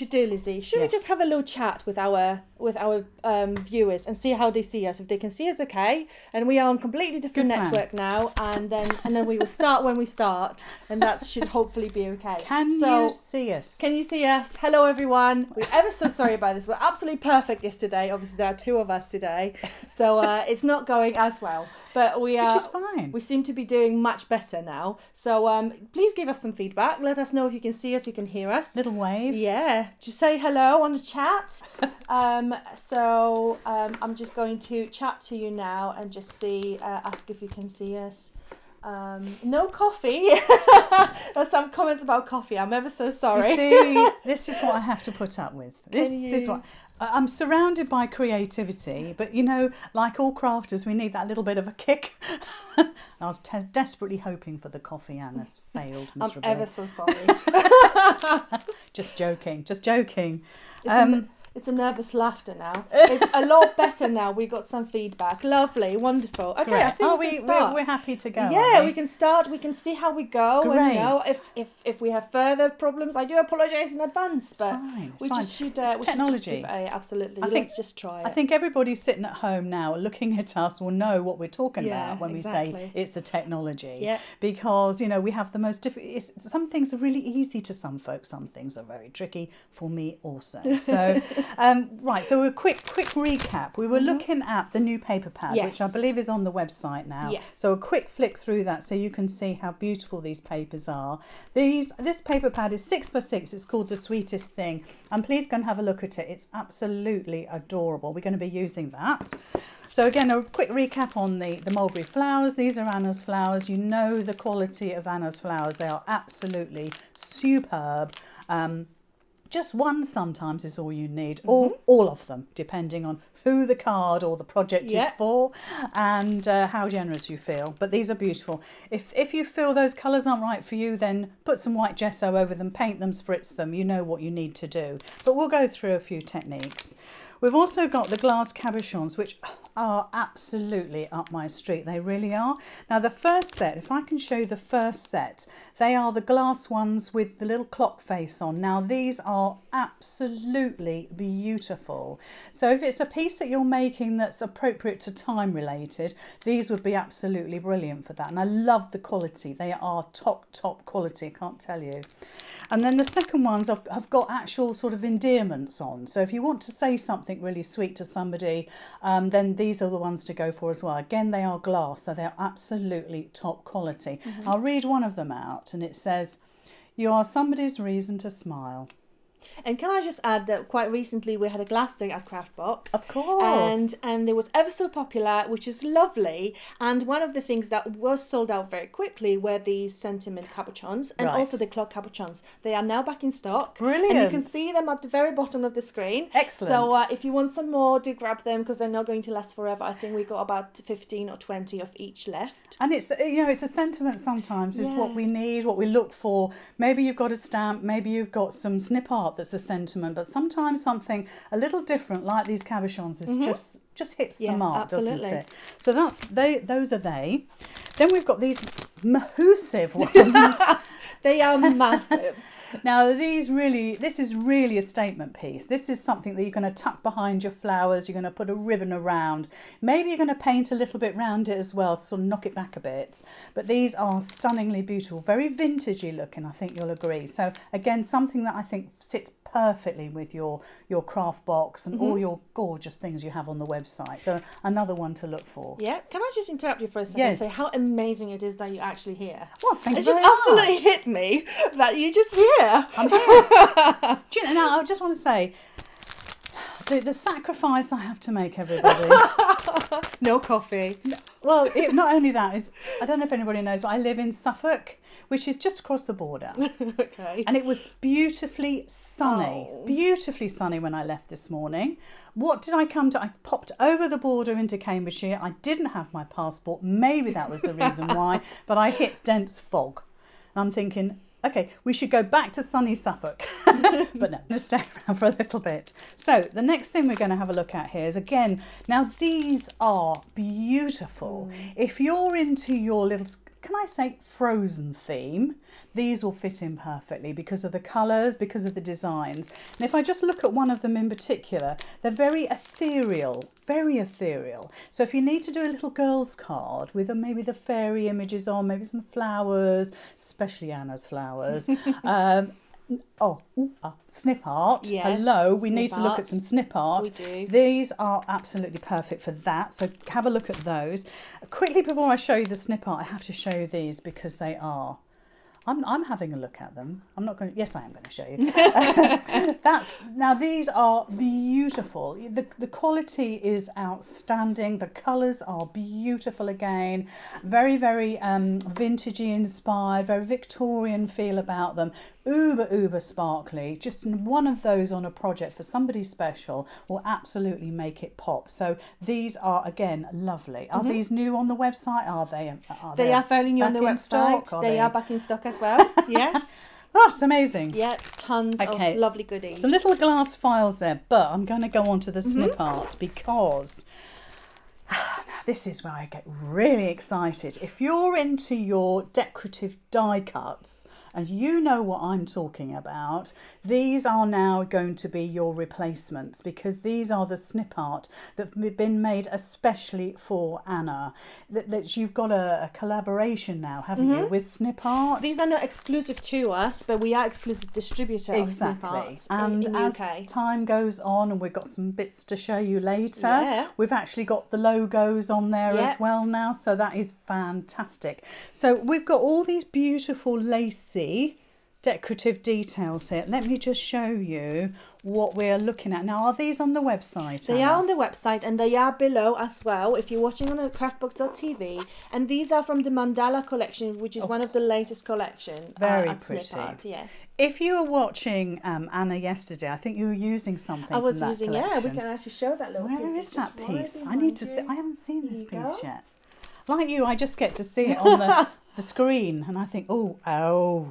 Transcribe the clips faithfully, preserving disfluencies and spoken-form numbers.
Should do, Lizzie. Should Yes. we just have a little chat with our with our um, viewers and see how they see us? If they can see us, okay. And we are on completely different Good plan. network now, and then and then we will start when we start, and that should hopefully be okay. Can so, you see us? Can you see us? Hello, everyone. We're ever so sorry about this. We're absolutely perfect yesterday. Obviously, there are two of us today, so uh, it's not going as well. But we are. Which is fine. We seem to be doing much better now. So um, please give us some feedback. Let us know if you can see us, you can hear us. Little wave. Yeah, just say hello on the chat. um, so um, I'm just going to chat to you now and just see, uh, ask if you can see us. Um, no coffee. There's some comments about coffee. I'm ever so sorry. You see, this is what I have to put up with. This you- is what I'm surrounded by creativity, but you know, like all crafters, we need that little bit of a kick. I was te- desperately hoping for the coffee, and it's failed miserably. I'm ever so sorry. Just joking, just joking. It's, Um, a, it's a nervous laughter now. It's a lot better now. We got some feedback. Lovely, wonderful. Okay, Great. I think Are we we, can start. we're, we're happy to go. Yeah, aren't we can start. We can see how we go. And, Great. you know, if, if if we have further problems, I do apologise in advance. It's but fine. It's we fine. just should. Uh, It's we should just technology. give a, absolutely. I think- Let's just try it. I think everybody sitting at home now looking at us will know what we're talking Yeah, about when we exactly. say it's the technology. Yeah. Because, you know, we have the most difficult... Some things are really easy to some folks. Some things are very tricky for me also. So, um, right, so a quick, quick recap. We were looking at the new paper pad, Yes. which I believe is on the website now. Yes. So a quick flick through that so you can see how beautiful these papers are. These This paper pad is six by six. It's called The Sweetest Thing. And please go and have a look at it. It's absolutely adorable. We're going to be using that. So again, a quick recap on the, the mulberry flowers. These are Anna's flowers. You know the quality of Anna's flowers. They are absolutely superb. Um, just one sometimes is all you need, mm-hmm. or all of them, depending on who the card or the project Yeah. is for and uh, how generous you feel. But these are beautiful. If, if you feel those colours aren't right for you, then put some white gesso over them, paint them, spritz them. You know what you need to do. But we'll go through a few techniques. We've also got the glass cabochons, which are absolutely up my street. They really are. Now, the first set, if I can show you the first set, they are the glass ones with the little clock face on. Now, these are absolutely beautiful. So if it's a piece that you're making that's appropriate to time related, these would be absolutely brilliant for that. And I love the quality. They are top, top quality, I can't tell you. And then the second ones have, have got actual sort of endearments on. So if you want to say something really sweet to somebody, um, then these are the ones to go for as well. Again, they are glass, so they're absolutely top quality. Mm-hmm. I'll read one of them out, and it says, "You are somebody's reason to smile." And can I just add that quite recently we had a glass dig at Craftbox. Of course. And and it was ever so popular, which is lovely. And one of the things that was sold out very quickly were these sentiment cabochons and Right. also the clock cabochons. They are now back in stock. Brilliant. And you can see them at the very bottom of the screen. Excellent. So uh, if you want some more, do grab them because they're not going to last forever. I think we got about fifteen or twenty of each left. And it's, you know, it's a sentiment sometimes is Yeah. what we need, what we look for. Maybe you've got a stamp, maybe you've got some SnipArt that's a sentiment, but sometimes something a little different like these cabochons is Mm-hmm. just just hits Yeah, the mark, absolutely. doesn't it? So that's they those are they. Then we've got these massive ones. They are massive. Now these really, this is really a statement piece. This is something that you're going to tuck behind your flowers. You're going to put a ribbon around. Maybe you're going to paint a little bit round it as well, sort of knock it back a bit. But these are stunningly beautiful, very vintagey looking, I think you'll agree. So again, something that I think sits perfectly with your, your craft box and mm-hmm. all your gorgeous things you have on the website. So another one to look for. Yeah, can I just interrupt you for a second Yes. and say how amazing it is that you're actually here? Well, thank It you just very absolutely much. hit me that you're just here. I'm here. Do you know, now I just want to say, the, the sacrifice I have to make, everybody. No coffee. Well, it, not only that, is I don't know if anybody knows, but I live in Suffolk, which is just across the border. Okay. And it was beautifully sunny, Oh. beautifully sunny when I left this morning. What did I come to? I popped over the border into Cambridgeshire. I didn't have my passport. Maybe that was the reason why, but I hit dense fog. And I'm thinking, okay, we should go back to sunny Suffolk. But no, let's stay around for a little bit. So the next thing we're going to have a look at here is, again, now these are beautiful. Mm. If you're into your little can I say, frozen theme, these will fit in perfectly because of the colours, because of the designs. And if I just look at one of them in particular, they're very ethereal, very ethereal. So if you need to do a little girl's card with maybe the fairy images on, maybe some flowers, especially Anna's flowers. um, oh, ooh, uh, SnipArt. Yes, Hello, we snip need to look art. at some SnipArt. We do. These are absolutely perfect for that. So have a look at those. Quickly before I show you the SnipArt, I have to show you these because they are. I'm, I'm having a look at them. I'm not going to, yes, I am going to show you. That's, now these are beautiful. The, the quality is outstanding. The colours are beautiful again. Very, very um, vintagey inspired, very Victorian feel about them. Uber, uber sparkly. Just one of those on a project for somebody special will absolutely make it pop. So these are, again, lovely. Are mm-hmm. these new on the website? Are they? Are they, they are fairly new on the website. Stock? Are they, they are back in stock as well. Yes. Oh, it's amazing. Yeah, tons okay. of lovely goodies. Some little glass files there, but I'm going to go on to the mm-hmm. SnipArt because now this is where I get really excited. If you're into your decorative die cuts, and you know what I'm talking about, these are now going to be your replacements because these are the SnipArt that have been made especially for Anna. That, that you've got a, a collaboration now, haven't mm-hmm. you, with SnipArt? These are not exclusive to us, but we are exclusive distributor exactly. of SnipArt and in, in as U K. Time goes on, and we've got some bits to show you later, yeah. we've actually got the logos on there yeah. as well now, so that is fantastic. So we've got all these beautiful lacy decorative details here. Let me just show you what we're looking at now. Are these on the website, They Anna? are on the website, and they are below as well if you're watching on craftbox dot t v, and these are from the Mandala collection, which is oh. one of the latest collection. Very uh, at pretty. SnipArt, yeah. If you were watching um, Anna yesterday, I think you were using something I was from that using collection. yeah we can actually show that little Where piece. is it's that just piece? right I need to you. see. I haven't seen Here this you piece go. yet. Like you, I just get to see it on the, the screen and I think, oh, oh,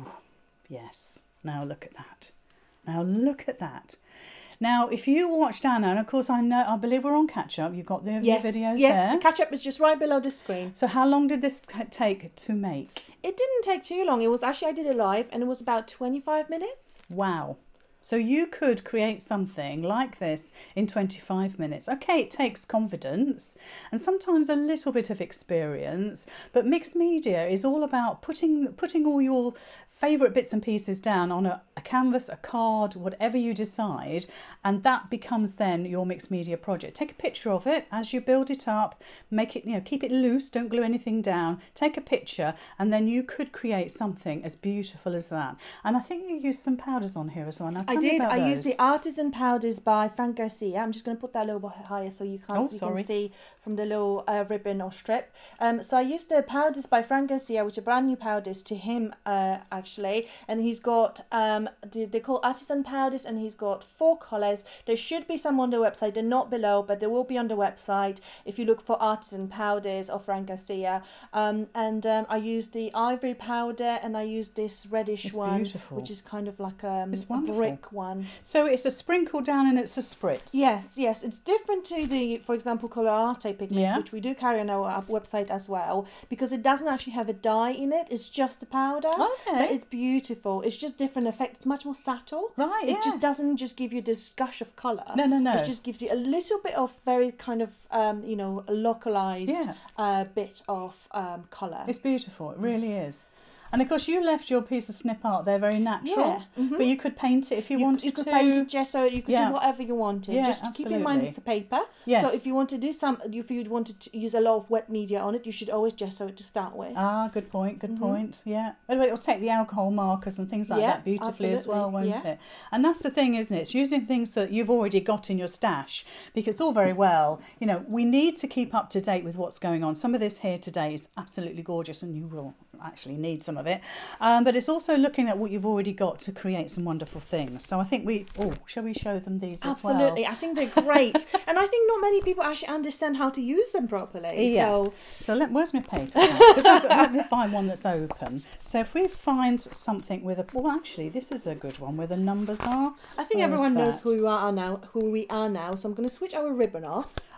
yes. Now look at that. Now look at that. Now, if you watched Anna, and of course I know, I believe we're on catch up. You've got the yes. videos yes, there. the catch up is just right below the screen. So how long did this take to make? It didn't take too long. It was actually, I did it live, and it was about twenty-five minutes. Wow. So you could create something like this in twenty-five minutes. Okay, it takes confidence and sometimes a little bit of experience, but mixed media is all about putting putting all your favourite bits and pieces down on a, a canvas, a card, whatever you decide, and that becomes then your mixed media project. Take a picture of it as you build it up, make it, you know, keep it loose, don't glue anything down, take a picture, and then you could create something as beautiful as that. And I think you used some powders on here as well. Now, tell I me did. about I those. used the Artisan Powders by Frank Garcia. I'm just going to put that a little bit higher so you can't Oh, you sorry. can see from the little uh, ribbon or strip. Um, so I used the powders by Frank Garcia, which are brand new powders to him uh, actually, and he's got um the, they're called Artisan Powders, and he's got four colours. There should be some on the website. They're not below, but they will be on the website if you look for Artisan Powders of Frank Garcia. Um, and um, I used the ivory powder, and I used this reddish It's one, beautiful. which is kind of like um, It's a wonderful. brick one. So it's a sprinkle down and it's a spritz. Yes, yes. It's different to the, for example, Colorate pigments, Yeah. which we do carry on our website as well, because it doesn't actually have a dye in it. It's just a powder. Okay. But it's beautiful. It's just different effect. It's much more subtle. Right, It yes. just doesn't just give you this gush of colour. No, no, no. It just gives you a little bit of very kind of, um, you know, a localised Yeah. uh, bit of um, colour. It's beautiful. It really is. And of course, you left your piece of SnipArt there very natural, Yeah, mhm. but you could paint it if you, You, wanted you could to. paint it gesso, you could Yeah. do whatever you wanted. Yeah, Just keep in mind absolutely. it's a paper. Yes. So if you want to do some, if you wanted to use a lot of wet media on it, you should always gesso it to start with. Ah, good point, good Mhm. point. Yeah. Anyway, it'll take the alcohol markers and things like Yeah, that beautifully as well, absolutely, won't yeah. it? And that's the thing, isn't it? It's using things that you've already got in your stash, because it's all very well, you know, we need to keep up to date with what's going on. Some of this here today is absolutely gorgeous, and you will actually need some of it. Um, but it's also looking at what you've already got to create some wonderful things. So I think we, oh, shall we show them these Absolutely, as well? I think they're great. And I think not many people actually understand how to use them properly. Yeah. So So let, where's my paper? Because let me find one that's open. So if we find something with a, well, actually, this is a good one where the numbers are. I think Where is everyone knows that? who we are now. Who we are now. So I'm going to switch our ribbon off.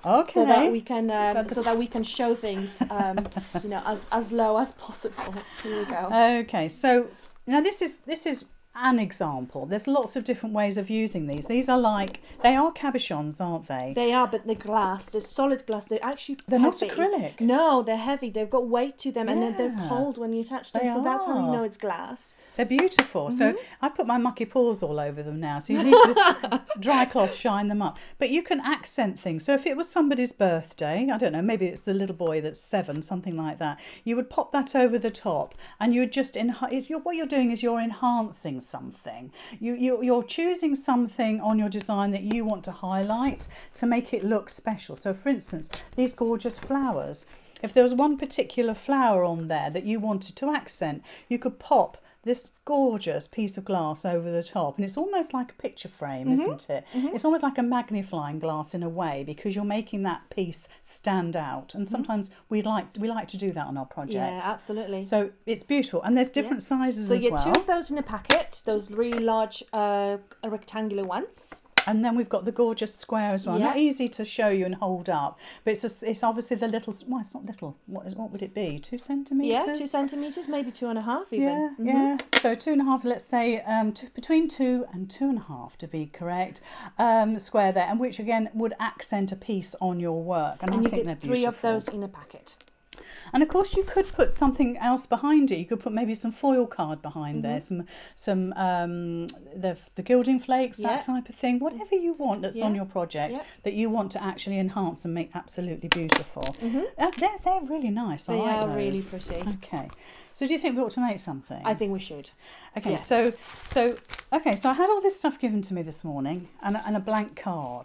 Okay. So that we can, um, Got the- so that we can show things, um, you know, as as low as possible. Here we go. Okay, so now this is this is an example. There's lots of different ways of using these. These are like, they are cabochons, aren't they? They are, but they're glass. They're solid glass. They're actually They're not heavy. acrylic. No, they're heavy. They've got weight to them, and then they're Yeah. cold when you attach them. They so that's how you are. know it's glass. They're beautiful. Mm-hmm. So I put my mucky paws all over them now. So you need to dry cloth shine them up. But you can accent things. So if it was somebody's birthday, I don't know, maybe it's the little boy that's seven, something like that. You would pop that over the top, and you would just enhance. What you're doing is you're enhancing something. You, you, you're choosing something on your design that you want to highlight to make it look special. So for instance, these gorgeous flowers, if there was one particular flower on there that you wanted to accent, you could pop this gorgeous piece of glass over the top, and it's almost like a picture frame, mm-hmm. isn't it? Mm-hmm. It's almost like a magnifying glass in a way, because you're making that piece stand out. And sometimes mm-hmm. we like we like to do that on our projects. Yeah, absolutely. So it's beautiful, and there's different yeah. sizes so as you well. get two of those in a packet, those really large uh, rectangular ones. And then we've got the gorgeous square as well. Yeah. Not easy to show you and hold up, but it's a, it's obviously the little. Well, it's not little. What is what would it be? Two centimeters. Yeah, two centimeters, maybe two and a half even. Yeah, mm-hmm. yeah. So two and a half. Let's say um, two, between two and two and a half to be correct. Um, square there, and which again would accent a piece on your work. And, and I you think get they're three beautiful. of those in a packet. And of course you could put something else behind it. You could put maybe some foil card behind mm-hmm. there, some some um, the the gilding flakes, yeah. that type of thing. Whatever you want that's yeah. on your project yeah. that you want to actually enhance and make absolutely beautiful. Mm-hmm. uh, they're they're really nice. They I like are those. really pretty. Okay. So do you think we ought to make something? I think we should. Okay, yes. so so okay, so I had all this stuff given to me this morning, and a, and a blank card.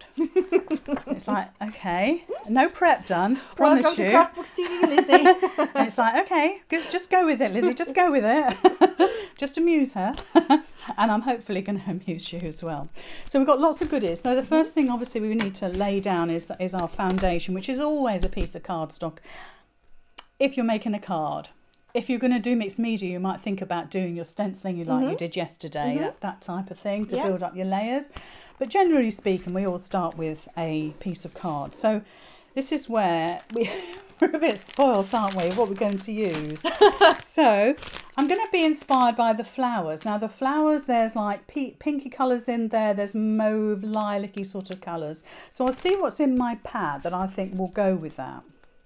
It's like, okay, no prep done. Promise Welcome you. to Craft Books T V, Lizzy. And it's like, okay, just just go with it, Lizzy. Just go with it. Just amuse her, and I'm hopefully going to amuse you as well. So we've got lots of goodies. So the first thing, obviously, we need to lay down is is our foundation, which is always a piece of cardstock. If you're making a card. If you're going to do mixed media, you might think about doing your stenciling, you like mm-hmm. you did yesterday, mm-hmm. that, that type of thing, to yeah. build up your layers. But generally speaking, we all start with a piece of card. So this is where we, we're a bit spoilt, aren't we, of what we're going to use. So I'm going to be inspired by the flowers. Now the flowers, there's like pinky colours in there, there's mauve, lilac-y sort of colours. So I'll see what's in my pad that I think will go with that.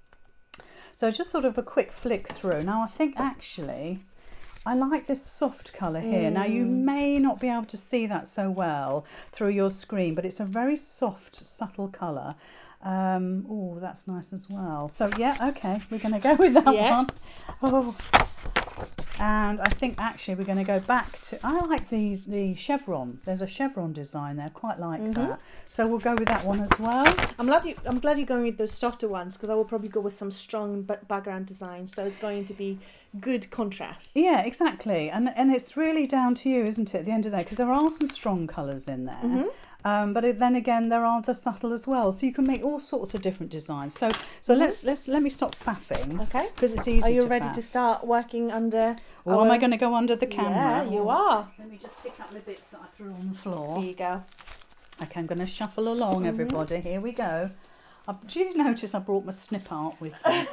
So just sort of a quick flick through. Now I think actually I like this soft colour here. Mm. Now you may not be able to see that so well through your screen, but it's a very soft, subtle colour. Um, oh, that's nice as well. So yeah, okay, we're going to go with that yeah. one. Oh. And I think actually we're going to go back to, I like the, the chevron. There's a chevron design there, quite like mm-hmm. that. So we'll go with that one as well. I'm glad, you, I'm glad you're going with those softer ones, because I will probably go with some strong background design. So it's going to be good contrast. Yeah, exactly. And, and it's really down to you, isn't it, at the end of the day? Because there are some strong colours in there. Mm-hmm. Um, but then again, there are the subtle as well, so you can make all sorts of different designs. So, so mm-hmm. let's let's let me stop faffing. Okay. Because it's easy. Are you to ready faff. to start working under? Or our... am I going to go under the camera? Yeah, you are. Let me just pick up the bits that I threw on the floor. There you go. Okay, I'm going to shuffle along, mm-hmm. everybody. Here we go. I, do you notice I brought my SnipArt with me?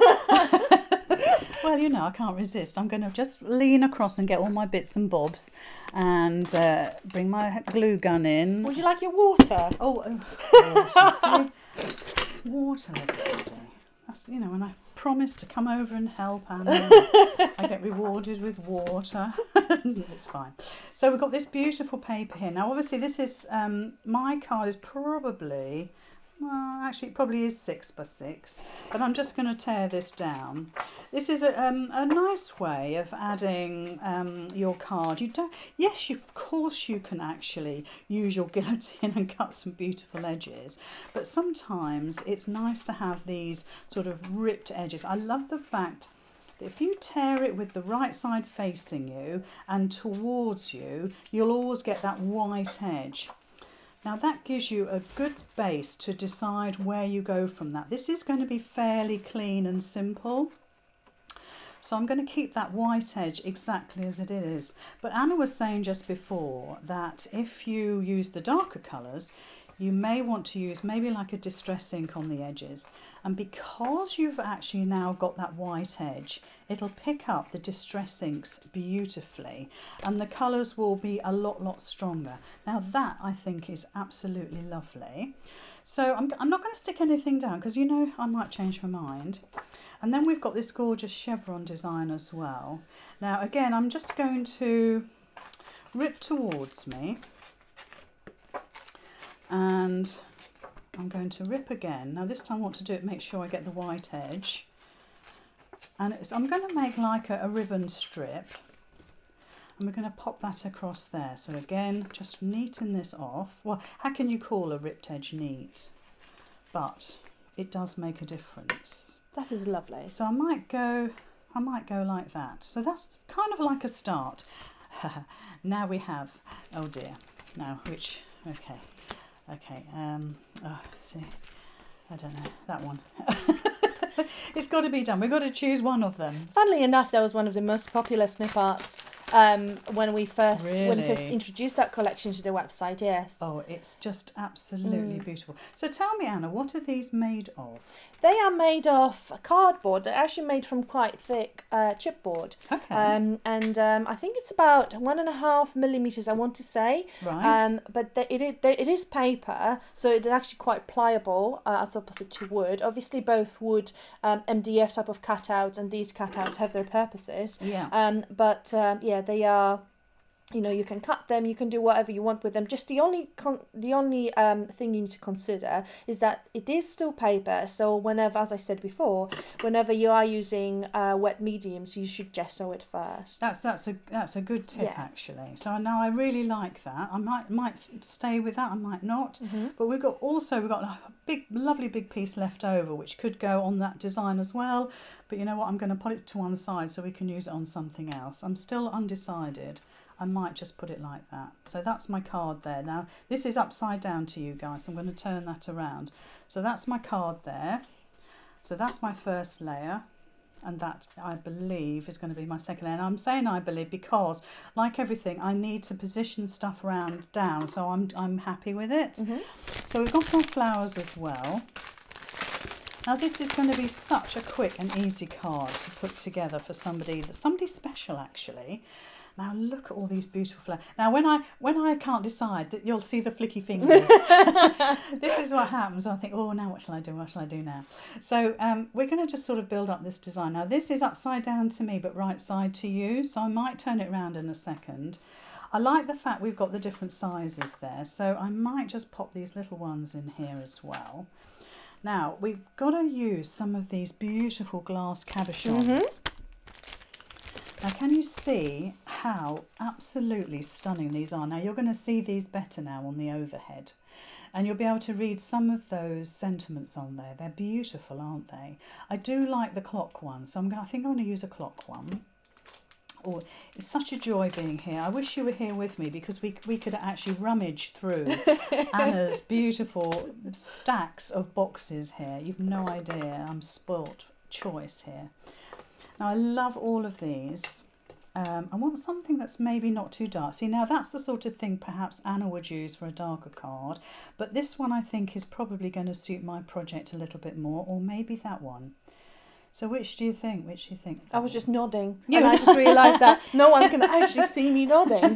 Well, you know, I can't resist. I'm going to just lean across and get all my bits and bobs and uh, bring my glue gun in. Would you like your water? Oh, oh water, everybody. That's, you know, when I promise to come over and help Anna, I get rewarded with water. It's fine. So we've got this beautiful paper here. Now, obviously, this is, um, my card is probably... Well, actually, it probably is six by six, but I'm just going to tear this down. This is a, um, a nice way of adding um, your card. You don't. Yes, you, of course, you can actually use your guillotine and cut some beautiful edges, but sometimes it's nice to have these sort of ripped edges. I love the fact that if you tear it with the right side facing you and towards you, you'll always get that white edge. Now that gives you a good base to decide where you go from that. This is going to be fairly clean and simple. So I'm going to keep that white edge exactly as it is. But Anna was saying just before that if you use the darker colours, you may want to use maybe like a distress ink on the edges. And because you've actually now got that white edge, it'll pick up the distress inks beautifully, and the colours will be a lot, lot stronger. Now that I think is absolutely lovely. So I'm, I'm not going to stick anything down because, you know, I might change my mind. And then we've got this gorgeous chevron design as well. Now again, I'm just going to rip towards me, and I'm going to rip again. Now this time I want to do it, make sure I get the white edge. And it's, I'm going to make like a, a ribbon strip, and we're going to pop that across there. So again, just neaten this off. Well, how can you call a ripped edge neat? But it does make a difference. That is lovely. So I might go, I might go like that. So that's kind of like a start. Now we have, oh dear, now which, okay. Okay, um, oh, see, I don't know, that one. It's got to be done. We've got to choose one of them. Funnily enough, that was one of the most popular SnipArts um, when we first Really? when we first introduced that collection to the website. Yes. Oh, it's just absolutely Mm. beautiful. So tell me, Anna, what are these made of? They are made of cardboard. They're actually made from quite thick uh, chipboard. Okay. Um, and um, I think it's about one and a half millimeters, I want to say. Right. Um, but the, it, is, it is paper, so it's actually quite pliable uh, as opposite to wood. Obviously, both wood, um, M D F type of cutouts, and these cutouts have their purposes. Yeah. Um, but um, yeah, they are. You know, you can cut them, you can do whatever you want with them. Just the only con the only um, thing you need to consider is that it is still paper. So whenever, as I said before, whenever you are using uh, wet mediums, you should gesso it first. That's that's a that's a good tip, Yeah. actually. So now I really like that. I might might s- stay with that. I might not. Mm-hmm. But we've got also we've got a big, lovely big piece left over, which could go on that design as well. But you know what? I'm going to put it to one side so we can use it on something else. I'm still undecided. I might just put it like that. So that's my card there. Now this is upside down to you guys, so I'm going to turn that around. So that's my card there. So that's my first layer, and that, I believe, is going to be my second layer. And I'm saying I believe because, like everything, I need to position stuff around down, so I'm, I'm happy with it. Mm-hmm. So we've got some flowers as well. Now this is going to be such a quick and easy card to put together for somebody, that's somebody special actually. Now look at all these beautiful flowers. Now when I when I can't decide, that you'll see the flicky fingers. This is what happens. I think, oh, now what shall I do? What shall I do now? So um, we're going to just sort of build up this design. Now this is upside down to me, but right side to you. So I might turn it around in a second. I like the fact we've got the different sizes there. So I might just pop these little ones in here as well. Now we've got to use some of these beautiful glass cabochons. Mm-hmm. Now can you see how absolutely stunning these are? Now you're going to see these better now on the overhead, and you'll be able to read some of those sentiments on there. They're beautiful, aren't they? I do like the clock one, so I'm going, I think I'm going to use a clock one. Oh, it's such a joy being here. I wish you were here with me because we, we could actually rummage through Anna's beautiful stacks of boxes here. You've no idea. I'm spoilt choice here. Now I love all of these. Um, I want something that's maybe not too dark. See, now that's the sort of thing perhaps Anna would use for a darker card, but this one I think is probably going to suit my project a little bit more, or maybe that one. So which do you think? Which do you think? I was just nodding, You and I just realised that no one can actually see me nodding.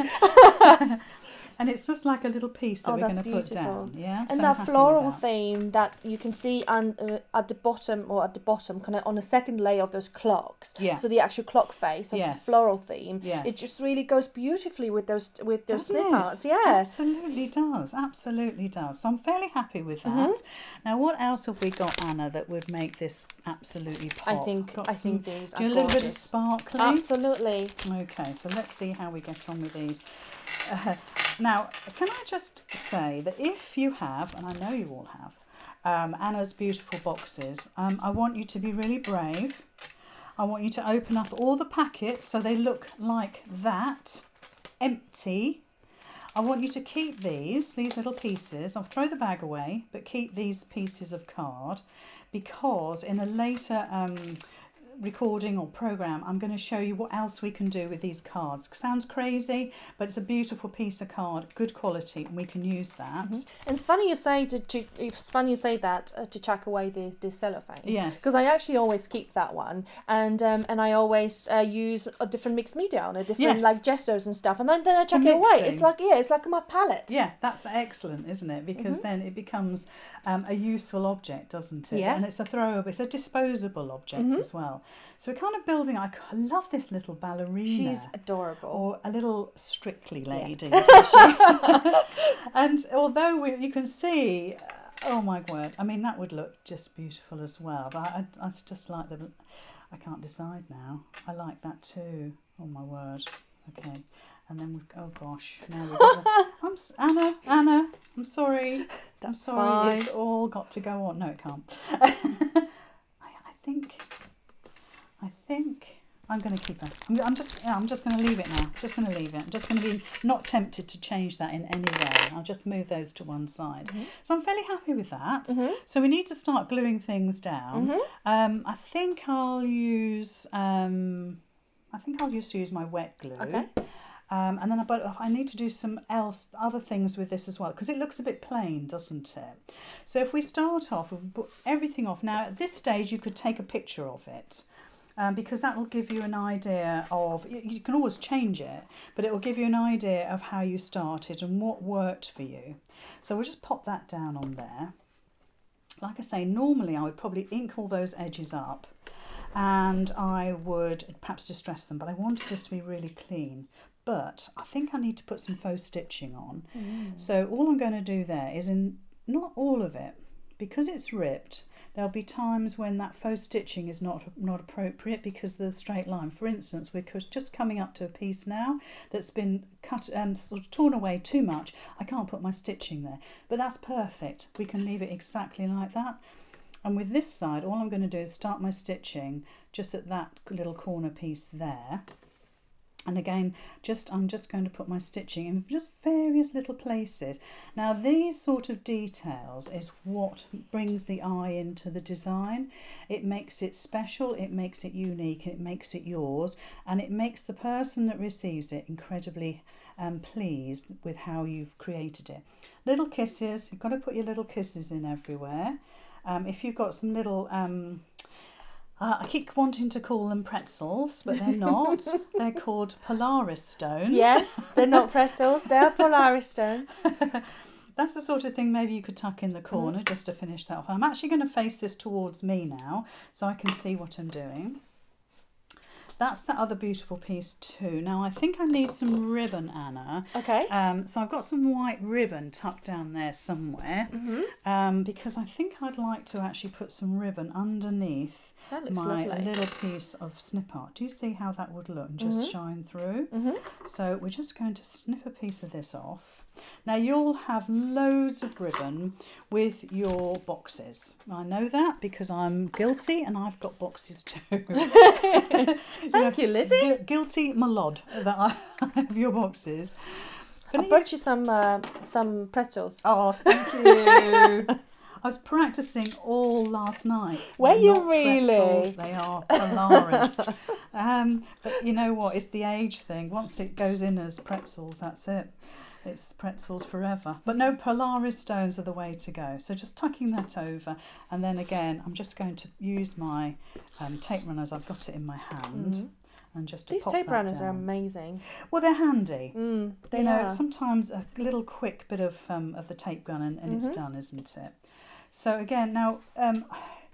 And it's just like a little piece that Oh, we're going that's to put beautiful. down. Yeah. And So I'm that happy with floral that. theme that you can see on, uh, at the bottom, or at the bottom, kind of on the second layer of those clocks. Yeah. So the actual clock face has Yes. this floral theme. Yes. It just really goes beautifully with those with those Doesn't snip it? arts. Yeah. Absolutely does. Absolutely does. So I'm fairly happy with that. Mhm. Now, what else have we got, Anna, that would make this absolutely pop? I think Got I some- think these do are a little bit of gorgeous. sparkly. Absolutely. Okay, so let's see how we get on with these. Uh, now, can I just say that if you have, and I know you all have, um, Anna's beautiful boxes, um, I want you to be really brave. I want you to open up all the packets so they look like that, empty. I want you to keep these, these little pieces. I'll throw the bag away, but keep these pieces of card, because in a later um, recording or program, I'm going to show you what else we can do with these cards. Sounds crazy, but it's a beautiful piece of card, good quality, and we can use that. Mm-hmm. And it's funny you say to, to it's funny you say that uh, to chuck away the, the cellophane. Yes. Because I actually always keep that one, and um, and I always uh, use a different mixed media on it, different Yes. like gessos and stuff, and then, then I chuck For it away. mixing. It's like yeah, it's like my palette. Yeah, that's excellent, isn't it? Because Mm-hmm. then it becomes um, a useful object, doesn't it? Yeah. And it's a throwable, it's a disposable object Mm-hmm. as well. So we're kind of building, I I love this little ballerina. She's adorable. Or a little Strictly lady, Yeah. isn't she? And although we, you can see, oh my word, I mean, that would look just beautiful as well. But I, I just like the, I can't decide now. I like that too. Oh my word. Okay. And then we've, oh gosh, now we've got the, I'm, s- Anna, Anna, I'm sorry. I'm That's sorry, fine. it's all got to go on. No, it can't. I, I think, I think I'm going to keep it. I'm, I'm just, yeah, I'm just going to leave it now. Just going to leave it. I'm just going to be not tempted to change that in any way. I'll just move those to one side. Mm-hmm. So I'm fairly happy with that. Mm-hmm. So we need to start gluing things down. Mm-hmm. Um, I think I'll use, um, I think I'll just use my wet glue. Okay. Um, and then I, but I need to do some else, other things with this as well, because it looks a bit plain, doesn't it? So if we start off, we put everything off. Now at this stage you could take a picture of it, um, because that will give you an idea of, you, you can always change it, but it will give you an idea of how you started and what worked for you. So we'll just pop that down on there. Like I say, normally I would probably ink all those edges up and I would perhaps distress them, but I wanted this to be really clean. But I think I need to put some faux stitching on. Mm. So all I'm going to do there is, in not all of it, because it's ripped, there'll be times when that faux stitching is not not appropriate because there's a straight line. For instance, we're just coming up to a piece now that's been cut and um, sort of torn away too much. I can't put my stitching there, but that's perfect. We can leave it exactly like that. And with this side, all I'm going to do is start my stitching just at that little corner piece there. And again, just I'm just going to put my stitching in just various little places. Now these sort of details is what brings the eye into the design. It makes it special, it makes it unique, it makes it yours, and it makes the person that receives it incredibly um, pleased with how you've created it. Little kisses, you've got to put your little kisses in everywhere. Um, if you've got some little... Um, Uh, I keep wanting to call them pretzels, but they're not. They're called Polaris stones. Yes, they're not pretzels, they're Polaris stones. That's the sort of thing maybe you could tuck in the corner mm. just to finish that off. I'm actually going to face this towards me now so I can see what I'm doing. That's the other beautiful piece too. Now I think I need some ribbon, Anna. Okay. Um, so I've got some white ribbon tucked down there somewhere, mm-hmm. um, because I think I'd like to actually put some ribbon underneath that looks my lovely. little piece of SnipArt. Do you see how that would look and just mm-hmm. shine through? Mm-hmm. So we're just going to snip a piece of this off. Now you'll have loads of ribbon with your boxes. I know that because I'm guilty and I've got boxes too. Thank you, you Lizzie. Gu guilty malod that I have your boxes. I brought you some uh, some pretzels. Oh, thank you. I was practicing all last night. Were you Not really? Pretzels, they are Polaris. um, but you know what? It's the age thing. Once it goes in as pretzels, that's it. It's pretzels forever. But no, Polaris stones are the way to go. So just tucking that over. And then again, I'm just going to use my um, tape runners. I've got it in my hand. Mm-hmm. And just to These pop tape that runners down. are amazing. Well, they're handy. Mm, they you know, are. Sometimes a little quick bit of um, of the tape gun and, and mm-hmm. it's done, isn't it? So again, now um,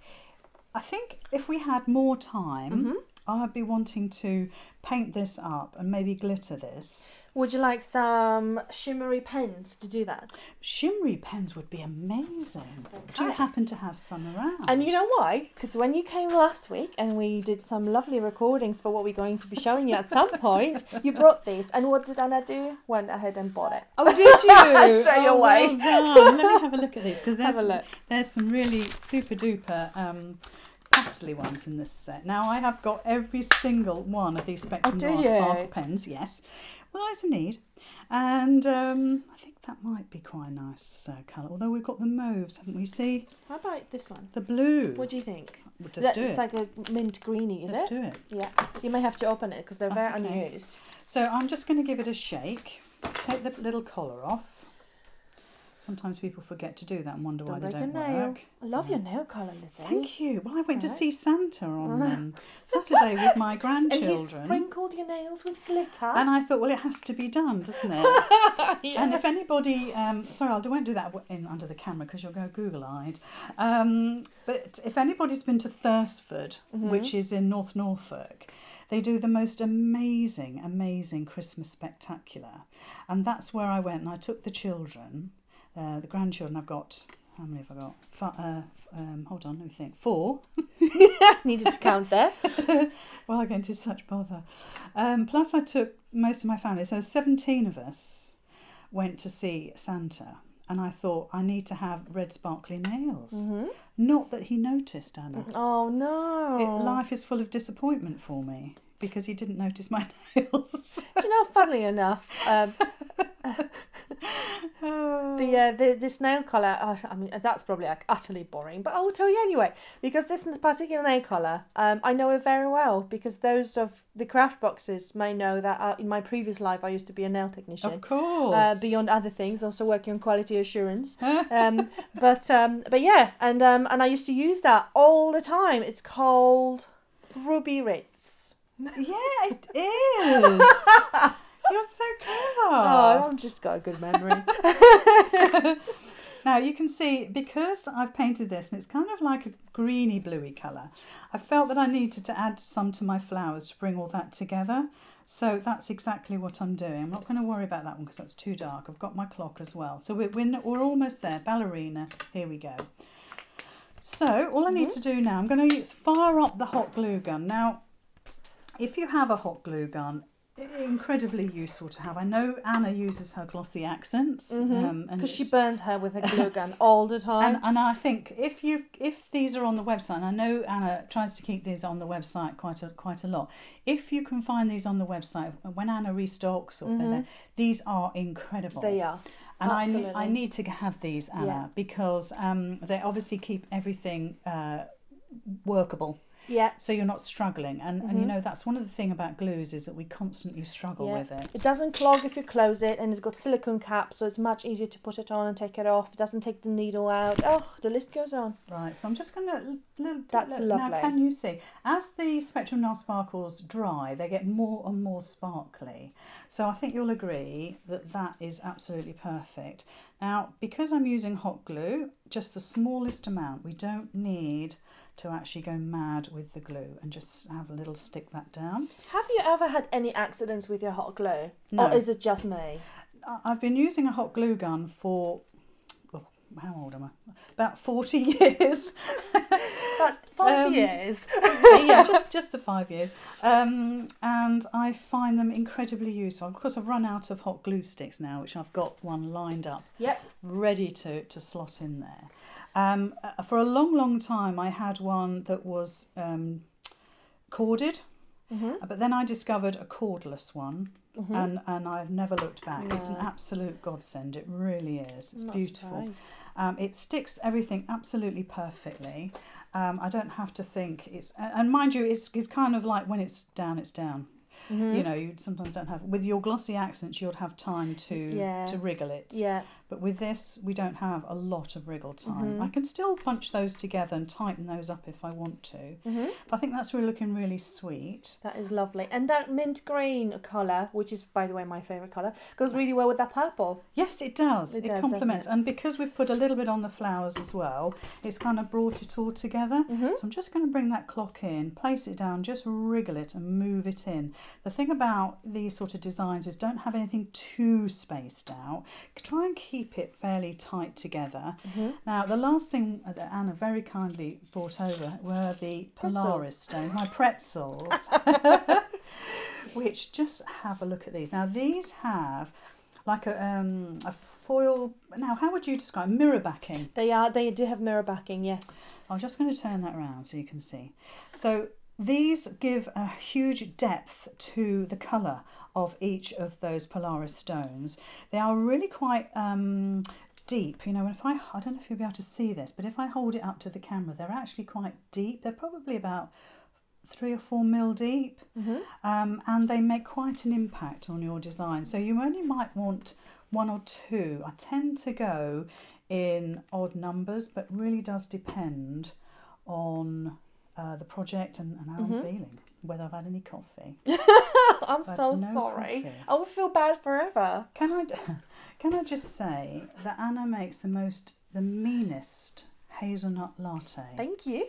I think if we had more time, mm-hmm. I'd be wanting to paint this up and maybe glitter this. Would you like some shimmery pens to do that? Shimmery pens would be amazing. Okay. Do you happen to have some around? And you know why? Because when you came last week and we did some lovely recordings for what we're going to be showing you at some point, you brought these. And what did Anna do? Went ahead and bought it. Oh, did you? Straight oh, away. Well done. Let me have a look at these because there's, have a look. there's some really super duper um, pastely ones in this set. Now I have got every single one of these Spectrum oh, Glass Sparkle pens, yes. Well, it's a need. And um, I think that might be quite a nice uh, colour. Although we've got the mauves, haven't we? See? How about this one? The blue. What do you think? Well, That- let's do it's it. like a mint greeny, is Let's it? do it. Yeah. You may have to open it because they're That's very okay. unused. So I'm just going to give it a shake. Take the little collar off. Sometimes people forget to do that and wonder why Don't they break don't your nail. work. I love your nail colour, Lizzy. Thank you. Well, I went to alright. see Santa on um, Saturday with my And he grandchildren. sprinkled your nails with glitter. And I thought, well, it has to be done, doesn't it? Yeah. And if anybody, um, sorry, I won't do that in, under the camera because you'll go Google-eyed. Um, but if anybody's been to Thursford, Mm-hmm. which is in North Norfolk, they do the most amazing, amazing Christmas spectacular. And that's where I went and I took the children, uh, the grandchildren. I've got, how many have I got? F- uh, um, hold on, let me think. Four. Needed to count there. Well, I get into such bother. Um, plus, I took most of my family, so seventeen of us went to see Santa, and I thought I need to have red sparkly nails. Mm-hmm. Not that he noticed, Anna. Oh no! It, life is full of disappointment for me because he didn't notice my nails. Do you know? Funnily enough, um, Oh. the uh, the this nail colour. Oh, I mean, that's probably like utterly boring, but I will tell you anyway because this particular nail colour, um, I know it very well because those of the craft boxes may know that uh, in my previous life I used to be a nail technician. Of course. Uh, beyond other things, also working on quality assurance. um, but um, but yeah, and um, and I used to use that all the time. It's called Ruby Ritz. Yeah, it is. You're so clever. Oh, I've just got a good memory. Now you can see, because I've painted this and it's kind of like a greeny bluey colour, I felt that I needed to add some to my flowers to bring all that together. So that's exactly what I'm doing. I'm not going to worry about that one because that's too dark. I've got my clock as well. So we're, we're, we're almost there. Ballerina, here we go. So all I need Mm-hmm. to do now, I'm going to use, fire up the hot glue gun. Now, if you have a hot glue gun, incredibly useful to have. I know Anna uses her glossy accents Because um, and she it's- burns her with a glue gun all the time. and, and I think if you if these are on the website, and I know Anna tries to keep these on the website quite a quite a lot. If you can find these on the website when Anna restocks, or if they're there, these are incredible. They are. And I, Absolutely. ne- I need to have these, Anna, Yeah. because um, they obviously keep everything uh, workable. Yeah. So you're not struggling. And, and you know, that's one of the things about glues is that we constantly struggle Yeah. with it. It doesn't clog if you close it, and it's got silicone caps, so it's much easier to put it on and take it off. It doesn't take the needle out. Oh, the list goes on. Right, so I'm just going to... That's Now, lovely. can you see? As the Spectrum Nail Sparkles dry, they get more and more sparkly. So I think you'll agree that that is absolutely perfect. Now, because I'm using hot glue, just the smallest amount, we don't need to actually go mad with the glue, and just have a little stick that down. Have you ever had any accidents with your hot glue? No. Or is it just me? I- I've been using a hot glue gun for... oh, how old am I? About forty years. But five Um, years. yeah, just just the five years. Um, and I find them incredibly useful. Of course, I've run out of hot glue sticks now, which I've got one lined up, Yep. ready to, to slot in there. Um, uh, for a long, long time, I had one that was um, corded, Mm-hmm. but then I discovered a cordless one, Mm-hmm. and, and I've never looked back. It's an No. absolute godsend. It really is. It's I'm not beautiful. surprised. Um, it sticks everything absolutely perfectly. Um, I don't have to think. It's and mind you, it's it's kind of like when it's down, it's down. Mm-hmm. You know, you sometimes don't have with your glossy accents. You'd have time to Yeah. to wriggle it. Yeah. But with this, we don't have a lot of wriggle time. Mhm. I can still punch those together and tighten those up if I want to. Mm-hmm. But I think that's really looking really sweet. That is lovely. And that mint green colour, which is, by the way, my favourite colour, goes really well with that purple. Yes, it does. It It, does, complements. doesn't And because we've put a little bit on the flowers as well, it's kind of brought it all together. Mm-hmm. So I'm just going to bring that clock in, place it down, just wriggle it and move it in. The thing about these sort of designs is don't have anything too spaced out. Try and keep it fairly tight together. Mm-hmm. Now, the last thing that Anna very kindly brought over were the Pretzels. Polaris stones, my pretzels, which just have a look at these. Now, these have like a, um, a foil, now how would you describe mirror backing? They are. They do have mirror backing. Yes. I'm just going to turn that around so you can see. So these give a huge depth to the colour of each of those Polaris stones. They are really quite um, deep. You know, if I, I don't know if you'll be able to see this, but if I hold it up to the camera, they're actually quite deep. They're probably about three or four mil deep, mm-hmm. um, and they make quite an impact on your design. So you only might want one or two. I tend to go in odd numbers, but really does depend on uh, the project and, and how mm-hmm. I'm feeling, whether I've had any coffee. I'm so no sorry. Coffee. I will feel bad forever. Can I, can I just say that Anna makes the most, the meanest hazelnut latte. Thank you.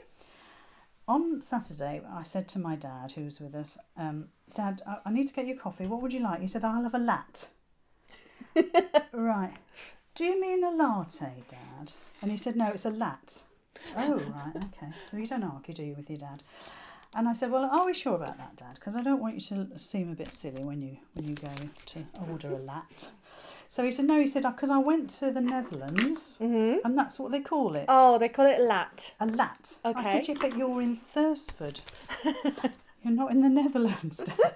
On Saturday, I said to my dad, who was with us, um, Dad, I, I need to get you coffee. What would you like? He said, I'll have a lat. Right. Do you mean a latte, Dad? And he said, no, it's a lat. Oh, right, okay. Well, you don't argue, do you, with your dad? And I said, well, are we sure about that, Dad? Because I don't want you to seem a bit silly when you when you go to order a lat. So he said, no, he said, because I went to the Netherlands, mm-hmm. and that's what they call it. Oh, they call it lat. A lat. Okay. I said, yeah, but you're in Thursford. You're not in the Netherlands, Dad.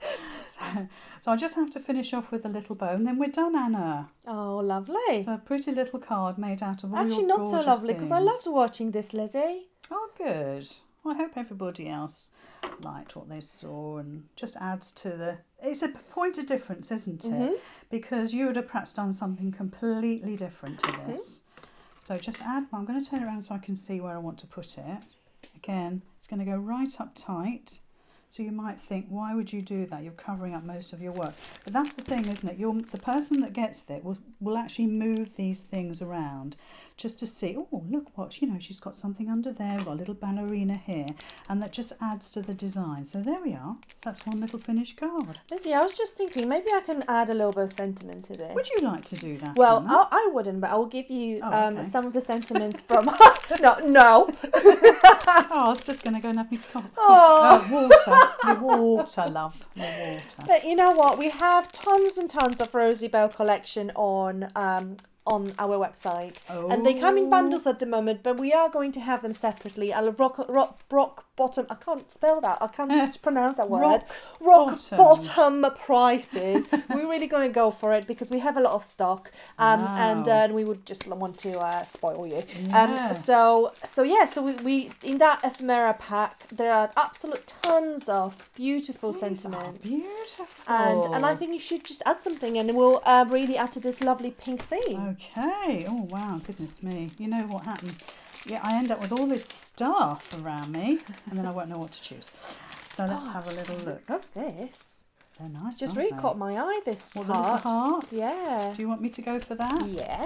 so, so I just have to finish off with a little bow, and then we're done, Anna. Oh, lovely. So a pretty little card made out of all Actually, your not so lovely, because I things. loved watching this, Lizzie. Oh, good. Well, I hope everybody else liked what they saw and just adds to the... It's a point of difference, isn't it? Mm-hmm. Because you would have perhaps done something completely different to this. Mm-hmm. So just add... I'm going to turn it around so I can see where I want to put it. Again, it's going to go right up tight. So you might think, why would you do that? You're covering up most of your work. But that's the thing, isn't it? You're, the person that gets it will, will actually move these things around just to see, oh, look what, you know, she's got something under there, we've got a little ballerina here, and that just adds to the design. So there we are. That's one little finished card. Lizzie, I was just thinking, maybe I can add a little bit of sentiment to this. Would you like to do that? Well, I, I wouldn't, but I will give you oh, um, okay. some of the sentiments from... no, no. Oh, I was just going to go and have me coffee. Oh. Uh, water. Your water, love. Your water. But you know what? We have tons and tons of Rosie Bell collection on... Um, on our website, oh. and they come in bundles at the moment, but we are going to have them separately. I'll rock, rock, rock bottom. I can't spell that. I can't pronounce that word. Rock, rock bottom. bottom prices. We're really going to go for it because we have a lot of stock, um, wow. and uh, we would just want to uh, spoil you. Yes. Um, so, so yeah. So we, we in that ephemera pack there are absolute tons of beautiful These sentiments. Beautiful. And and I think you should just add something, and it will uh, really add to this lovely pink theme. Okay. Oh, wow. Goodness me. You know what happens? Yeah, I end up with all this stuff around me, and then I won't know what to choose. So let's oh, have a little look. Look at this. They're nice, Just aren't really they? caught my eye, this what, heart. The little hearts? Yeah. Do you want me to go for that? Yeah.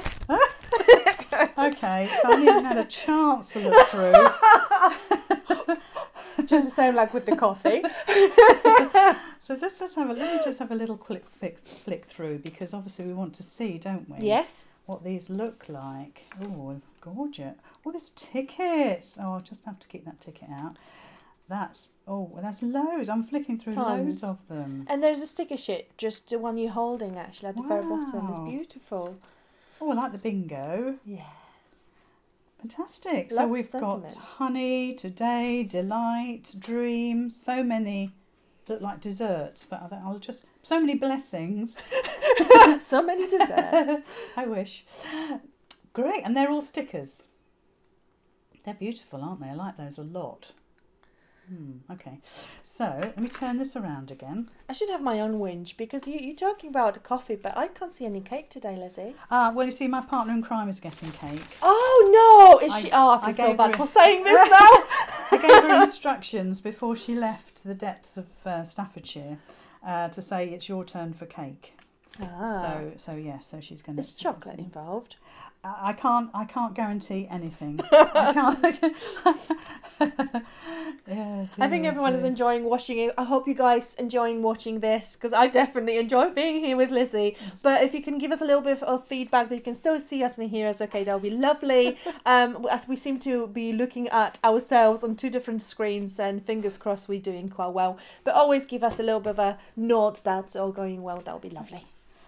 Okay, so I haven't even had a chance to look through. Just to sound like with the coffee. So just, just have a let me just have a little quick flick, flick through, because obviously we want to see, don't we? Yes. What these look like. Oh, gorgeous. Oh, there's tickets. Oh, I'll just have to keep that ticket out. That's, oh, that's loads. I'm flicking through Tons. loads of them. And there's a sticker sheet, just the one you're holding actually at the wow. very bottom. It's beautiful. Oh, I like the bingo. Yeah. Fantastic. Lots so we've got honey, today, delight, dream, so many look like desserts, but I'll just, so many blessings. So many desserts. I wish. Great, and they're all stickers. They're beautiful, aren't they? I like those a lot. Hmm, okay, so let me turn this around again. I should have my own whinge, because you, you're talking about coffee, but I can't see any cake today, Lizzie. Ah, uh, well, you see, my partner in crime is getting cake. Oh, no! Is I, she? Oh, I feel I so bad her, for saying this now. I gave her instructions before she left the depths of uh, Staffordshire uh, to say it's your turn for cake. Ah. So, so yeah, so she's going to... Is chocolate involved? I can't. I can't guarantee anything. I can't. Yeah, dear, I think everyone dear. is enjoying watching it. I hope you guys enjoying watching this, because I definitely enjoy being here with Lizzie. Yes. But if you can give us a little bit of feedback that you can still see us and hear us, okay, that would be lovely. Um, as we seem to be looking at ourselves on two different screens, and fingers crossed we're doing quite well. But always give us a little bit of a nod that's all going well. That would be lovely.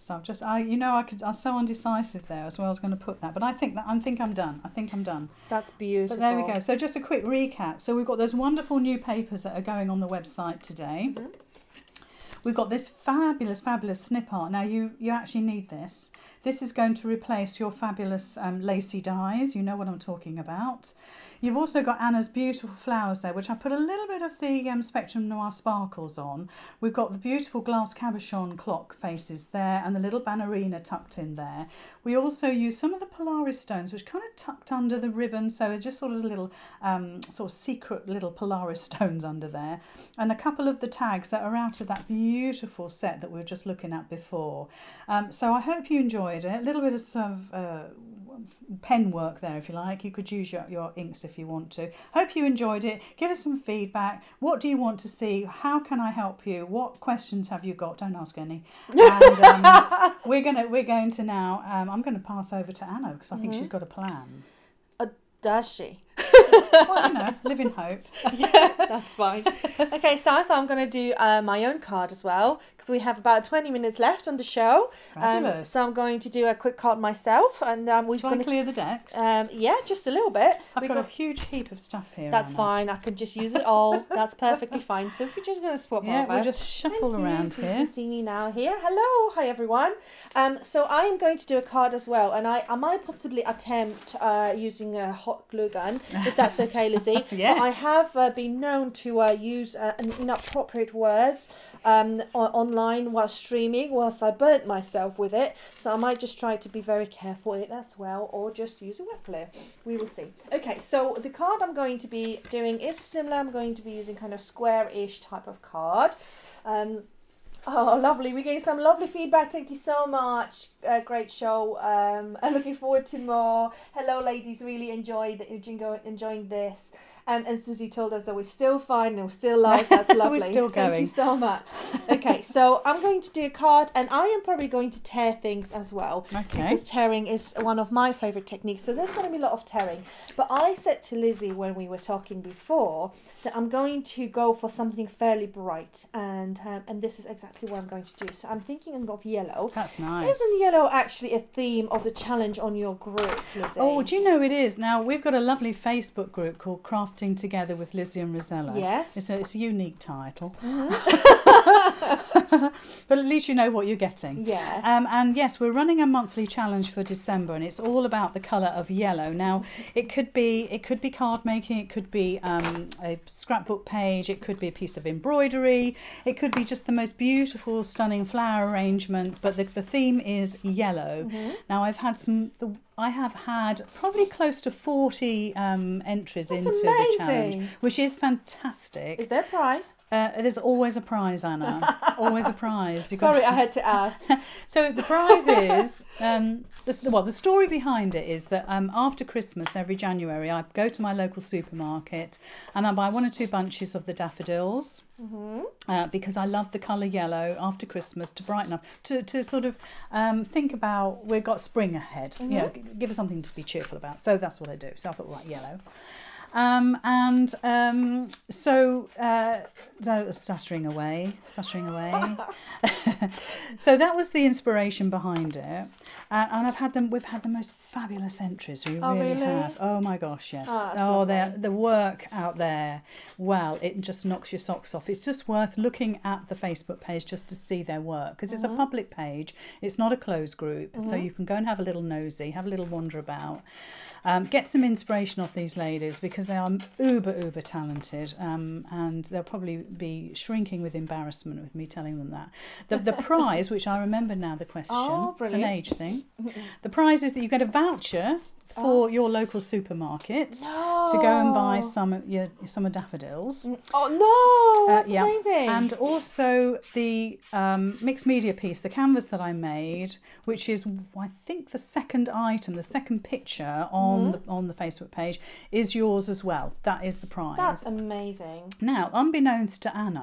So I've just, I, you know, I could, I was so undecisive there as well. I was going to put that, but I think that I think I'm done. I think I'm done. That's beautiful. But there we go. So just a quick recap. So we've got those wonderful new papers that are going on the website today. Mm-hmm. We've got this fabulous, fabulous SnipArt. Now you, you actually need this. This is going to replace your fabulous um, lacy dies. You know what I'm talking about. You've also got Anna's beautiful flowers there, which I put a little bit of the um, Spectrum Noir sparkles on. We've got the beautiful glass cabochon clock faces there and the little ballerina tucked in there. We also use some of the Polaris stones, which kind of tucked under the ribbon, so it's just sort of little um, sort of secret little Polaris stones under there. And a couple of the tags that are out of that beautiful set that we were just looking at before. Um, so I hope you enjoyed it. A little bit of sort of uh, pen work there, if you like. You could use your, your inks if you want to. Hope you enjoyed it. Give us some feedback. What do you want to see? How can I help you? What questions have you got? Don't ask any. And um, we're gonna we're going to now. Um, I'm going to pass over to Anna because I think mm-hmm. she's got a plan. Uh, does she? Well, you know, live in hope. Yeah, that's fine. Okay, so I thought I'm going to do uh, my own card as well because we have about twenty minutes left on the show. Um, so I'm going to do a quick card myself, and um, we're going to clear the decks. Um, yeah, just a little bit. I've We've got, got a huge heap of stuff here. That's Anna. fine. I can just use it all. That's perfectly fine. So if you're just going to swap yeah, over, we'll just shuffle Thank around you. So here. you can see me now here. Hello, hi everyone. Um, so I am going to do a card as well, and I, I might possibly attempt uh, using a hot glue gun, if that's okay, Lizzie. Yes. But I have uh, been known to uh, use uh, inappropriate words um, online while streaming, whilst I burnt myself with it. So I might just try to be very careful with it as well, or just use a wet glue. We will see. Okay, so the card I'm going to be doing is similar. I'm going to be using kind of square-ish type of card. Um, Oh, lovely. We're getting some lovely feedback. Thank you so much. Uh, great show. Um, I'm looking forward to more. Hello, ladies. Really enjoyed the, enjoying this. Um, and Susie told us that we're still fine and we're still live. That's lovely. We're still going. Thank you so much. Okay, so I'm going to do a card, and I am probably going to tear things as well. Okay. Because tearing is one of my favourite techniques. So there's going to be a lot of tearing. But I said to Lizzie when we were talking before that I'm going to go for something fairly bright. And um, and this is exactly what I'm going to do. So I'm thinking of yellow. That's nice. Isn't yellow actually a theme of the challenge on your group, Lizzie? Oh, do you know it is? Now, we've got a lovely Facebook group called Crafting Together with Lizzy and Rossella. Yes. It's a, it's a unique title. Mm-hmm. But at least you know what you're getting. Yeah. Um, and yes, we're running a monthly challenge for December, and it's all about the colour of yellow. Now, it could be it could be card making, it could be um, a scrapbook page, it could be a piece of embroidery, it could be just the most beautiful, stunning flower arrangement. But the, the theme is yellow. Mm-hmm. Now, I've had some. The, I have had probably close to forty um, entries That's into amazing. the challenge, which is fantastic. Is there a prize? Uh, there's always a prize, Anna. Always a prize. You've Sorry, got... I had to ask. So the prize is, um, the, well, the story behind it is that um, after Christmas, every January, I go to my local supermarket and I buy one or two bunches of the daffodils. Mm-hmm. uh, because I love the colour yellow after Christmas to brighten up, to, to sort of um, think about, we've got spring ahead, mm-hmm. you know, give us something to be cheerful about. So that's what I do. So I thought, right, yellow. Um, and um, so, uh, so stuttering away, stuttering away. So that was the inspiration behind it, uh, and I've had them. We've had the most fabulous entries. We oh, really, really have. Oh my gosh, yes. Oh, oh the the work out there. Well, it just knocks your socks off. It's just worth looking at the Facebook page just to see their work, because it's mm-hmm. a public page. It's not a closed group, mm-hmm. so you can go and have a little nosy, have a little wander about. Um, get some inspiration off these ladies because they are uber, uber talented, um, and they'll probably be shrinking with embarrassment with me telling them that. The, the prize, which I remember now the question, oh, it's an age thing. The prize is that you get a voucher for oh. your local supermarket no. to go and buy some your summer daffodils. Oh no, that's uh, yeah. amazing. And also the um, mixed media piece, the canvas that I made, which is I think the second item, the second picture on mm-hmm. the on the Facebook page, is yours as well. That is the prize. That's amazing. Now, unbeknownst to Anna,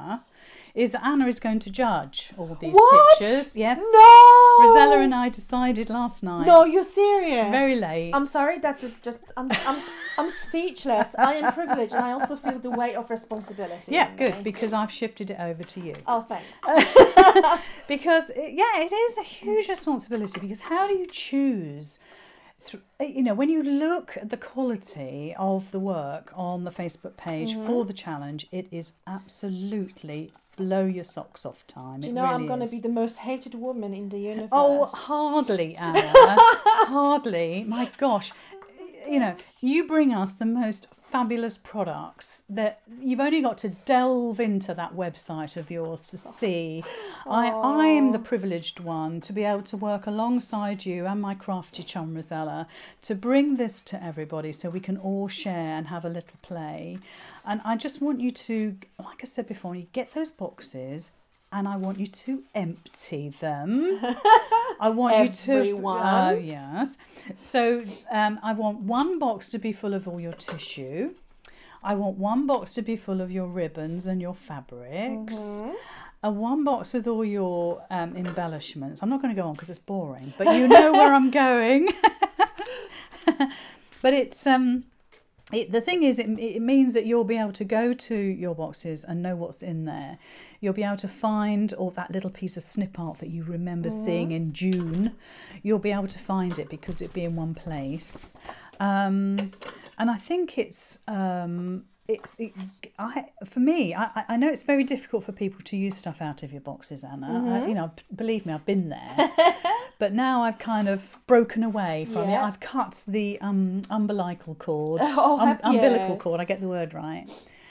is that Anna is going to judge all these What? pictures. Yes. No! Rosella and I decided last night. No, you're serious? Very late. I'm sorry, that's a, just, I'm, I'm, I'm speechless. I am privileged and I also feel the weight of responsibility. Yeah, on good, me. because I've shifted it over to you. Oh, thanks. Because, yeah, it is a huge responsibility, because how do you choose? You know, when you look at the quality of the work on the Facebook page mm-hmm. for the challenge, it is absolutely blow your socks off time. Do you it know really I'm going to is. be the most hated woman in the universe? Oh, hardly, Anna. Hardly. My gosh. You know, you bring us the most fabulous products that you've only got to delve into that website of yours to see. I, I am the privileged one to be able to work alongside you and my crafty chum Rossella to bring this to everybody so we can all share and have a little play. And I just want you to, like I said before, you get those boxes and I want you to empty them. I want Everyone. you to... Uh, yes. So um, I want one box to be full of all your tissue. I want one box to be full of your ribbons and your fabrics. Mm-hmm. And one box with all your um, embellishments. I'm not going to go on because it's boring, but you know where I'm going. But it's... Um, It, the thing is, it, it means that you'll be able to go to your boxes and know what's in there. You'll be able to find all that little piece of SnipArt that you remember mm-hmm. seeing in June. You'll be able to find it because it'll be in one place. Um, and I think it's... Um, It's it, I for me. I, I know it's very difficult for people to use stuff out of your boxes, Anna. Mm-hmm. I, you know, believe me, I've been there. But now I've kind of broken away from yeah. it. I've cut the um, umbilical cord, oh, um, umbilical you? cord. I get the word right.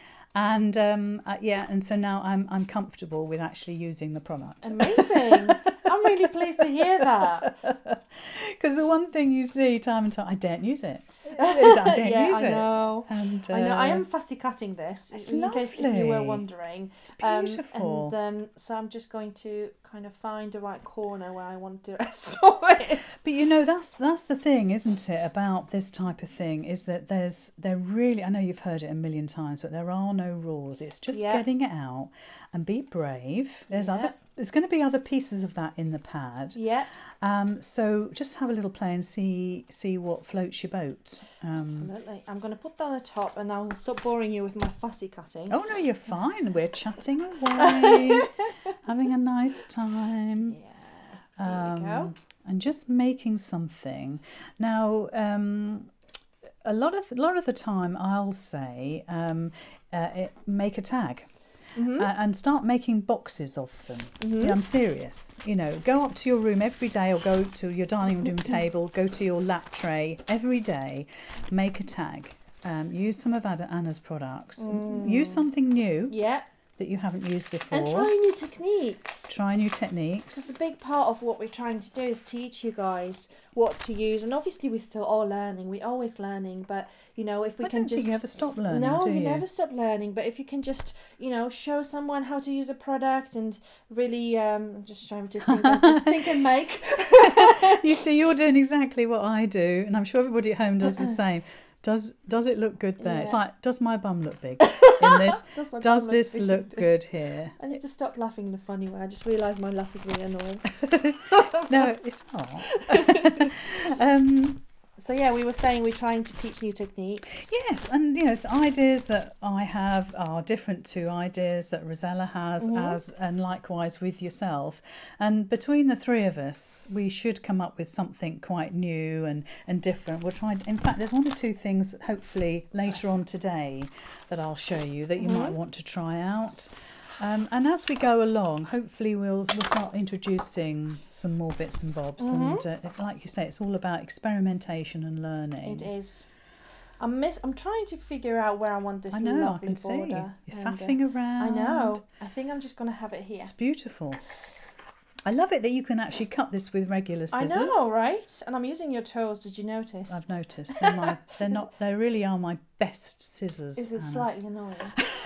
And um, uh, yeah, and so now I'm I'm comfortable with actually using the product. Amazing! I'm really pleased to hear that. Because the one thing you see time and time, I don't use it. I don't yeah, use I it. know. And, uh, I know. I am fussy cutting this. It's in lovely. case if you were wondering. It's beautiful. Um, and um, so I'm just going to kind of find the right corner where I want to store it. But you know, that's that's the thing, isn't it, about this type of thing, is that there's there really, I know you've heard it a million times, but there are no rules. It's just yeah. getting it out and be brave. There's yeah. other there's going to be other pieces of that in the pad. Yeah. Um, so just have a little play and see see what floats your boat. Um, Absolutely. I'm going to put that on the top and I'll stop boring you with my fussy cutting. Oh no, you're fine. We're chatting away, having a nice time. Yeah. There um, you go. And just making something. Now, um, a lot of a lot of the time, I'll say, um, uh, it, make a tag. Mm-hmm. uh, and start making boxes of them. Mm-hmm. Yeah, I'm serious. You know, go up to your room every day or go to your dining room table, go to your lap tray every day, make a tag. Um, use some of Anna's products. Mm. Use something new. Yeah. That you haven't used before. And try new techniques. Try new techniques. Because a big part of what we're trying to do is teach you guys what to use. And obviously we're still all learning. We're always learning. But, you know, if we I can don't just... think you ever stop learning, No, do you you? never stop learning. But if you can just, you know, show someone how to use a product and really... Um, I'm just trying to think, and, think and make. You see, you're doing exactly what I do. And I'm sure everybody at home does the same. Does does it look good there? Yeah. It's like, does my bum look big in this? does does this look, look good here? I need to stop laughing in a funny way. I just realised my laugh is really annoying. No, it's not. um, so yeah, we were saying we're trying to teach new techniques. Yes, and you know, the ideas that I have are different to ideas that Rossella has, mm-hmm. as and likewise with yourself. And between the three of us, we should come up with something quite new and, and different. We'll try. In fact, there's one or two things hopefully later on today that I'll show you that you mm-hmm. might want to try out. Um, and as we go along, hopefully we'll we'll start introducing some more bits and bobs. Mm-hmm. And uh, if, like you say, it's all about experimentation and learning. It is. I'm miss. I'm trying to figure out where I want this I know, lovely I can border. see. You're faffing uh, around. I know. I think I'm just going to have it here. It's beautiful. I love it that you can actually cut this with regular scissors. I know, right? And I'm using your tools. Did you notice? I've noticed. They're, my, they're not. They really are my best scissors. Is it Anna. Slightly annoying?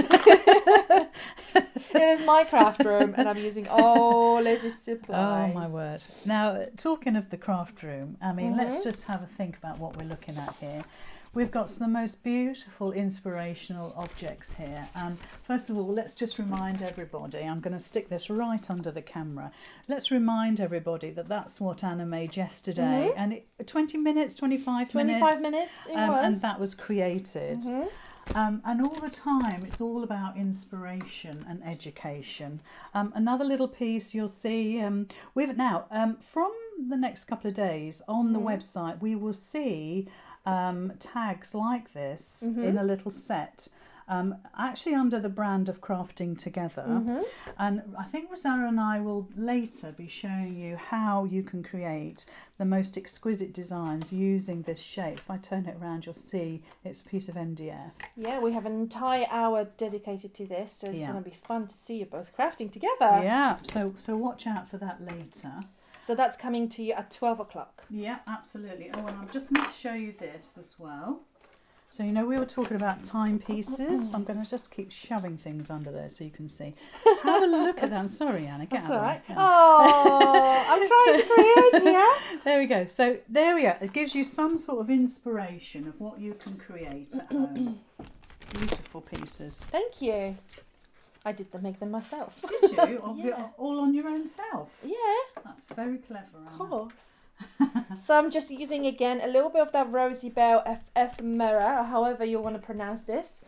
It is my craft room, and I'm using all Lizzy's supplies. Oh my word! Now, talking of the craft room, I mean, mm-hmm. let's just have a think about what we're looking at here. We've got some of the most beautiful inspirational objects here. Um, first of all, let's just remind everybody, I'm going to stick this right under the camera. Let's remind everybody that that's what Anna made yesterday. Mm-hmm. And it, twenty minutes, twenty-five, twenty-five minutes it um, was. And that was created. Mm-hmm. Um, and all the time it's all about inspiration and education. Um, another little piece you'll see, um, we've now, um, from the next couple of days on the mm-hmm. website, we will see um, tags like this mm-hmm. in a little set. Um, actually under the brand of Crafting Together. Mm-hmm. And I think Rossella and I will later be showing you how you can create the most exquisite designs using this shape. If I turn it around, you'll see it's a piece of M D F. Yeah, we have an entire hour dedicated to this, so it's yeah. going to be fun to see you both crafting together. Yeah, so, so watch out for that later. So that's coming to you at twelve o'clock. Yeah, absolutely. Oh, and I'm just going to show you this as well. So, you know, we were talking about timepieces. I'm going to just keep shoving things under there so you can see. Have a look at that. I'm sorry, Anna. Get That's out all right. Yeah. Oh, I'm trying so, to create here. There we go. So, there we go. It gives you some sort of inspiration of what you can create at home. Beautiful pieces. Thank you. I did them, make them myself. Did you? All, yeah. all on your own self? Yeah. That's very clever, Anna. Of course. So I'm just using again a little bit of that Rosy Bell F ephemera, however you want to pronounce this.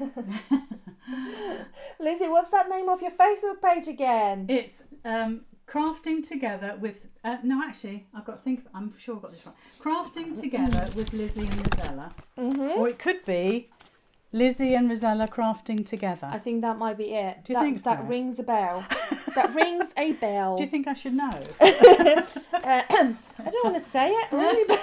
Lizzie, what's that name of your Facebook page again? It's um, Crafting Together with, uh, no actually, I've got to think, I'm sure I've got this right. Crafting Together with Lizzy and Rossella. Mm-hmm. Or it could be Lizzy and Rossella Crafting Together. I think that might be it. Do you that, think so? That rings a bell. That rings a bell. Do you think I should know? uh, I don't want to say it, really.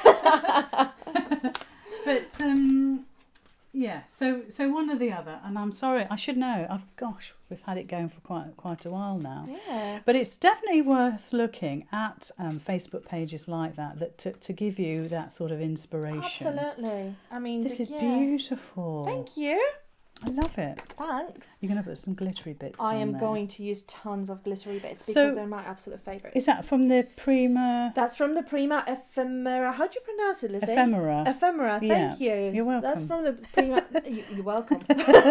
But um, yeah, so so one or the other, and I'm sorry, I should know. I've gosh, we've had it going for quite quite a while now. Yeah. But it's definitely worth looking at um, Facebook pages like that that to, to give you that sort of inspiration. Absolutely. I mean, this the, is yeah. beautiful. Thank you. I love it. Thanks. You're going to put some glittery bits I on am there. going to use tons of glittery bits So, because they're my absolute favourite. Is that from the Prima? That's from the Prima Ephemera. How do you pronounce it, Lizzie? Ephemera. Ephemera, thank yeah. you. You're welcome. That's from the Prima... you, you're welcome.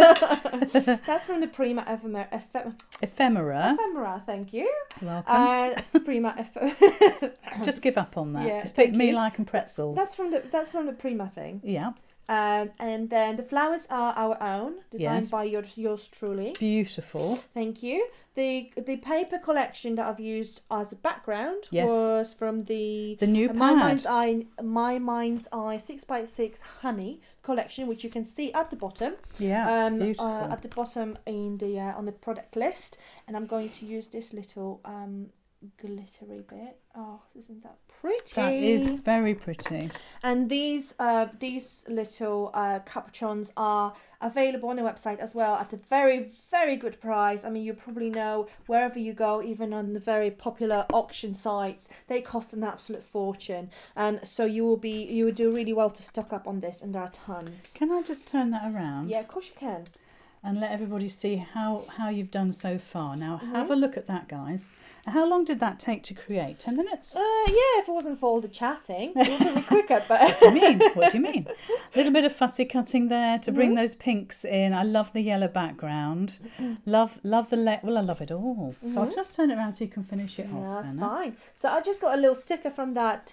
That's from the Prima Ephemera. Ephem Ephemera. Ephemera, thank you. You're welcome. Uh, Prima Ephemera. Just give up on that. Yeah, it's picked thank me you. like and pretzels. That's from the that's from the Prima thing. Yeah. Um, and then the flowers are our own, designed Yes. by yours, yours truly. Beautiful. Thank you. The the paper collection that I've used as a background Yes. was from the The new uh, My pad. Mind's Eye My Mind's Eye six by six Honey collection, which you can see at the bottom. Yeah, um, beautiful. Uh, at the bottom in the uh, on the product list, and I'm going to use this little um, glittery bit. Oh, isn't that pretty? That is very pretty. And these uh, these little uh, cabochons are available on the website as well at a very, very good price. I mean, you probably know wherever you go, even on the very popular auction sites, they cost an absolute fortune. Um, so you will be you would do really well to stock up on this, and there are tons. Can I just turn that around? Yeah, of course you can. And let everybody see how, how you've done so far. Now, Mm-hmm. have a look at that, guys. How long did that take to create? Ten minutes? Uh, yeah, if it wasn't for all the chatting, it would be quicker. But What do you mean? What do you mean? A little bit of fussy cutting there to bring Mm-hmm. those pinks in. I love the yellow background. Love love the le well, I love it all. So I'll just turn it around so you can finish it off. Mm-hmm. that's Anna. fine. So I just got a little sticker from that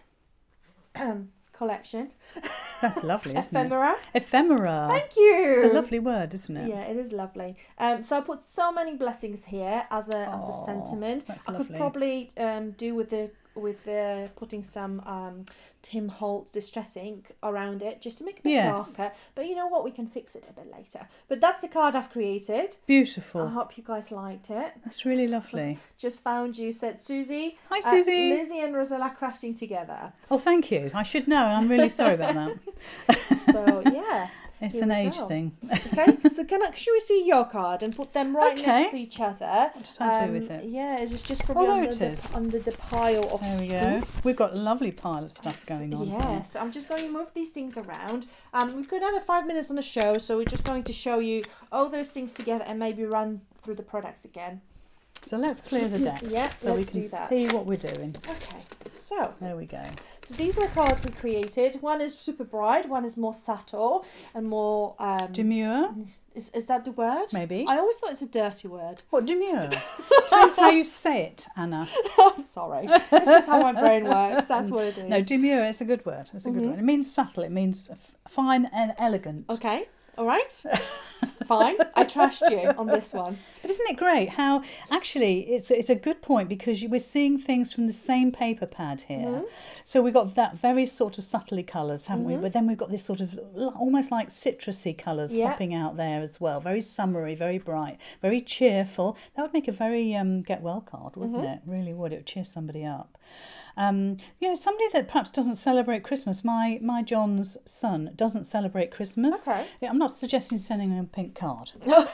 um, collection. That's lovely, isn't Ephemera. it? Ephemera. Thank you. It's a lovely word, isn't it? Yeah, it is lovely. Um, so I put so many blessings here as a as a Aw, sentiment. that's I lovely. could probably um do with the with the putting some um Tim Holtz distress ink around it just to make it a bit Yes. darker. But you know what? We can fix it a bit later. But that's the card I've created. Beautiful. I hope you guys liked it. That's really lovely. Just found you, said Susie. Hi, uh, Susie. Lizzy and Rossella crafting together. Oh, thank you. I should know, and I'm really sorry about that. So yeah. It's Here an we age go. thing. Okay, so can I, should we see your card and put them right Okay. next to each other? What did I do with it? Yeah, it's just probably Oh, there under, it the, is. under the pile of There we go. stuff. We've got a lovely pile of stuff going on Yeah, here. so I'm just going to move these things around. Um, we've got another five minutes on the show, so we're just going to show you all those things together and maybe run through the products again. So let's clear the decks Yeah, so we let's can do that. see what we're doing. Okay, So there we go. So these are the cards we created. One is super bright, one is more subtle and more um Demure? Is is that the word? Maybe. I always thought it's a dirty word. What, demure? Depends how you say it, Anna. I'm sorry. It's just how my brain works. That's what it is. No, demure, it's a good word. It's a good Mhm. word. It means subtle. It means f- fine and elegant. Okay. All right. Fine. I trust you on this one. But isn't it great how actually it's it's a good point because you, we're seeing things from the same paper pad here. Mhm. So we've got that very sort of subtly colours, haven't we? Mhm. But then we've got this sort of l- almost like citrusy colours Yeah. popping out there as well. Very summery, very bright, very cheerful. That would make a very um, get well card, wouldn't Mhm. it? Really would. It would cheer somebody up. Um, you know, somebody that perhaps doesn't celebrate Christmas. My my John's son doesn't celebrate Christmas. Okay. Yeah, I'm not suggesting sending him a pink card,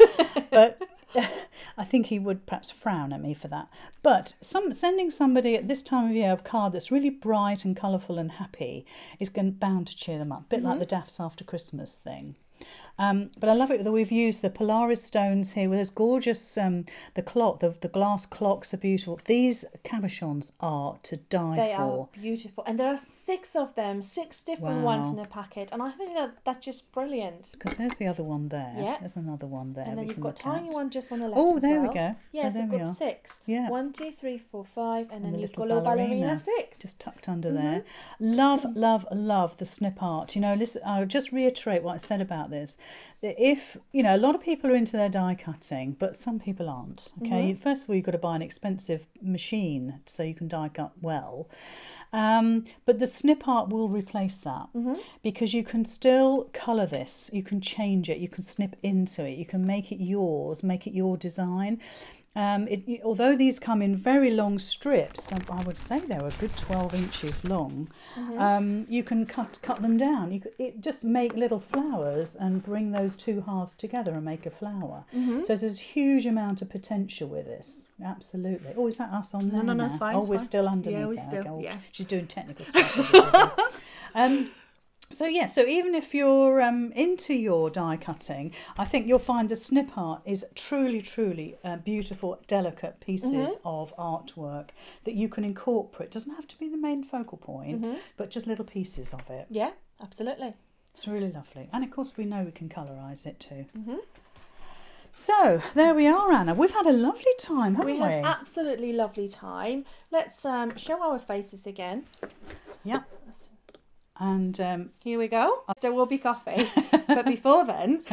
but I think he would perhaps frown at me for that. But some sending somebody at this time of year a card that's really bright and colourful and happy is going bound to cheer them up. A bit like the Daffs After Christmas thing. Um, but I love it that we've used the Polaris stones here with this gorgeous, um, the clock, the, the glass clocks are beautiful. These cabochons are to die They for. are beautiful. And there are six of them, six different ones Wow. in a packet. And I think that that's just brilliant. Because there's the other one there. Yeah. There's another one there. And then we you've can got look tiny at. one just on the left. Oh, as there well. we go. Yes, so there I've we got are. six. Yeah. One, two, three, four, five, and, And then the you've little got a little ballerina, ballerina. six. Just tucked under Mhm. there. Love, love, love the SnipArt. You know, listen, I'll just reiterate what I said about this. That if, you know, a lot of people are into their die cutting, but some people aren't. Okay, Mhm. first of all, you've got to buy an expensive machine so you can die cut well. Um, but the SnipArt will replace that Mhm. because you can still colour this, you can change it, you can snip into it, you can make it yours, make it your design. Um, it, it- although these come in very long strips, I I would say they're a good twelve inches long, um, you can cut cut them down. You could, it just make little flowers and bring those two halves together and make a flower. Mhm. So there's a huge amount of potential with this. Absolutely. Oh, is that us on No, there no, no, now? it's fine, Oh, it's we're fine. still underneath Yeah, we there. still- Okay, well, yeah. she's doing technical stuff. everybody. um, So yeah, so even if you're um, into your die cutting, I think you'll find the SnipArt is truly, truly uh, beautiful, delicate pieces of artwork that you can incorporate. It doesn't have to be the main focal point, but just little pieces of it. Yeah, absolutely. It's really lovely. And of course we know we can colorise it too. Mhm. So there we are, Anna. We've had a lovely time, haven't We we? had absolutely lovely time. Let's um, show our faces again. Yeah. And um, Here we go. There will be coffee, but before then.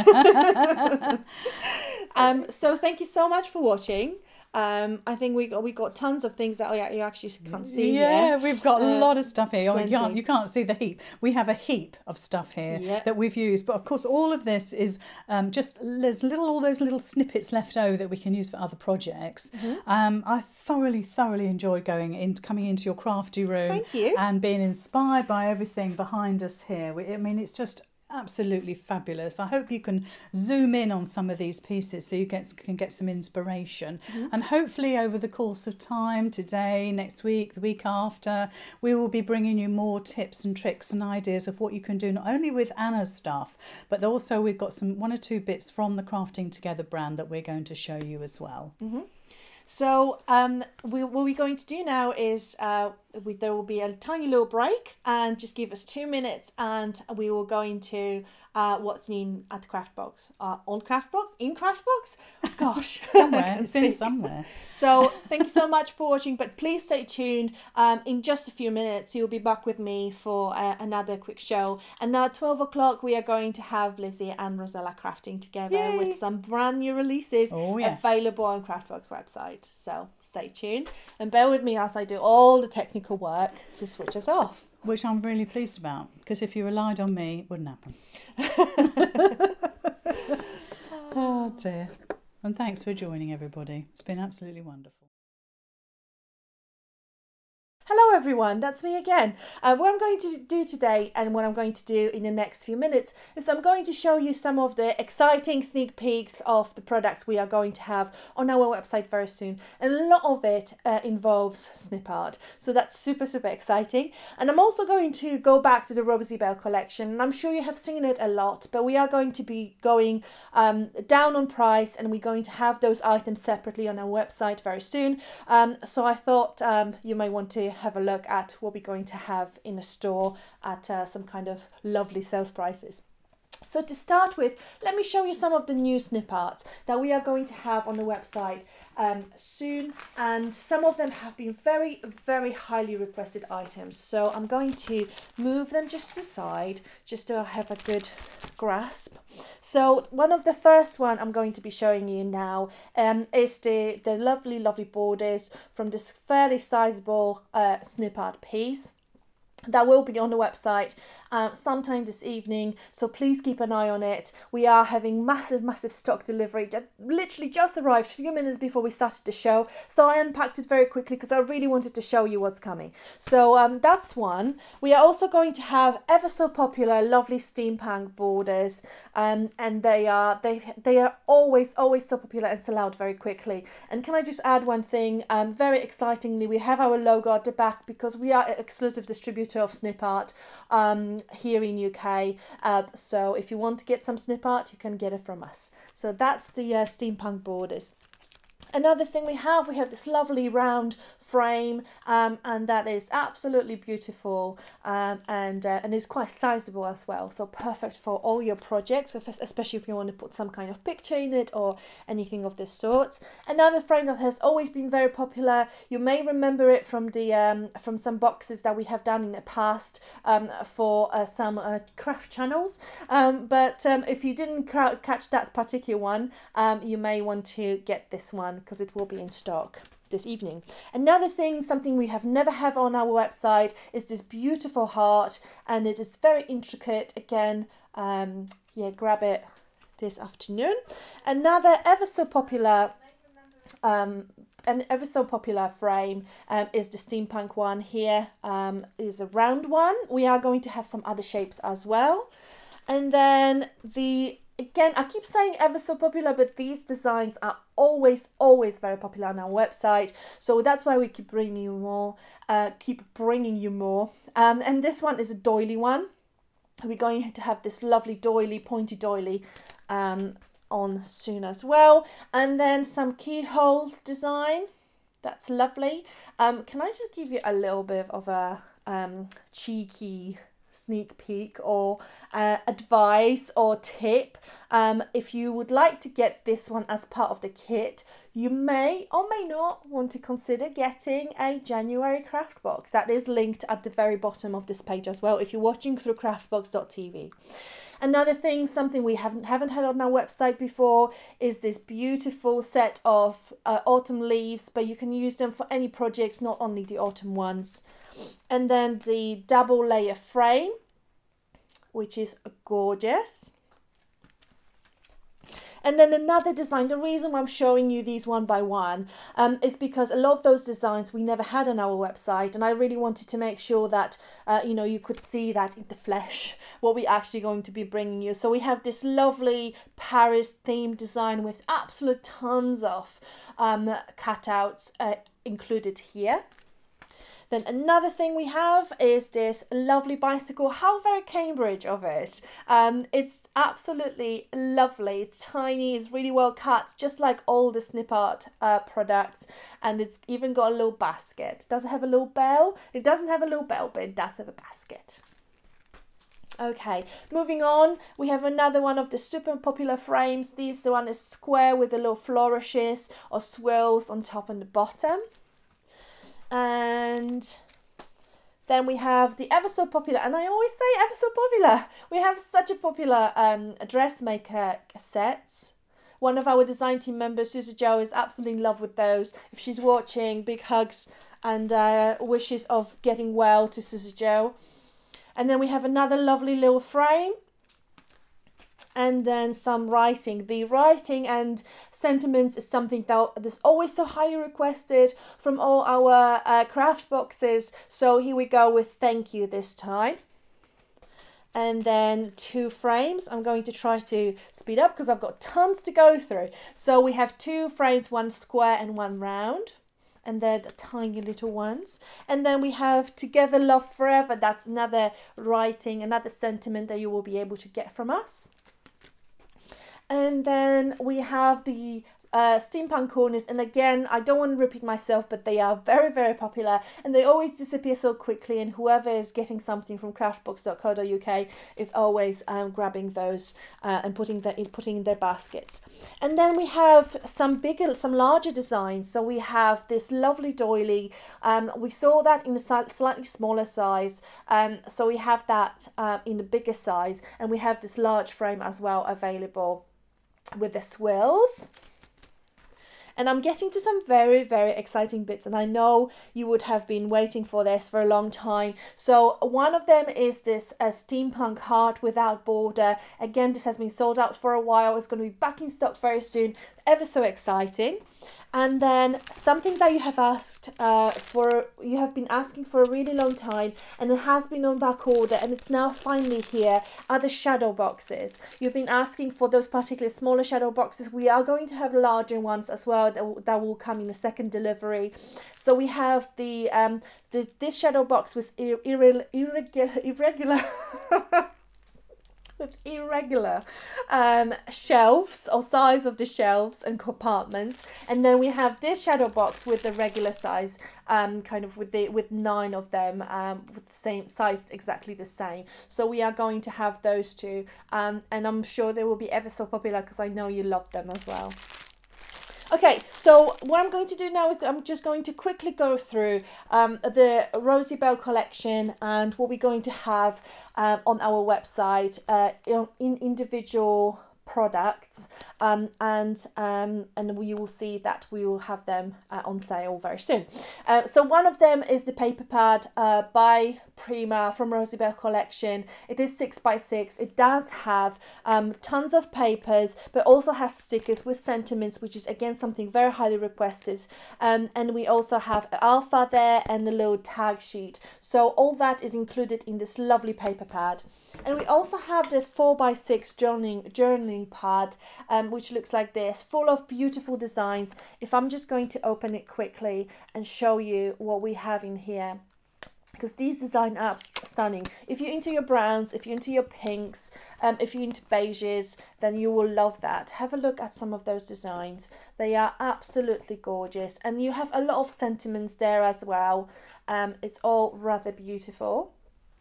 um, so thank you so much for watching. Um, I think we got we got tons of things that you actually can't see yeah, here. we've got a Uh, lot of stuff here. Oh, you can't plenty. you can't see the heap. We have a heap of stuff here Yeah. that we've used, but of course all of this is um, just there's little all those little snippets left over that we can use for other projects. Mm-hmm. Um, I thoroughly thoroughly enjoyed going in coming into your crafty room. Thank you. And being inspired by everything behind us here. We, I mean, it's just absolutely fabulous. I hope you can zoom in on some of these pieces so you get, can get some inspiration. Mm-hmm. And hopefully over the course of time, today, next week, the week after, we will be bringing you more tips and tricks and ideas of what you can do, not only with Anna's stuff, but also we've got some one or two bits from the Crafting Together brand that we're going to show you as well. Mm-hmm. So um, we, what we're going to do now is uh, we, there will be a tiny little break and just give us two minutes and we will go into uh, what's new at Craftbox. Uh, on Craftbox? In Craftbox? Gosh. Somewhere, it's in somewhere. So thank you so much for watching, but please stay tuned. Um, in just a few minutes, you'll be back with me for uh, another quick show. And now at twelve o'clock, we are going to have Lizzy and Rossella crafting together Yay. with some brand new releases Oh, yes. available on Craftbox website. So stay tuned and bear with me as I do all the technical work to switch us off. Which I'm really pleased about, because if you relied on me, it wouldn't happen. Oh dear. And thanks for joining, everybody. It's been absolutely wonderful. Hello everyone, that's me again. Uh, what I'm going to do today and what I'm going to do in the next few minutes is I'm going to show you some of the exciting sneak peeks of the products we are going to have on our website very soon. And a lot of it uh, involves SnipArt. So that's super, super exciting. And I'm also going to go back to the Rosie Bell collection. And I'm sure you have seen it a lot, but we are going to be going um, down on price and we're going to have those items separately on our website very soon. Um, so I thought um, you may want to have a look at what we're going to have in a store at uh, some kind of lovely sales prices. So to start with, let me show you some of the new SnipArt that we are going to have on the website um, soon, and some of them have been very, very highly requested items. So I'm going to move them just aside, just to have a good grasp. So one of the first one I'm going to be showing you now um, is the, the lovely, lovely borders from this fairly sizable uh, SnipArt piece. That will be on the website uh, sometime this evening, so please keep an eye on it. We are having massive, massive stock delivery that literally just arrived a few minutes before we started the show, so I unpacked it very quickly because I really wanted to show you what's coming. So um, that's one. We are also going to have ever so popular, lovely steampunk borders, um, and they are they they are always, always so popular and sell out very quickly. And can I just add one thing? Um, very excitingly, we have our logo at the back because we are an exclusive distributor of SnipArt um, here in U K, uh, so if you want to get some SnipArt, you can get it from us. So that's the uh, steampunk borders. Another thing we have, we have this lovely round frame, um, and that is absolutely beautiful, um, and uh, and is quite sizable as well, so perfect for all your projects, especially if you want to put some kind of picture in it or anything of this sort. Another frame that has always been very popular, you may remember it from the um, from some boxes that we have done in the past um, for uh, some uh, craft channels, um, but um, if you didn't catch that particular one, um, you may want to get this one, because it will be in stock this evening. Another thing, something we have never have on our website, is this beautiful heart, and it is very intricate. Again, um, yeah, grab it this afternoon. Another ever so popular um, an ever so popular frame um, is the steampunk one here. Um, is a round one. We are going to have some other shapes as well. And then the Again, I keep saying ever so popular, but these designs are always, always very popular on our website. So that's why we keep bringing you more, uh, keep bringing you more. Um, and this one is a doily one. We're going to have this lovely doily, pointy doily um, on soon as well. And then some keyholes design. That's lovely. Um, can I just give you a little bit of a um, cheeky sneak peek or uh, advice or tip? Um, if you would like to get this one as part of the kit, you may or may not want to consider getting a January craft box. That is linked at the very bottom of this page as well if you're watching through craftbox dot t v. Another thing, something we haven't haven't had on our website before, is this beautiful set of uh, autumn leaves, but you can use them for any projects, not only the autumn ones. And then the double layer frame, which is gorgeous. And then another design, the reason why I'm showing you these one by one um, is because a lot of those designs we never had on our website, and I really wanted to make sure that uh, you know, you could see that in the flesh, what we're actually going to be bringing you. So we have this lovely Paris themed design with absolute tons of um, cutouts uh, included here. Then another thing we have is this lovely bicycle. How very Cambridge of it. Um, it's absolutely lovely. It's tiny, it's really well cut, just like all the SnipArt uh, products. And it's even got a little basket. Does it have a little bell? It doesn't have a little bell, but it does have a basket. Okay, moving on, we have another one of the super popular frames. This the one is square with the little flourishes or swirls on top and the bottom. And then we have the ever so popular, and I always say ever so popular, we have such a popular um, dressmaker sets. One of our design team members, Susie Jo, is absolutely in love with those. If she's watching, big hugs and uh, wishes of getting well to Susie Jo. And then we have another lovely little frame. And then some writing. The writing and sentiments is something that is always so highly requested from all our uh, craft boxes. So here we go with thank you this time. And then two frames. I'm going to try to speed up because I've got tons to go through. So we have two frames, one square and one round. And they're the tiny little ones. And then we have Together Love Forever. That's another writing, another sentiment that you will be able to get from us. And then we have the uh, steampunk corners, and again, I don't want to repeat myself, but they are very, very popular, and they always disappear so quickly, and whoever is getting something from craftbox dot co dot U K is always um, grabbing those uh, and putting that in putting in their baskets. And then we have some bigger, some larger designs. So we have this lovely doily. Um, we saw that in a slightly smaller size, um, so we have that uh, in the bigger size, and we have this large frame as well available with the swirls. And I'm getting to some very, very exciting bits, and I know you would have been waiting for this for a long time. So one of them is this uh, steampunk heart without border. Again, this has been sold out for a while. It's going to be back in stock very soon. Ever so exciting. And then something that you have asked uh, for, you have been asking for a really long time, and it has been on back order, and it's now finally here, are the shadow boxes. You've been asking for those particular smaller shadow boxes. We are going to have larger ones as well that, that will come in a second delivery. So we have the, um, the this shadow box with ir ir irregular, irregular with irregular um, shelves, or size of the shelves and compartments, and then we have this shadow box with the regular size, um, kind of with the with nine of them, um, with the same size, exactly the same. So we are going to have those two, um, and I'm sure they will be ever so popular because I know you love them as well. Okay, so what I'm going to do now is I'm just going to quickly go through um, the Rosie Bell collection and what we're going to have um, on our website uh, in, in individual products, um, and um, and we will see that we will have them uh, on sale very soon. Uh, so one of them is the paper pad uh, by Prima from Rosie Bell collection. It is six by six. It does have um, tons of papers, but also has stickers with sentiments, which is again something very highly requested. Um, and we also have alpha there and a little tag sheet. So all that is included in this lovely paper pad. And we also have the four by six journaling, journaling pad, um, which looks like this, full of beautiful designs. If I'm just going to open it quickly and show you what we have in here, because these designs are stunning. If you're into your browns, if you're into your pinks, um, if you're into beiges, then you will love that. Have a look at some of those designs. They are absolutely gorgeous. And you have a lot of sentiments there as well. Um, it's all rather beautiful.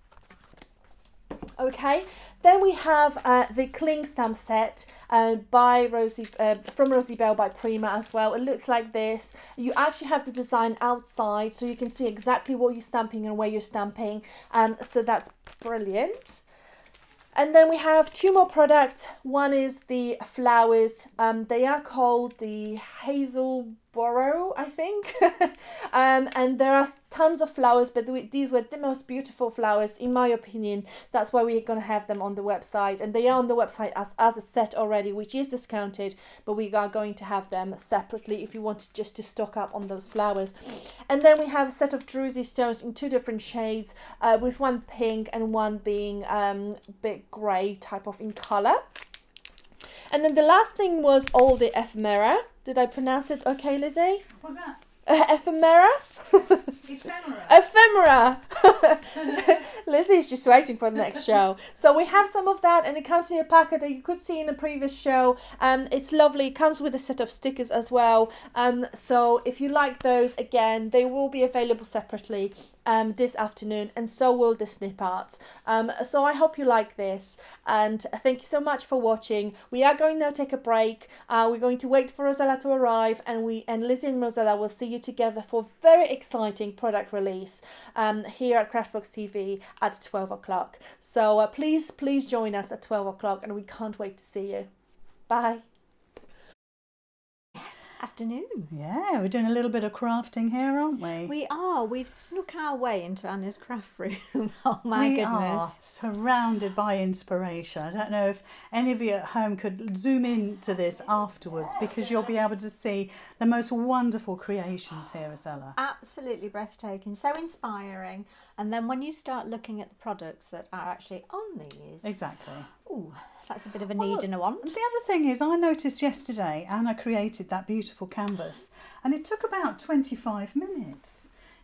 Okay, then we have uh, the cling stamp set uh, by Rosie, uh, from Rosie Bell by Prima as well. It looks like this. You actually have the design outside, so you can see exactly what you're stamping and where you're stamping. Um, so that's brilliant. And then we have two more products. One is the flowers. Um, they are called the Hazel Borrow, I think. um, and there are tons of flowers, but these were the most beautiful flowers, in my opinion. That's why we're going to have them on the website. And they are on the website as, as a set already, which is discounted, but we are going to have them separately if you wanted just to stock up on those flowers. And then we have a set of druzy stones in two different shades, uh, with one pink and one being um, bit grey type of in colour. And then the last thing was all the ephemera. Did I pronounce it okay, Lizzie? What's that? Uh, ephemera? Ephemera. Ephemera. Lizzie's just waiting for the next show. So we have some of that, and it comes in a packet that you could see in the previous show. Um, it's lovely. It comes with a set of stickers as well. Um, so if you like those, again, they will be available separately um, this afternoon, and so will the SnipArts. Um, so I hope you like this, and thank you so much for watching. We are going now to take a break. Uh, we're going to wait for Rossella to arrive, and we and Lizzie and Rossella will see you together for very exciting product release um, here at Craftbox T V at twelve o'clock. So uh, please, please join us at twelve o'clock, and we can't wait to see you. Bye. Yes, afternoon. Yeah, we're doing a little bit of crafting here, aren't we? We are. We've snuck our way into Anna's craft room. Oh my we goodness. are surrounded by inspiration. I don't know if any of you at home could zoom into this afterwards, because you'll be able to see the most wonderful creations here, Rossella. Absolutely breathtaking. So inspiring. And then when you start looking at the products that are actually on these. Exactly. Ooh, that's a bit of a Well, need and a want. The other thing is, I noticed yesterday Anna created that beautiful canvas, and it took about twenty-five minutes.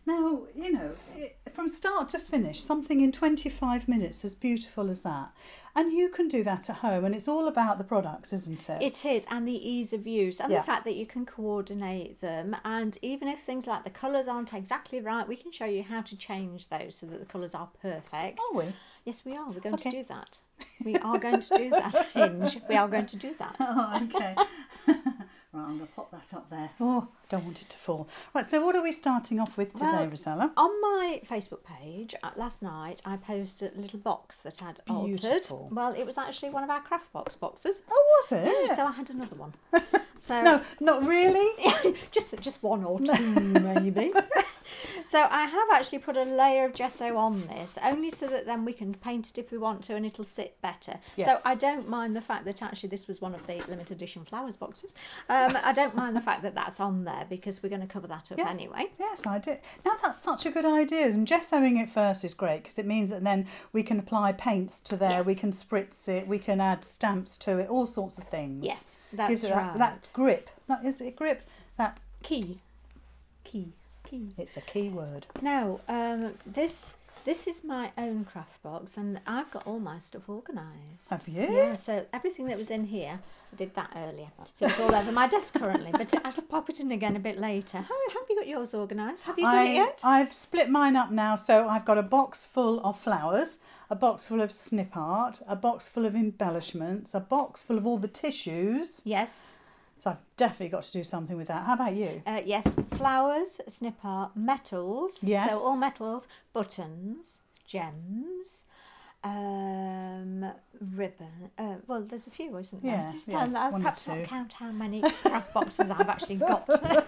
Now, you know, it, from start to finish, something in twenty-five minutes as beautiful as that. And you can do that at home, and it's all about the products, isn't it? It is, and the ease of use, and Yeah. the fact that you can coordinate them. And even if things like the colours aren't exactly right, we can show you how to change those so that the colours are perfect. Are we? Yes, we are. We're going Okay. to do that. We are going to do that, Hinge. We are going to do that. Oh, okay. Right, I'm going to pop that up there. Oh, don't want it to fall. Right, so what are we starting off with today, Well, Rossella? On my Facebook page uh, last night, I posted a little box that had Beautiful. altered. Well, it was actually one of our craft box boxes. Oh, was it? Yeah, so I had another one. So No, not really. just just one or two maybe. So I have actually put a layer of gesso on this, only so that then we can paint it if we want to, and it'll sit better. Yes. So I don't mind the fact that actually this was one of the limited edition flowers boxes. Um, I don't mind the fact that that's on there, because we're going to cover that up Yeah. anyway. Yes, I did. Now, that's such a good idea. And gessoing it first is great, because it means that then we can apply paints to there, Yes. we can spritz it, we can add stamps to it, all sorts of things. Yes, that's Gives it that, right. that grip. That, is it grip? That Key, key, key. It's a key word. Now, um, this this is my own craft box, and I've got all my stuff organised. Have you? Yeah, so everything that was in here, I did that earlier. So it's all over my desk currently, but I'll pop it in again a bit later. How have you got yours organised? Have you done I, it yet? I've split mine up now, so I've got a box full of flowers, a box full of SnipArt, a box full of embellishments, a box full of all the tissues. Yes. So I've definitely got to do something with that. How about you? Uh, yes, flowers, SnipArt, metals. Yes. So all metals, buttons, gems, um, ribbon. Uh, well, there's a few, isn't there? Yeah, Just, yes, um, I'll one or perhaps not two. count how many craft boxes I've actually got.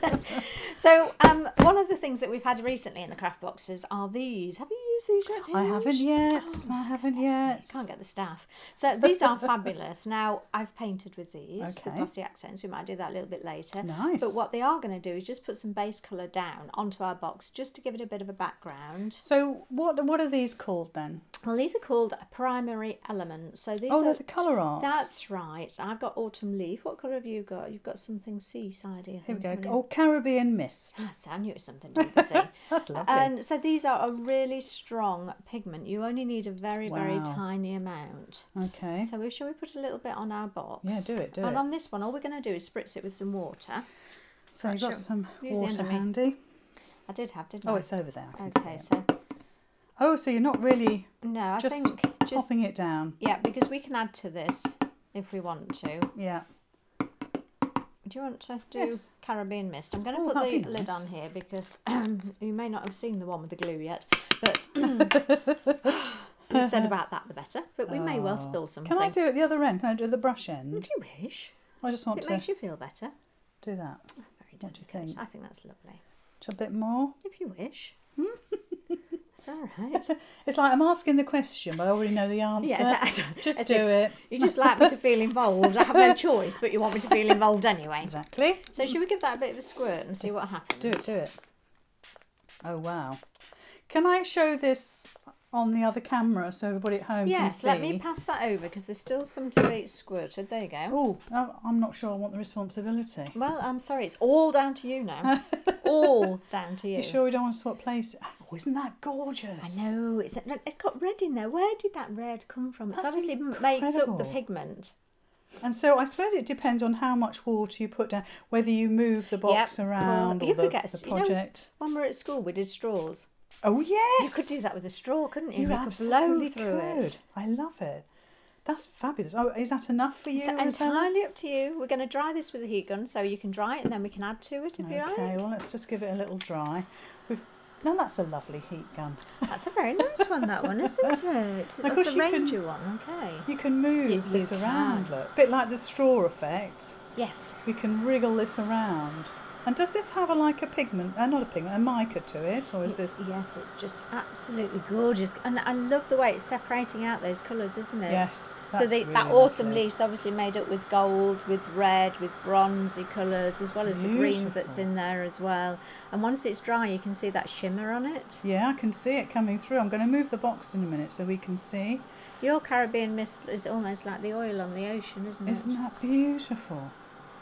So um, one of the things that we've had recently in the craft boxes are these. Have you used these yet? I Hinge? haven't yet. Oh, I haven't goodness me, yet. Can't get the staff. So these are fabulous. Now, I've painted with these with Okay. glossy accents. We might do that a little bit later. Nice. But what they are going to do is just put some base colour down onto our box, just to give it a bit of a background. So what what are these called then? Well, these are called primary elements. So these Oh, are... they're the colour art. That's right. I've got autumn leaf. What colour have you got? You've got something seasidey, I Here we think. go. haven't you? Oh, Caribbean mist. Yes, I knew it was something to do with the sea. That's lovely. And so these are a really strong pigment. You only need a very, very Wow. tiny amount. Okay. So we, shall we put a little bit on our box? Yeah, do it, do and it. on this one, all we're going to do is spritz it with some water. So you've got Sure. some Use the end water of me. handy. I did have, didn't Oh, I? it's over there. I can Okay, see it. so Oh, so you're not really no, I just think just popping it down. yeah, because we can add to this if we want to. Yeah. Do you want to do Yes. Caribbean mist? I'm going to Oh, put that'd the be lid nice. on here because you may not have seen the one with the glue yet, but you said about that the better. But we may well Oh. spill something. Can I do it the other end? Can I do the brush If end? you wish. I just want If it to makes you feel better. do that. Very What do you delicate. think? I think that's lovely. Just a bit more. If you wish. It's all right. It's like I'm asking the question, but I already know the answer. Yeah, is that- Just as do if it. You just like me to feel involved. I have no choice, but you want me to feel involved anyway. Exactly. So should we give that a bit of a squirt and see what happens? Do it, do it. Oh, wow. Can I show this on the other camera so everybody at home Yes, can see? let me pass that over because there's still some to be squirted. There you go. Oh, I'm not sure I want the responsibility. Well, I'm sorry. It's all down to you now. all down to you. You sure we don't want to swap places? Oh, isn't that gorgeous? I know. It's, look, it's got red in there. Where did that red come from? It That's obviously m- makes up the incredible. pigment. And so I suppose it depends on how much water you put down, whether you move the box Yep, around cool. or You the, could get- the you know, project. When we were at school, we did straws. Oh, yes! You could do that with a straw, couldn't you? You You could blow absolutely through could. it. I love it. That's fabulous. Oh, is that enough for you? It's Rossella? entirely up to you. We're going to dry this with a heat gun, so you can dry it and then we can add to it if you Okay, like. well, let's just give it a little dry. We've... Now, that's a lovely heat gun. That's a very nice one, that one, isn't it? Of That's course the you can- Ranger one, okay. You can move You- this you around, can. look. A bit like the straw effect. Yes. We can wriggle this around. And does this have a, like a pigment, uh, not a pigment, a mica to it? Or is It's, this... yes, it's just absolutely gorgeous. And I love the way it's separating out those colours, isn't it? Yes, So that's the, really that autumn lovely. leaf's obviously made up with gold, with red, with bronzy colours, as well as the green that's Beautiful. in there as well. And once it's dry, you can see that shimmer on it. Yeah, I can see it coming through. I'm going to move the box in a minute so we can see. Your Caribbean mist is almost like the oil on the ocean, isn't it? Isn't that beautiful?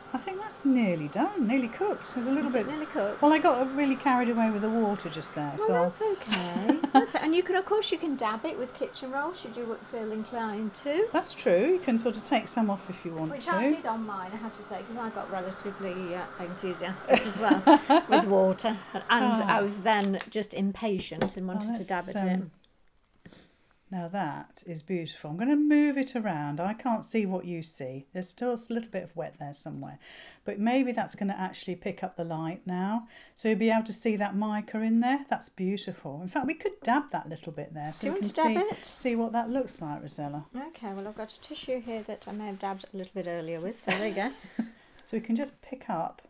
I think that's nearly done, nearly cooked. There's a little Is bit. it nearly cooked? Well, I got really carried away with the water just there, Well, so that's okay. That's it. And you can, of course, you can dab it with kitchen roll should you feel inclined to. that's true. You can sort of take some off if you want Which to. I did on mine, I have to say, because I got relatively uh, enthusiastic as well with water. And Oh. I was then just impatient and wanted to let's, dab it um, in. Now that is beautiful. I'm going to move it around. I can't see what you see. There's still a little bit of wet there somewhere. But maybe that's going to actually pick up the light now. So you'll be able to see that mica in there. That's beautiful. In fact, we could dab that little bit there so Do you you want can to dab see, it? see what that looks like, Rossella. Okay, well, I've got a tissue here that I may have dabbed a little bit earlier with, so there you go. So we can just pick up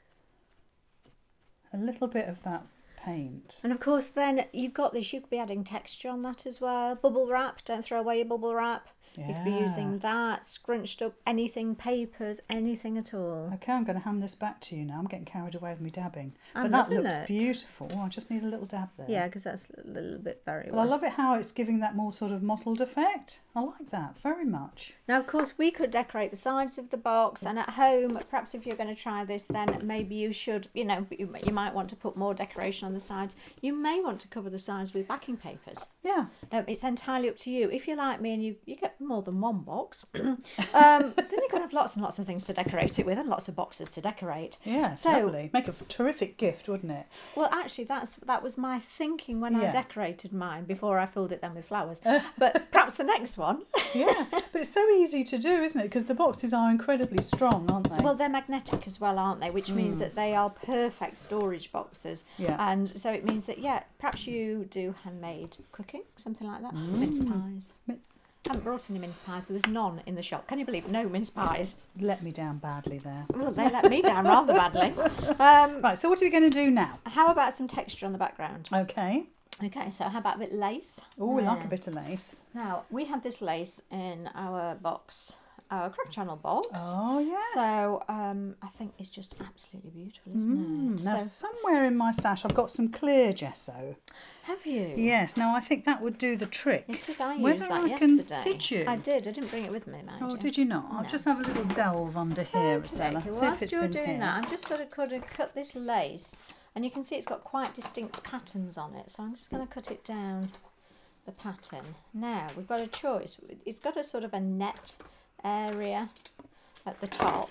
a little bit of that paint. And of course, then you've got this, you could be adding texture on that as well. Bubble wrap, don't throw away your bubble wrap. You could be Yeah. using that, scrunched up anything, papers, anything at all. Okay, I'm going to hand this back to you now. I'm getting carried away with me dabbing. I'm but that loving looks it. beautiful. Oh, I just need a little dab there. Yeah, because that's a little bit very Well, I well. love it how it's giving that more sort of mottled effect. I like that very much. Now, of course, we could decorate the sides of the box, and at home, perhaps if you're going to try this, then maybe you should, you know, you, you might want to put more decoration on the sides. You may want to cover the sides with backing papers. Yeah. Um, it's entirely up to you. If you're like me and you, you get more than one box, um, then you've got to have lots and lots of things to decorate it with and lots of boxes to decorate. Yeah, So- lovely. Make a terrific gift, wouldn't it? Well, actually, that's that was my thinking when I Yeah. decorated mine before I filled it then with flowers. But perhaps the next one. Yeah, but it's so easy to do, isn't it? Because the boxes are incredibly strong, aren't they? Well, they're magnetic as well, aren't they? Which means that they are perfect storage boxes. Yeah. And so it means that, yeah, perhaps you do handmade cooking, something like that. Mince pies. Mi- Haven't brought any mince pies. There was none in the shop. Can you believe no mince pies? Let me down badly there. Well, they let me down rather badly. Um, Right, so what are we going to do now? how about some texture on the background? Okay. Okay, so how about a bit of lace? Oh, we like Yeah. a bit of lace. Now, we had this lace in our box, our Craft Channel box. Oh, yes. So um, I think it's just absolutely beautiful, isn't Mm, it? now, So, somewhere in my stash, I've got some clear gesso. have you? Yes, now I think that would do the trick. It is. I Whether used that I can- yesterday. did you? I did. I didn't bring it with me, mind Oh, you. did you not? I'll No. just have a little delve under here, Okay, Rossella. okay. See if Whilst it's you're in doing here. that, I'm just sort of going to cut this lace, and you can see it's got quite distinct patterns on it. So I'm just going to cut it down the pattern. Now we've got a choice. It's got a sort of a net area at the top.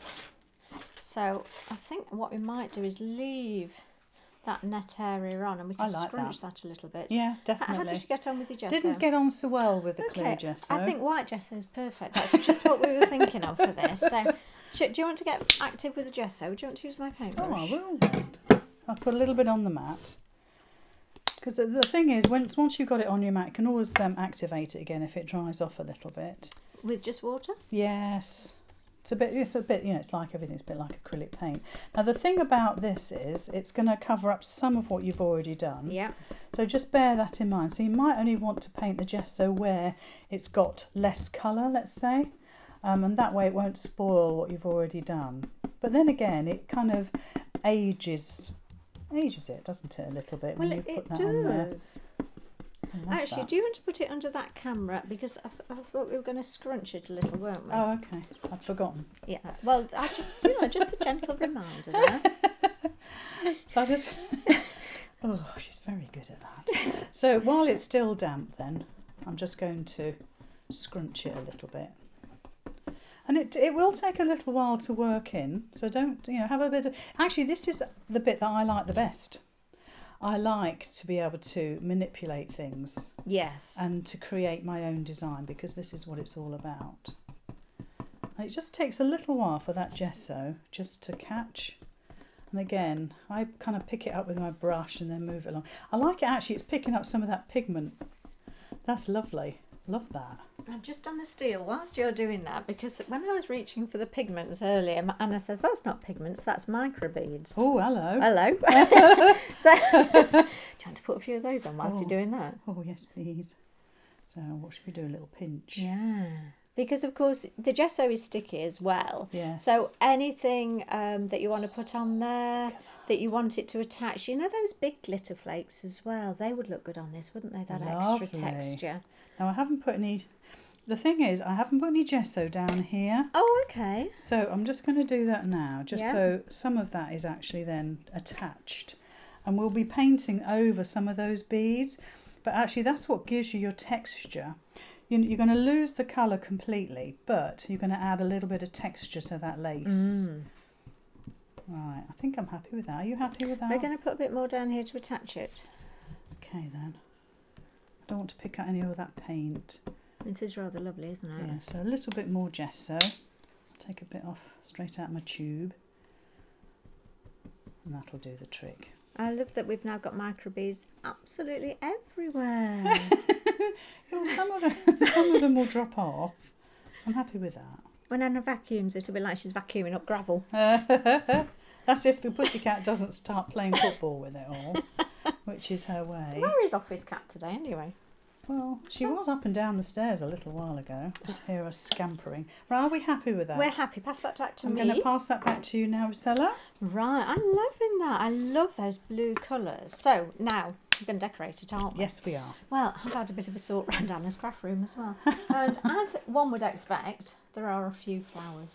So I think what we might do is leave that net area on, and we I can like scrunch that. a little bit. Yeah, H- How definitely. did you get on with your gesso? Didn't get on so well with the clear Okay, gesso. I think white gesso is perfect. That's just what we were thinking of for this. So, should, do you want to get active with the gesso? Do you want to use my paintbrush? Oh, I will then. I'll put a little bit on the mat. Because the thing is, once once you've got it on your mat, you can always um, activate it again if it dries off a little bit. With just water? Yes. It's a bit, it's a bit, you know, it's like everything, it's a bit like acrylic paint. Now the thing about this is it's going to cover up some of what you've already done. Yeah. So just bear that in mind. So you might only want to paint the gesso where it's got less colour, let's say. Um, and that way it won't spoil what you've already done. But then again, it kind of ages, ages it, doesn't it, a little bit Well, when it, you put it that on there. does. I love Actually, that. do you want to put it under that camera? Because I, th- I thought we were going to scrunch it a little, weren't we? Oh, okay. I'd forgotten. Yeah. Well, I just, you know, just a gentle reminder there. So I just... Oh, she's very good at that. So while it's still damp then, I'm just going to scrunch it a little bit. And it it will take a little while to work in, so don't, you know, have a bit of... Actually, this is the bit that I like the best. I like to be able to manipulate things Yes. and to create my own design, because this is what it's all about. And it just takes a little while for that gesso just to catch. And again, I kind of pick it up with my brush and then move it along. I like it actually, it's picking up some of that pigment. That's lovely. Love that. I've just done the steel whilst you're doing that, because when I was reaching for the pigments earlier, Ma- Anna says, that's not pigments, that's microbeads. Oh, hello. Hello. So, trying to put a few of those on whilst Oh. you're doing that. Oh, yes, please. So what should we do? A little pinch? Yeah. Because, of course, the gesso is sticky as well. Yes. So anything um, that you want to put on there, that you want it to attach, you know those big glitter flakes as well, they would look good on this, wouldn't they? That Lovely. extra texture. Now, I haven't put any The thing is, I haven't put any gesso down here. Oh, okay. So I'm just going to do that now, just Yeah. so some of that is actually then attached. And we'll be painting over some of those beads. But actually that's what gives you your texture. You- You're going to lose the colour completely, but you're going to add a little bit of texture to that lace. Mm. Right, I think I'm happy with that. Are you happy with that? We're going to put a bit more down here to attach it. Okay then. I don't want to pick out any of that paint. It is rather lovely, isn't it? Yeah, so a little bit more gesso. Take a bit off straight out my tube. And that'll do the trick. I love that we've now got micro beads absolutely everywhere. Well, some of them, some of them will drop off. So I'm happy with that. When Anna vacuums, it'll be like she's vacuuming up gravel. That's if the pussycat doesn't start playing football with it all, which is her way. Where is Office Cat today, anyway? Well, she was up and down the stairs a little while ago. I did hear her scampering. Right, are we happy with that? We're happy. Pass that back to I'm me. going to pass that back to you now, Rossella. Right, I'm loving that. I love those blue colours. So now we're going to decorate it, aren't we? Yes, we are. Well, I've had a bit of a sort round Anna's craft room as well. And as one would expect, there are a few flowers.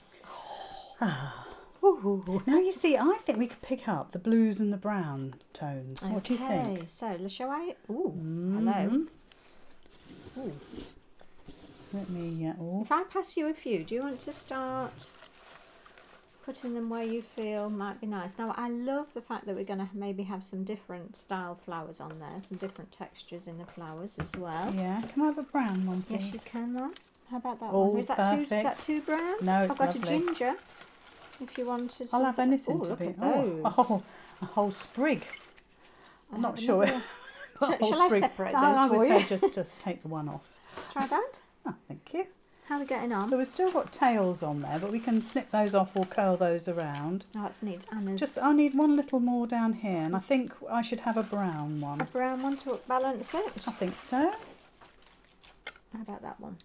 Ooh. Now, you see, I think we could pick up the blues and the brown tones. What do you think? Okay, so let's show I. Ooh, Mm. hello. Ooh. Let me... Uh, oh. If I pass you a few, do you want to start putting them where you feel might be nice? Now, I love the fact that we're going to maybe have some different style flowers on there, some different textures in the flowers as well. Yeah, can I have a brown one, please? Yes, you can, Ron. How about that Oh, one? Is that too? Is perfect. that too brown? No, it's I've got lovely. a ginger. If you wanted, I'll have something- anything oh, to look be... at those. Oh, oh, a whole sprig. I I'm not have sure. another- A Shall- whole shall I sprig. separate No, those I would for say you? just, just take the one off. Try that. Oh, thank you. How are we getting on? So we've still got tails on there, but we can snip those off or curl those around. Oh, that's neat. Anna's. Just, I need one little more down here, and I think I should have a brown a one. brown one to balance it. I think so. How about that one?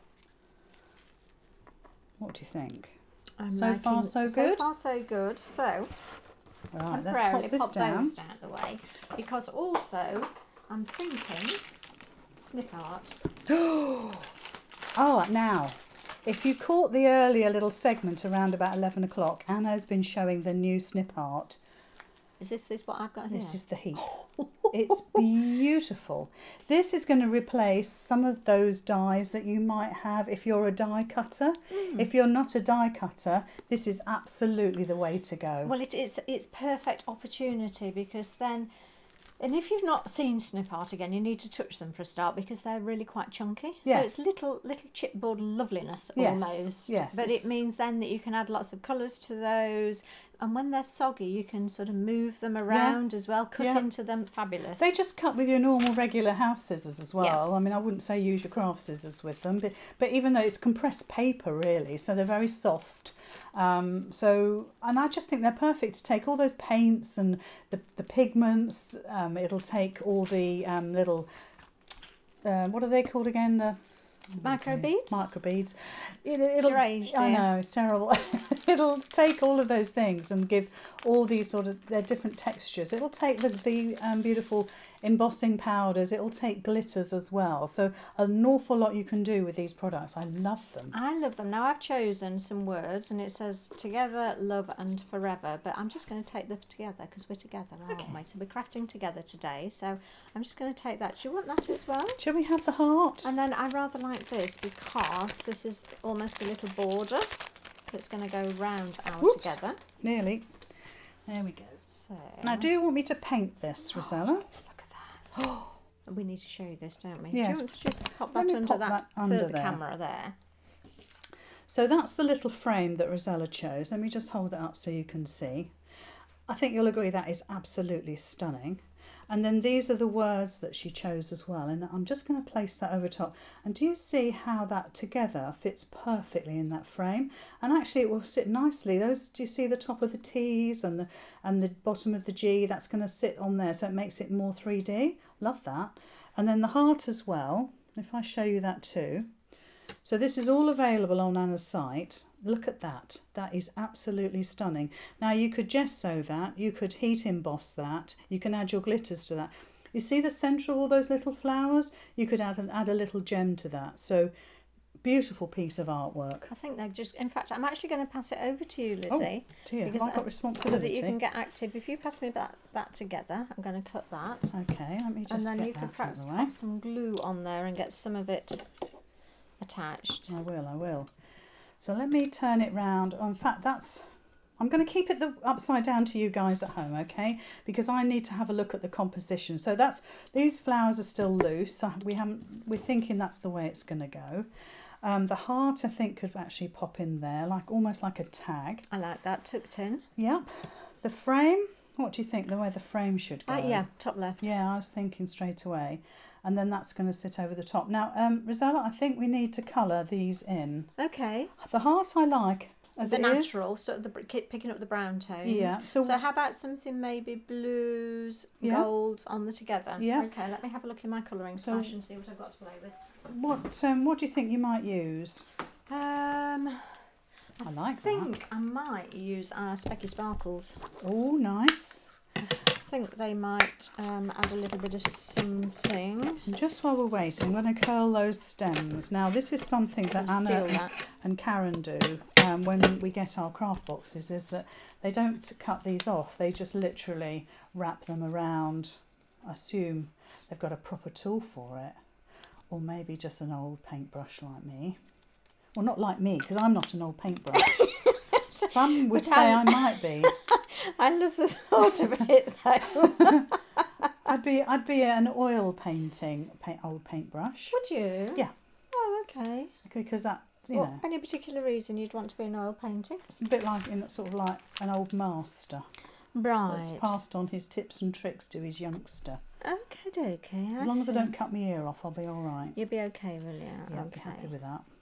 What do you think? I'm So far, liking- so So good? far, so good. So, Right, let's temporarily pop this pop down. those out of the way, because also I'm thinking SnipArt. Oh, now, if you caught the earlier little segment around about eleven o'clock, Anna's been showing the new SnipArt. Is this this what I've got here? This is the heap. It's beautiful. This is going to replace some of those dies that you might have if you're a die cutter. Mm. If you're not a die cutter, this is absolutely the way to go. Well, it is. It's perfect opportunity because then. And if you've not seen SnipArt again, you need to touch them for a start because they're really quite chunky. Yes. So it's little little chipboard loveliness Yes, almost. yes, But it's- it means then that you can add lots of colours to those. And when they're soggy, you can sort of move them around as well, cut Yeah. into them. Fabulous. They just cut with your normal regular house scissors as well. Yeah. I mean, I wouldn't say use your craft scissors with them, but, but even though it's compressed paper really, so they're very soft. Um, so, and I just think they're perfect to take all those paints and the, the pigments. Um, it'll take all the um, little, uh, what are they called again? The Micro beads? Micro beads. It, it'll, your age, I dear. know, it's terrible. It'll take all of those things and give all these sort of, they're different textures. It'll take the, the um, beautiful embossing powders. It'll take glitters as well. So an awful lot you can do with these products. I love them. I love them. Now I've chosen some words and it says together, love and forever. But I'm just going to take them together because we're together, aren't Okay. we? So we're crafting together today. So I'm just going to take that. Do you want that as well? Shall we have the heart? And then I rather like this because this is almost a little border that's going to go round our Whoops. together. Nearly. There we go. So Now, do you want me to paint this, Rossella? look at that. We need to show you this, don't we? Do Yes. you want to just pop Let that me under pop that, that under further there. camera there? So that's the little frame that Rossella chose. Let me just hold it up so you can see. I think you'll agree that is absolutely stunning. And then these are the words that she chose as well. And I'm just going to place that over top. And do you see how that together fits perfectly in that frame? And actually it will sit nicely. Those, do you see the top of the T's and the, and the bottom of the G? That's going to sit on there. So it makes it more three D. Love that. And then the heart as well. If I show you that too. So this is all available on Anna's site. Look at that. That is absolutely stunning. Now you could gesso that, you could heat emboss that, you can add your glitters to that. You see the centre of all those little flowers? You could add, an, add a little gem to that. So beautiful piece of artwork. I think they're just, in fact, I'm actually going to pass it over to you, Lizzie. Oh, dear, because have I got I- responsibility? So that you can get active. If you pass me that, that together, I'm going to cut that. Okay, let me just And then get you can that out perhaps of the way. pop some glue on there and get some of it attached. I will, I will. So let me turn it round. Oh, in fact, that's... I'm going to keep it the upside down to you guys at home, okay? Because I need to have a look at the composition. So that's, these flowers are still loose. So we haven't, we're thinking that's the way it's going to go. Um, the heart, I think, could actually pop in there, like almost like a tag. I like that tucked in. Yep. The frame, what do you think, the way the frame should go? Uh, yeah, top left. Yeah, I was thinking straight away. And then that's going to sit over the top. Now, um, Rossella, I think we need to colour these in. Okay. The heart I like as the it natural, is. sort of the br- ki- picking up the brown tones. Yeah. So, So how about something maybe blues, Yeah. golds on the together? Yeah. Okay, let me have a look in my colouring So- stash and see what I've got to play with. what um, what do you think you might use? Um, I, I like that. think I might use our Specky Sparkles. Oh, nice. I think they might um, add a little bit of something. And just while we're waiting, I'm going to curl those stems. Now, this is something that I'll Anna steal and, that. and Karen do um, when we get our craft boxes, is that they don't cut these off. They just literally wrap them around. I assume they've got a proper tool for it. Or maybe just an old paintbrush like me. Well, not like me, because I'm not an old paintbrush. Some would But say I- I might be. I love the thought of it though. I'd be I'd be an oil painting paint, old paintbrush. Would you? Yeah. Oh, okay. Because that, you What, know, any particular reason you'd want to be an oil painting? it's a bit like in sort of like an old master Right. that's passed on his tips and tricks to his youngster. Okay, okay. As long as I don't cut my ear off, I'll be all right. You'll be okay, will you? Yeah, I'll be okay. happy with that.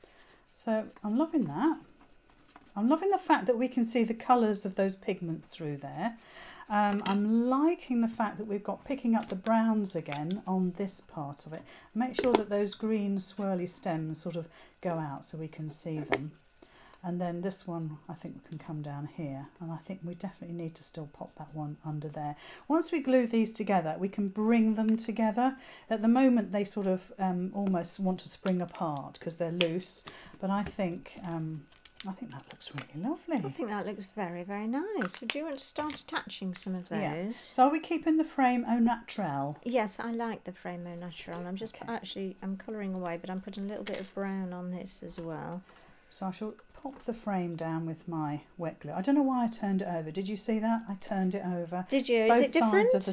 So I'm loving that. I'm loving the fact that we can see the colours of those pigments through there. Um, I'm liking the fact that we've got picking up the browns again on this part of it. Make sure that those green swirly stems sort of go out so we can see them. And then this one I think can come down here, and I think we definitely need to still pop that one under there. Once we glue these together, we can bring them together. At the moment they sort of um, almost want to spring apart because they're loose, but I think um, I think that looks really lovely. I think that looks very, very nice. Would you want to start attaching some of those? Yeah. So are we keeping the frame au naturel? Yes, I like the frame au natural. I'm just Okay. actually, I'm colouring away, but I'm putting a little bit of brown on this as well. So I shall pop the frame down with my wet glue. I don't know why I turned it over. Did you see that? I turned it over. Did you? Both Is it different? sides are the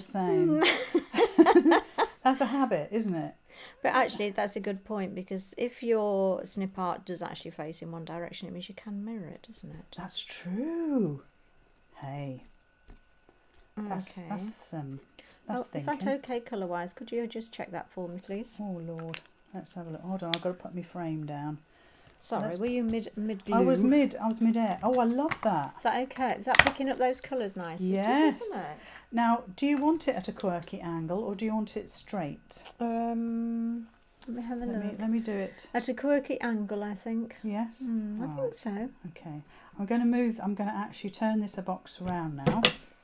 same. That's a habit, isn't it? But actually, that's a good point, because if your SnipArt does actually face in one direction, it means you can mirror it, doesn't it? That's true. Hey, that's Okay. that's um that's Oh, is thinking. that okay colour-wise? Could you just check that for me, please? Oh Lord, let's have a look. Hold on, I've got to put my frame down. Sorry, Let's- were you mid mid glue? I was mid. I was mid-air. Oh, I love that. Is that okay? Is that picking up those colours nicely? Yes. It is, isn't it? Now, do you want it at a quirky angle or do you want it straight? Um, let me have a Let look. me let me do it. At a quirky angle, I think. Yes. Mm, I Right. think so. Okay. I'm going to move. I'm going to actually turn this a box around now,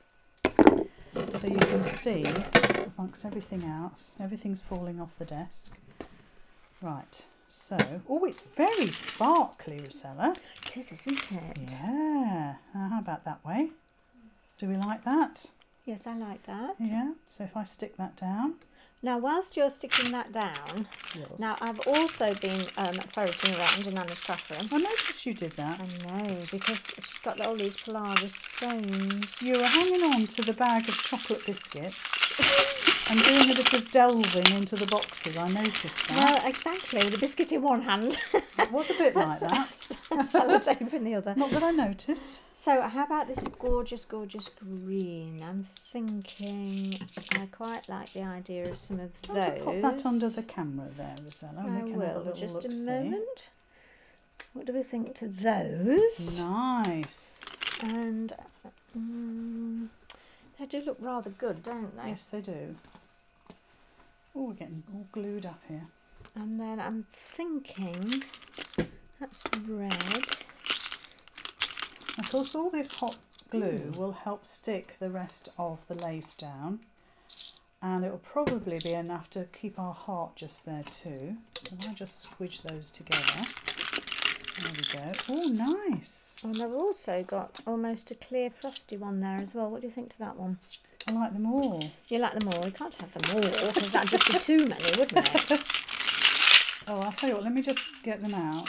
so you can see amongst everything else. Everything's falling off the desk. Right. So, oh, it's very sparkly, Rossella. It is, isn't it? Yeah. Now, how about that way? Do we like that? Yes, I like that. Yeah. So if I stick that down. Now, whilst you're sticking that down, Yours. now I've also been um, ferreting around in Anna's craft room. I noticed you did that. I know, because she's got all these Polaris stones. You were hanging on to the bag of chocolate biscuits and doing a bit of delving into the boxes. I noticed that. Well, exactly. The biscuit in one hand, It was a bit like that. sellotape in the other. Not that I noticed. So, how about this gorgeous, gorgeous green? I'm thinking I quite like the idea of some of Do you want those. to pop that under the camera there, Rossella? and I we can have a will. little Just a look-see. moment. What do we think to those? Nice. And um, they do look rather good, don't they? Yes, they do. Oh, we're getting all glued up here. And then I'm thinking that's red. Of course, all this hot glue will help stick the rest of the lace down. and it will probably be enough to keep our heart just there too. And I just squidge those together. There we go. Oh, nice. And I've also got almost a clear frosty one there as well. What do you think to that one? I like them all. You like them all? You can't have them all because that'd just be too many, wouldn't it? Oh, I'll tell you what, let me just get them out.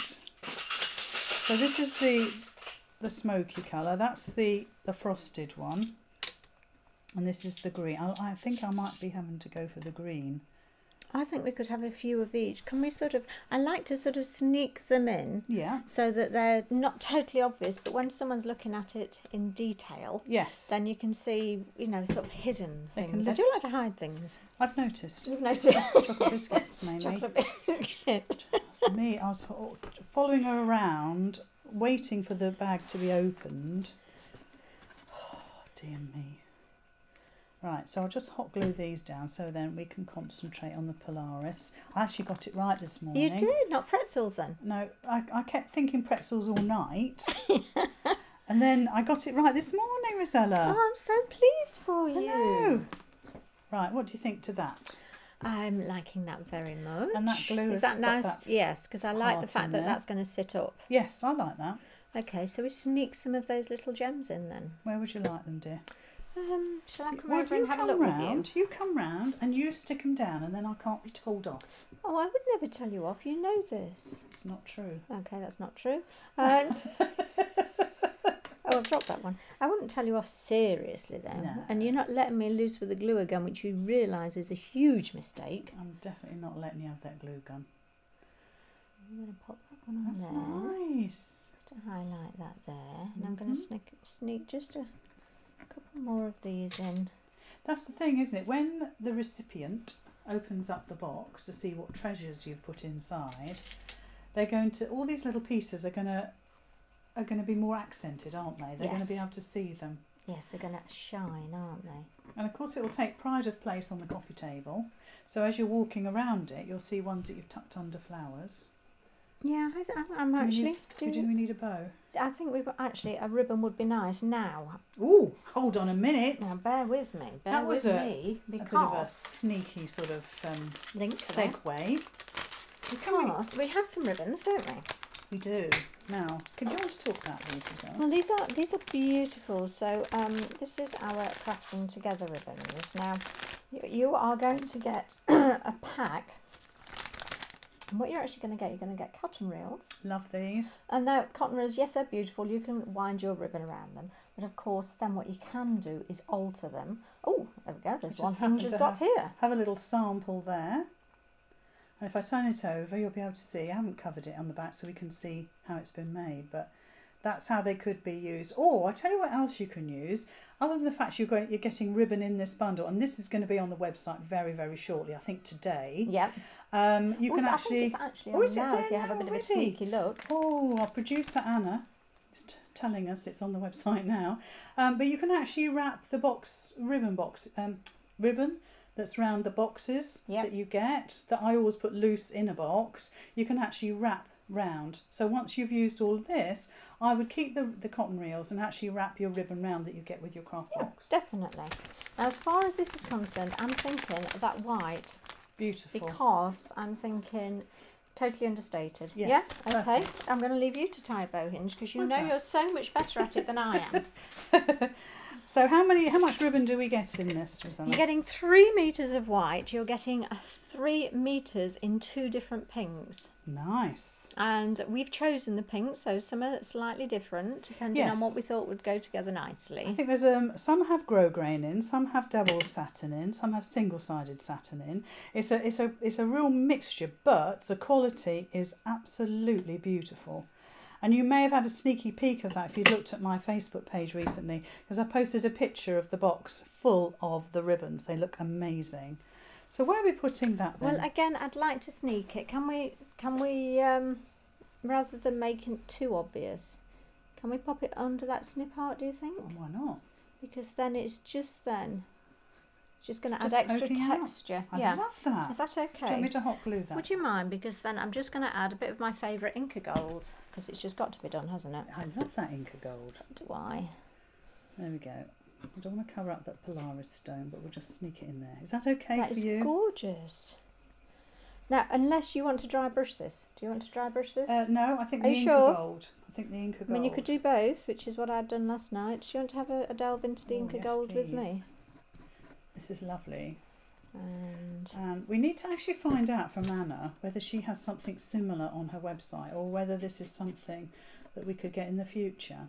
So this is the the smoky colour. That's the, the frosted one. And this is the green. I, I think I might be having to go for the green. I think we could have a few of each. Can we sort of, I like to sort of sneak them in. Yeah. So that they're not totally obvious, but when someone's looking at it in detail, Yes. then you can see, you know, sort of hidden They can things. I do lift. like to hide things. I've noticed. You've noticed. Chocolate biscuits, mainly. Chocolate biscuit. So me, I was fo- following her around, waiting for the bag to be opened. Oh, dear me. Right, so I'll just hot glue these down so then we can concentrate on the Polaris. I actually got it right this morning. You did? Not pretzels then? No, I, I kept thinking pretzels all night. And then I got it right this morning, Rossella. Oh, I'm so pleased for I you. know. Right, what do you think to that? I'm liking that very much. And that glue Is has that got nice? that Yes, because I like the heart fact in that there. that's going to sit up. Yes, I like that. Okay, so we sneak some of those little gems in then. Where would you like them, dear? Um, shall I come Well, over you and have a come look round, with you? you come round and you stick them down and then I can't be told off. Oh, I would never tell you off. You know this. It's not true. Okay, that's not true. And oh, I've dropped that one. I wouldn't tell you off seriously though. No. And you're not letting me loose with the glue gun, which you realise is a huge mistake. I'm definitely not letting you have that glue gun. I'm going to pop that one on That's there. nice. Just to highlight that there. And I'm going Mhm. to sneak, sneak just a couple more of these in. That's the thing, isn't it? When the recipient opens up the box to see what treasures you've put inside, they're going to, all these little pieces are going to are going to be more accented, aren't they? They're going to be Yes. able to see them. Yes, they're going to shine, aren't they? And of course it will take pride of place on the coffee table. So as you're walking around it, you'll see ones that you've tucked under flowers. Yeah, I th- I'm Do we actually need- Do doing. we need a bow? I think we've got actually a ribbon would be nice. Now, Ooh, hold on a minute. now bear with me. Bear That was with a- me A bit of a because sneaky sort of um, link to that. segue. Because we have some ribbons, don't we? We do. Now, could you want to talk about these as well? Well, these are these are beautiful. So um, this is our crafting together ribbons. Now, you, you are going to get a pack. And what you're actually going to get, you're going to get cotton reels. Love these. And now cotton reels, yes, they're beautiful. You can wind your ribbon around them. But of course, then what you can do is alter them. Oh, there we go. There's Just one happen hinge has to got have- here. Have a little sample there. And if I turn it over, you'll be able to see. I haven't covered it on the back so we can see how it's been made, but that's how they could be used. Or I tell you what else you can use. Other than the fact you're going, you're getting ribbon in this bundle, and this is going to be on the website very, very shortly. I think today. Yep. Um, you Oh, can so I actually. think it's actually Oh, on is it now there if you have a now bit of a already? sneaky look. Oh, our producer Anna is t- telling us it's on the website now. Um, but you can actually wrap the box ribbon box um, ribbon that's round the boxes Yep. that you get. That I always put loose in a box. You can actually wrap round. So once you've used all of this, I would keep the the cotton reels and actually wrap your ribbon round that you get with your craft Yeah, box. definitely. Now, as far as this is concerned, I'm thinking that white Beautiful. because I'm thinking totally understated. Yes, Yeah. Okay. perfect. I'm going to leave you to tie a bow hinge because you What's know that? you're so much better at it than I am. So how many? How much ribbon do we get in this, Rossella? You're getting three meters of white. You're getting a three meters in two different pinks. Nice. And we've chosen the pinks, so some are slightly different depending Yes. on what we thought would go together I nicely. think there's um some have grosgrain in, some have double satin in, some have single sided satin in. It's a it's a it's a real mixture, but the quality is absolutely beautiful. And you may have had a sneaky peek of that if you looked at my Facebook page recently, because I posted a picture of the box full of the ribbons. They look amazing. So where are we putting that then? Well, again, I'd like to sneak it. Can we, can we, um, rather than making it too obvious, can we pop it under that SnipArt, do you think? Oh, why not? Because then it's just then, it's just going to add Just extra poking out. texture. I Yeah. love that. Is that Do you want okay? me to hot glue that? Would you mind? Because then I'm just going to add a bit of my favourite Inca Gold, because it's just got to be done, hasn't it? I love that Inca Gold. Do I? There we go. I don't want to cover up that Polaris stone, but we'll just sneak it in there. Is that okay That for is you? gorgeous. Now, unless you want to dry brush this. Do you want to dry brush this? Uh, no, I think Are the you Inca sure? Gold. I think the Inca Gold. I mean, you could do both, which is what I'd done last night. Do you want to have a, a delve into the Oh, Inca yes, Gold with please. me? This is lovely. And Um, we need to actually find out from Anna whether she has something similar on her website or whether this is something that we could get in the future.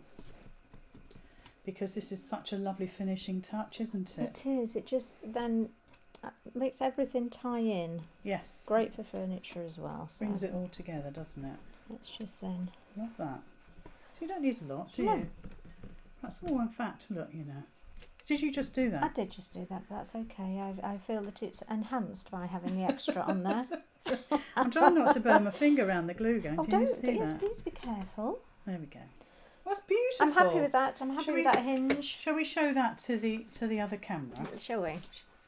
Because this is such a lovely finishing touch, isn't it? it is. It just then uh, makes everything tie in. Yes. Great for furniture as well. So Brings it all together, doesn't it? let's just then. Love that. So you don't need a lot, do No. you? That's all in fact, look, you know. Did you just do that? I did just do that, but that's okay. I, I feel that it's enhanced by having the extra on there. I'm trying not to burn my finger around the glue gun. Oh, Can you don't. see Yes, that? please be careful. There we go. Well, that's beautiful. I'm happy with that. I'm happy Shall with we- that hinge. Shall we show that to the to the other camera? Shall we?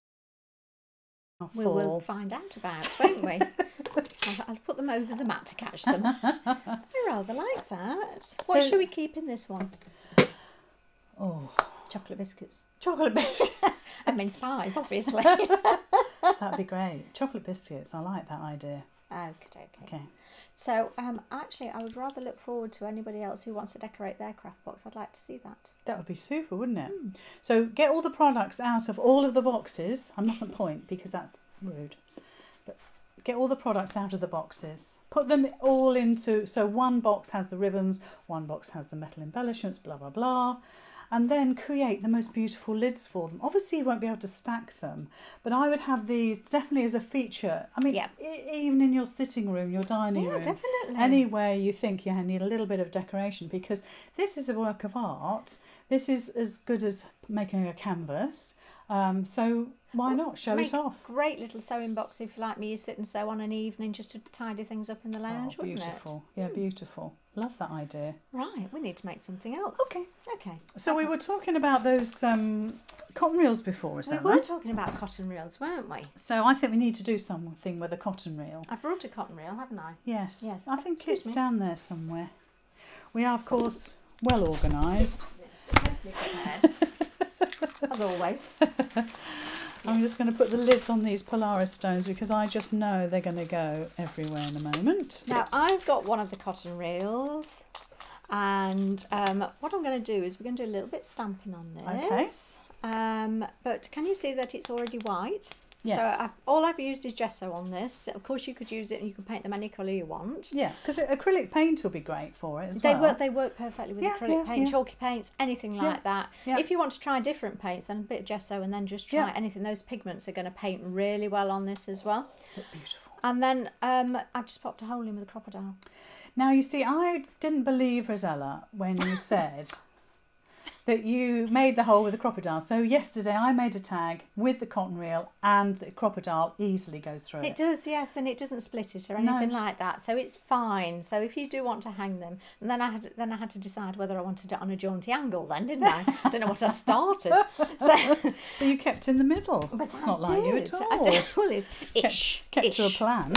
I'll We will fall. find out about, won't we? I'll, I'll put them over the mat to catch them. I rather like that. What So- should we keep in this one? Oh, Chocolate biscuits. chocolate biscuits. I mean, size, obviously. That'd be great. Chocolate biscuits. I like that idea. Okay, okay. Okay. So, um, actually, I would rather look forward to anybody else who wants to decorate their craft box. I'd like to see that. That would be super, wouldn't it? Mm. So get all the products out of all of the boxes. I mustn't point because that's rude. But get all the products out of the boxes. Put them all into, so one box has the ribbons, one box has the metal embellishments, blah, blah, blah. And then create the most beautiful lids for them. Obviously you won't be able to stack them, but I would have these definitely as a feature. I mean, Yeah. e- even in your sitting room, your dining Yeah, room. definitely. Anywhere you think you need a little bit of decoration, because this is a work of art. This is as good as making a canvas. Um, so why not show Make it off? Great little sewing box if you like me. You sit and sew on an evening just to tidy things up in the lounge, Oh, wouldn't beautiful. Yeah, beautiful. Love that idea. it? Right, we need to make something else. Okay. Okay. So we were talking about those um, cotton reels before, is We that were right? talking about cotton reels, weren't we? So I think we need to do something with a cotton reel. I brought a cotton reel, haven't I? Yes. Yes. I think Excuse it's me. down there somewhere. We are, of course, well organised. Totally prepared. As always. I'm just going to put the lids on these Polaris stones because I just know they're going to go everywhere in a moment. Now, I've got one of the cotton reels, and um, what I'm going to do is we're going to do a little bit stamping on this. Okay. Um, but can you see that it's already white? Yes. So I've, all I've used is gesso on this. Of course, you could use it and you can paint them any colour you want. Yeah, because acrylic paint will be great for it as They well. work. They work perfectly with Yeah, acrylic yeah, paint, yeah. chalky paints, anything like Yeah, that. yeah. If you want to try different paints, then a bit of gesso and then just try Yeah. anything. Those pigments are going to paint really well on this as well. Look beautiful. And then um, I've just popped a hole in with a crocodile. Now, you see, I didn't believe, Rossella, when you said that you made the hole with the crocodile. So yesterday I made a tag with the cotton reel and the crocodile easily goes through it. It does, yes, and it doesn't split it or No. anything like that, so it's fine. So if you do want to hang them, and then I had then I had to decide whether I wanted it on a jaunty angle, then didn't I? I don't know what I started. So, But you kept in the middle. but it's I not like you at did. all. I did. Well, it was ish, Kept, kept to a ish. plan.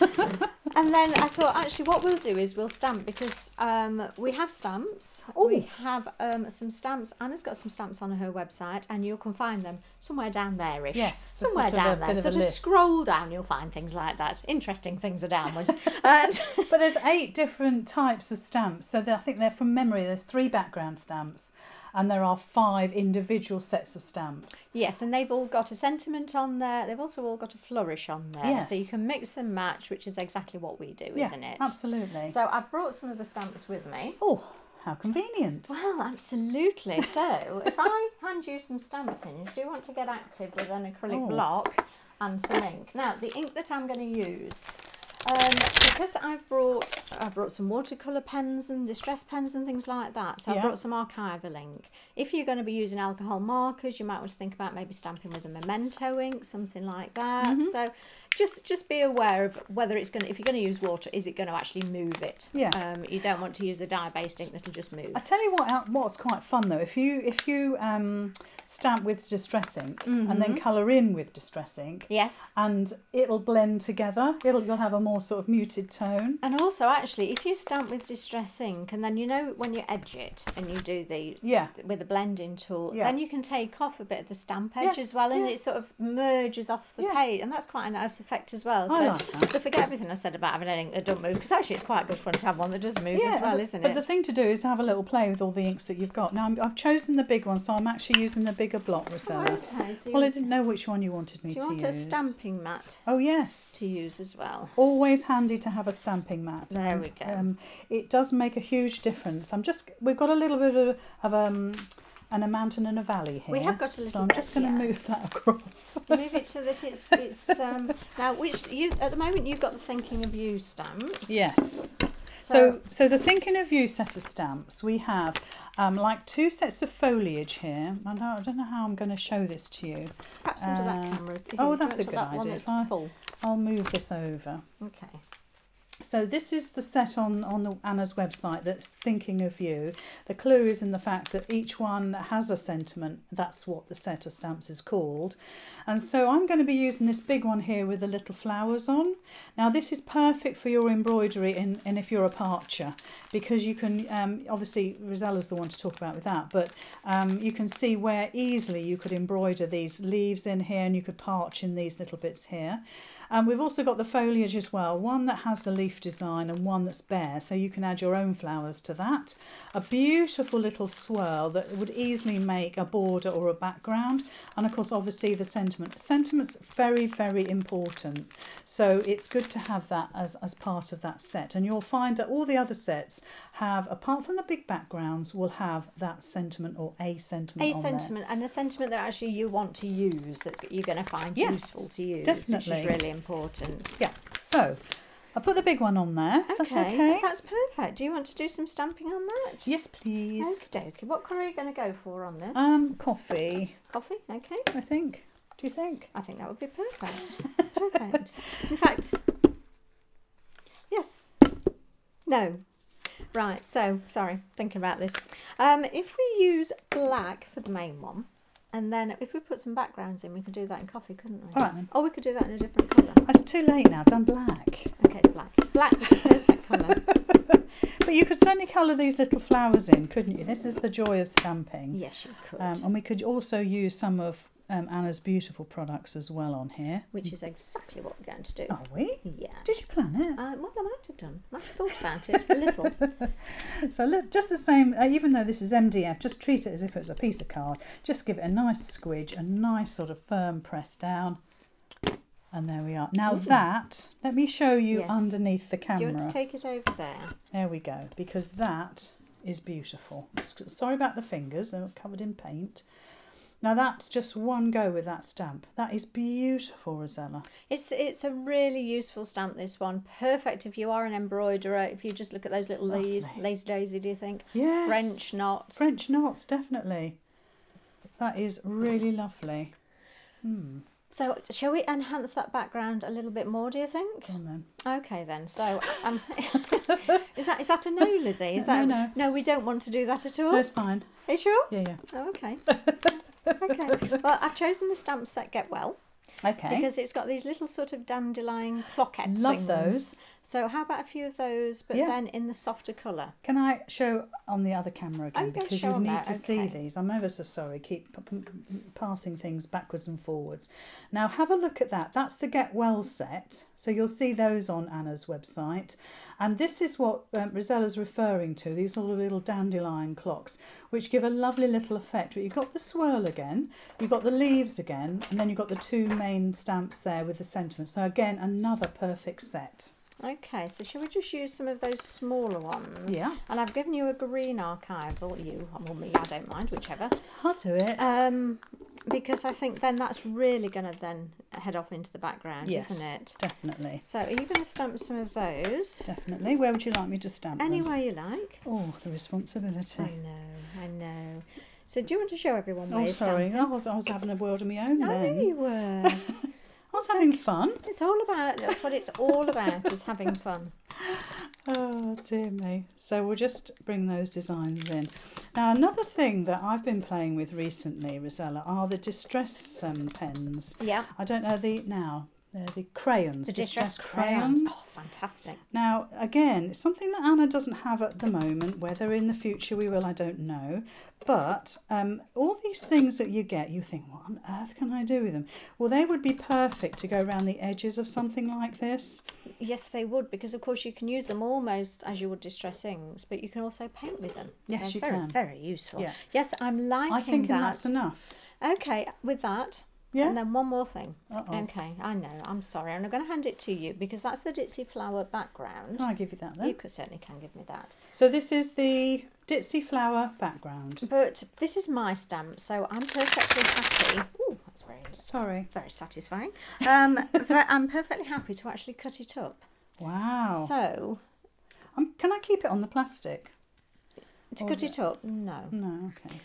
And then I thought, actually, what we'll do is we'll stamp because um, we have stamps. Ooh. We have um, some stamps. Anna's got some stamps on her website, and you can find them somewhere down there-ish. Yes, somewhere sort of a down there. bit of a Sort of list. scroll down, you'll find things like that. Interesting things are downwards. and But there's eight different types of stamps. So I think they're from memory. There's three background stamps and there are five individual sets of stamps. yes, and they've all got a sentiment on there. They've also all got a flourish on there. Yes. So you can mix and match, which is exactly what we do, Yeah, isn't it? absolutely. So I brought some of the stamps with me. Oh, how convenient. Well, absolutely. So, if I hand you some stamps in, do you want to get active with an acrylic Oh. block and some ink? Now, the ink that I'm going to use, um, because I've brought, I brought some watercolour pens and distress pens and things like that. So Yeah. I brought some archival ink. If you're going to be using alcohol markers, you might want to think about maybe stamping with a memento ink, something like that. Mm-hmm. So just just be aware of whether it's going to, if you're going to use water, is it going to actually move it? Yeah. Um, you don't want to use a dye-based ink that'll just move. I tell you what, what's quite fun though, if you if you um, stamp with distress ink Mm-hmm. and then colour in with distress ink, Yes. and it'll blend together. It'll you'll have a more sort of muted tone. And also, actually, if you stamp with distress ink, and then you know when you edge it and you do the Yeah. with the blending tool, Yeah. then you can take off a bit of the stamp edge Yes, as well, and yeah. it sort of merges off the Yeah. page, and that's quite a nice effect as well. I So, like that. so forget everything I said about having an ink that don't move, because actually it's quite good fun to have one that does move Yeah, as well, but, isn't but it? the thing to do is have a little play with all the inks that you've got. Now I'm, I've chosen the big one, so I'm actually using the bigger block, Rossella. Okay, so Well, I you, didn't know which one you wanted me do you to want use. a stamping mat Oh yes. to use as well? Always handy to have a stamping mat. There Um, we go. Um, it does make a huge difference. I'm just we've got a little bit of, of um and a mountain and a valley here. We have got a so little I'm bit, just going to yes. move that across. Move it so that it's it's um now which you at the moment you've got the thinking of you stamps. Yes. So, So, so the Thinking of You set of stamps, we have um, like two sets of foliage here. I don't, I don't know how I'm going to show this to you. perhaps onto that uh, camera. if you- oh, do you that's want a to good that one idea. that's So I- full. I'll move this over. Okay. So this is the set on, on the Anna's website that's Thinking of You. The clue is in the fact that each one has a sentiment. That's what the set of stamps is called. And so I'm going to be using this big one here with the little flowers on. Now this is perfect for your embroidery in, and if you're a parcher, because you can, um, obviously Rosella's the one to talk about with that, but um, you can see where easily you could embroider these leaves in here, and you could parch in these little bits here. And we've also got the foliage as well, one that has the leaf design and one that's bare, so you can add your own flowers to that. A beautiful little swirl that would easily make a border or a background, and of course obviously the sentiment. Sentiment's very, very important, so it's good to have that as, as part of that set. And you'll find that all the other sets have, apart from the big backgrounds, will have that sentiment or a sentiment A on sentiment, and a sentiment that actually you want to use, that you're going to find Yeah, useful to use, which definitely. is really important. there. Yeah, so I'll put the big one on there. Is that okay? That's perfect. Do you want to do some stamping on that? Yes, please. Okay, okay. What colour are you going to go for on this? Um, coffee, Coffee, okay. I think. Do you think? I think that would be perfect. Perfect. In fact, yes. No. Right, so, sorry, thinking about this. Um, if we use black for the main one, and then if we put some backgrounds in, we could do that in coffee, couldn't we? All right then. Or we could do that in a different colour. It's too late now, I've done black. Okay, it's black. Black is the perfect colour. But you could certainly colour these little flowers in, couldn't you? This is the joy of stamping. Yes, you could. Um, and we could also use some of um, Anna's beautiful products as well on here. Which is exactly what we're going to do. Are we? Yeah. Did you plan it? Uh, well, I might have done. I might have thought about it a little. So look, just the same, uh, even though this is M D F, just treat it as if it was a piece of card. Just give it a nice squidge, a nice sort of firm press down. And there we are. Now Ooh. that, let me show you Yes. underneath the Do you camera. want to take it over there? There we go, because that is beautiful. S- Sorry about the fingers, they're covered in paint. Now that's just one go with that stamp. That is beautiful, Rossella. It's it's a really useful stamp, this one. Perfect if you are an embroiderer. If you just look at those little leaves. Lovely. Lazy daisy, do you think? Yes. French knots. French knots, definitely. That is really lovely. Hmm. So shall we enhance that background a little bit more, do you think? Go on then. Okay then. So um, is that is that a no, Lizzie? Is that No, no. no? We don't want to do that at all. No, it's fine. Are you sure? Yeah, yeah. Oh, okay. Okay. Well, I've chosen the stamp set Get Well Okay. because it's got these little sort of dandelion cloquette Love things. those. So how about a few of those, but Yeah. then in the softer colour? Can I show on the other camera Oh, again? you can Because show you on need there, to see okay. these. I'm ever so sorry. Keep p- p- p- passing things backwards and forwards. Now have a look at that. That's the Get Well set. So you'll see those on Anna's website. And this is what um, Rosella's referring to. These are little dandelion clocks, which give a lovely little effect. But you've got the swirl again, you've got the leaves again, and then you've got the two main stamps there with the sentiment. So again, another perfect set. Okay, so shall we just use some of those smaller ones? Yeah. And I've given you a green archival, you, or me, I don't mind, whichever. I'll do it. Um, because I think then that's really going to then head off into the background, Yes, isn't it? definitely. So are you going to stamp some of those? Definitely. Where would you like me to stamp them? Anywhere you like. Oh, the responsibility. I know, I know. So do you want to show everyone where Oh, you're sorry. stamping? I was, I was having a world of my own I then. knew you were. I was having fun. It's all about, that's what it's all about, is having fun. Oh dear me. So we'll just bring those designs in. Now another thing that I've been playing with recently, Rossella, are the distress um, pens. Yeah. I don't know the now. They're the crayons. The distress crayons. Oh, fantastic. Now, again, it's something that Anna doesn't have at the moment. Whether in the future we will, I don't know. But um, all these things that you get, you think, what on earth can I do with them? Well, they would be perfect to go around the edges of something like this. Yes, they would, because of course you can use them almost as you would distress inks, but you can also paint with them. Yes, They're you very, can. Very useful. Yeah. Yes, I'm liking I think that. that's enough. Okay, with that. Yeah. And then one more thing. Uh-oh. Okay, I know, I'm sorry. I'm going to hand it to you because that's the ditzy flower background. Can I give you that then? You could, certainly can give me that. So this is the ditzy flower background. But this is my stamp, so I'm perfectly happy. Ooh, that's very, Sorry. very satisfying. Um, but I'm perfectly happy to actually cut it up. Wow. So, Um, can I keep it on the plastic? to Or cut the- it up, no. No, okay.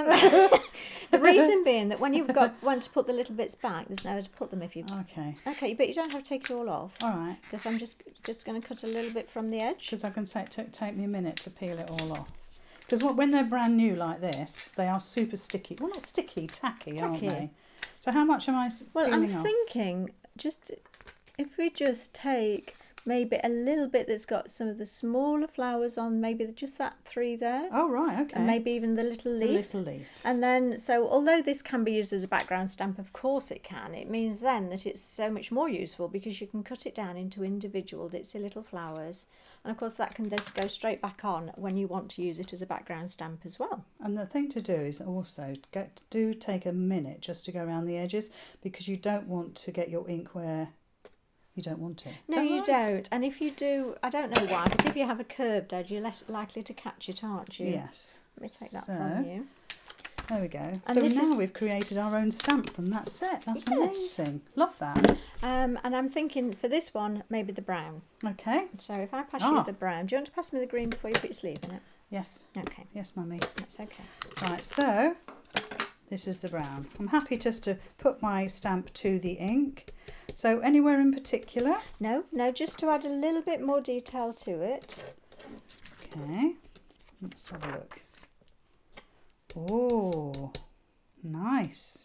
Um, the reason being that when you've got one to put the little bits back, there's nowhere to put them if you. Okay. Okay, but you don't have to take it all off. All right. Because I'm just just going to cut a little bit from the edge. Because I can say it took take me a minute to peel it all off. Because when they're brand new like this, they are super sticky. Well, not sticky, tacky, aren't Tacky. they? So how much am I s- Well, I'm peeling off? thinking just if we just take maybe a little bit that's got some of the smaller flowers on, maybe just that three there. Oh, right, okay. And maybe even the little the leaf. little leaf. And then, so although this can be used as a background stamp, of course it can, it means then that it's so much more useful because you can cut it down into individual ditzy little flowers. And of course that can just go straight back on when you want to use it as a background stamp as well. And the thing to do is also get, do take a minute just to go around the edges because you don't want to get your ink where you don't want it. Is No, that you right? don't. And if you do, I don't know why, but if you have a curved edge, you're less likely to catch it, aren't you? Yes. Let me take that So, from you. There we go. And so this now is- we've created our own stamp from that set. That's Yes. amazing. Love that. Um, and I'm thinking for this one, maybe the brown. Okay. So if I pass Ah. you the brown, do you want to pass me the green before you put your sleeve in it? Yes. Okay, Yes, mummy. that's okay. Right, so this is the brown. I'm happy just to put my stamp to the ink. So anywhere in particular? No, no, just to add a little bit more detail to it. Okay. Let's have a look. Oh, nice.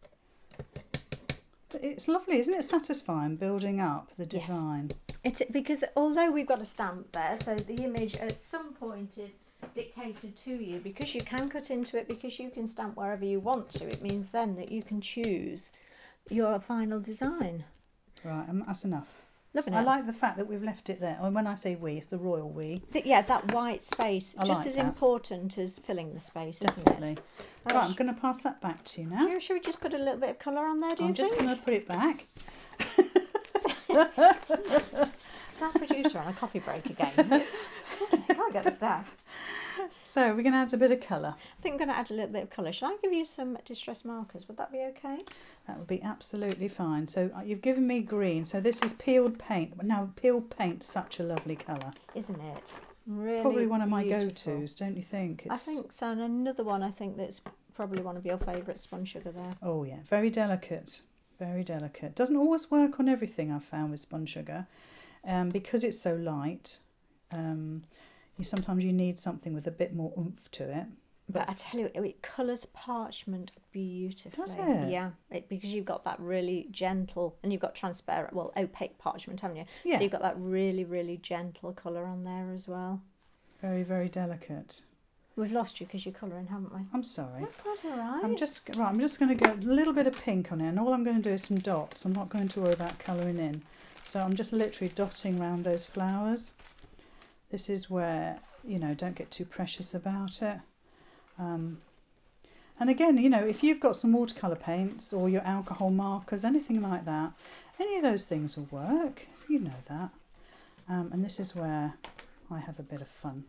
It's lovely, isn't it? Satisfying building up the Yes. design. It's because although we've got a stamp there, so the image at some point is dictated to you because you can cut into it, because you can stamp wherever you want to. It means then that you can choose your final design. Right, um, that's enough. Loving it. I like the fact that we've left it there. And when I say we, it's the royal we. Th- yeah, that white space, I just like as that. important as filling the space, Definitely. isn't it? Right, Right, I'm going to pass that back to you now. Yeah, should we just put a little bit of colour on there, do you I'm just think? going to put it back. That producer on a coffee break again. It's- I can't get the staff. So we're going to add a bit of colour. I think I'm going to add a little bit of colour. Shall I give you some distress markers? Would that be okay? That would be absolutely fine. So uh, you've given me green. So this is peeled paint. Now peeled paint's such a lovely colour. Isn't it? Really Probably one of my beautiful. go-tos, don't you think? I think so. And another one I think that's probably one of your favourite, spun sugar there. Oh yeah, very delicate. Very delicate. Doesn't always work on everything I've found with spun sugar. Um, because it's so light. Um, you sometimes you need something with a bit more oomph to it. But I tell you, it, it colours parchment beautifully. Does it? Yeah, it, because you've got that really gentle, and you've got transparent, well, opaque parchment, haven't you? Yeah. So you've got that really, really gentle colour on there as well. Very, very delicate. We've lost you because you're colouring, haven't we? I'm sorry. That's quite all right. I'm just right. I'm just going to get a little bit of pink on it, and all I'm going to do is some dots. I'm not going to worry about colouring in. So I'm just literally dotting around those flowers. This is where, you know, don't get too precious about it. Um, and again, you know, if you've got some watercolour paints or your alcohol markers, anything like that, any of those things will work. You know that. Um, and this is where I have a bit of fun.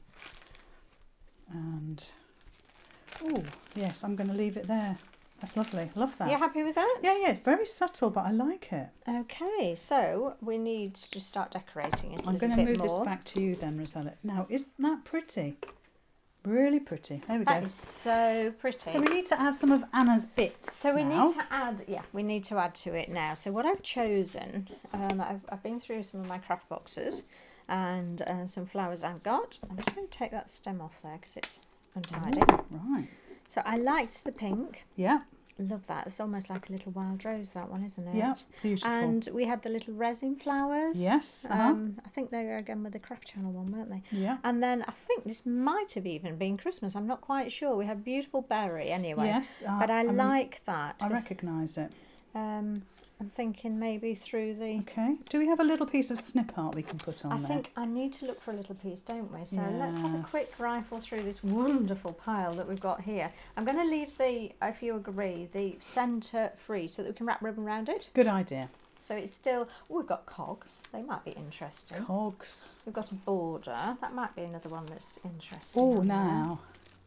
And, oh, yes, I'm going to leave it there. That's lovely. Love that. You happy with that? Yeah, yeah, it's very subtle, but I like it. Okay, so we need to start decorating it a I'm little going to bit move more. this back to you then, Rossella. Now, isn't that pretty? Really pretty. There we That go. is so pretty. So we need to add some of Anna's bits. So we now. need to add, yeah, we need to add to it now. So what I've chosen, um, I've, I've been through some of my craft boxes and uh, some flowers I've got. I'm just going to take that stem off there because it's untidy. Oh, right. So I liked the pink. Yeah. Love that. It's almost like a little wild rose, that one, isn't it? Yeah, beautiful. And we had the little resin flowers. Yes. Uh-huh. Um, I think they were again with the Craft Channel one, weren't they? Yeah. And then I think this might have even been Christmas. I'm not quite sure. We had beautiful berry anyway. Yes. Uh, But I, I mean, like that. I 'cause, recognise it. Um, I'm thinking maybe through the... Okay. Do we have a little piece of SnipArt we can put on I there? think I need to look for a little piece, don't we? So let's have a Yes. quick rifle through this wonderful pile that we've got here. I'm going to leave the, if you agree, the centre free so that we can wrap ribbon around it. Good idea. So it's still, oh, we've got cogs. They might be interesting. Cogs. We've got a border. That might be another one that's interesting. Oh, on there. now.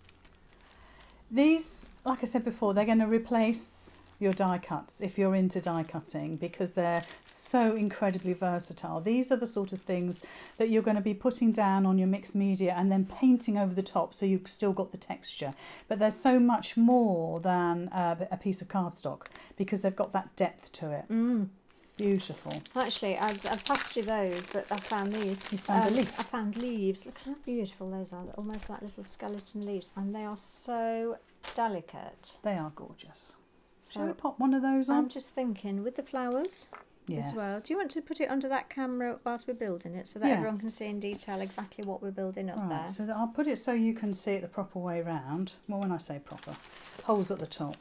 These, like I said before, they're going to replace your die cuts if you're into die cutting because they're so incredibly versatile. These are the sort of things that you're going to be putting down on your mixed media and then painting over the top so you've still got the texture. But they're so much more than uh, a piece of cardstock because they've got that depth to it. Mm. Beautiful. Actually, I've, I've passed you those, but I found these. You found a Um, leaf. I found leaves. Look how beautiful those are. They're almost like little skeleton leaves, and they are so delicate. They are gorgeous. So Shall we pop one of those on? I'm just thinking with the flowers Yes. as well. Do you want to put it under that camera whilst we're building it so that Yeah. everyone can see in detail exactly what we're building up Right, there? so that I'll put it so you can see it the proper way round. Well, when I say proper, holes at the top.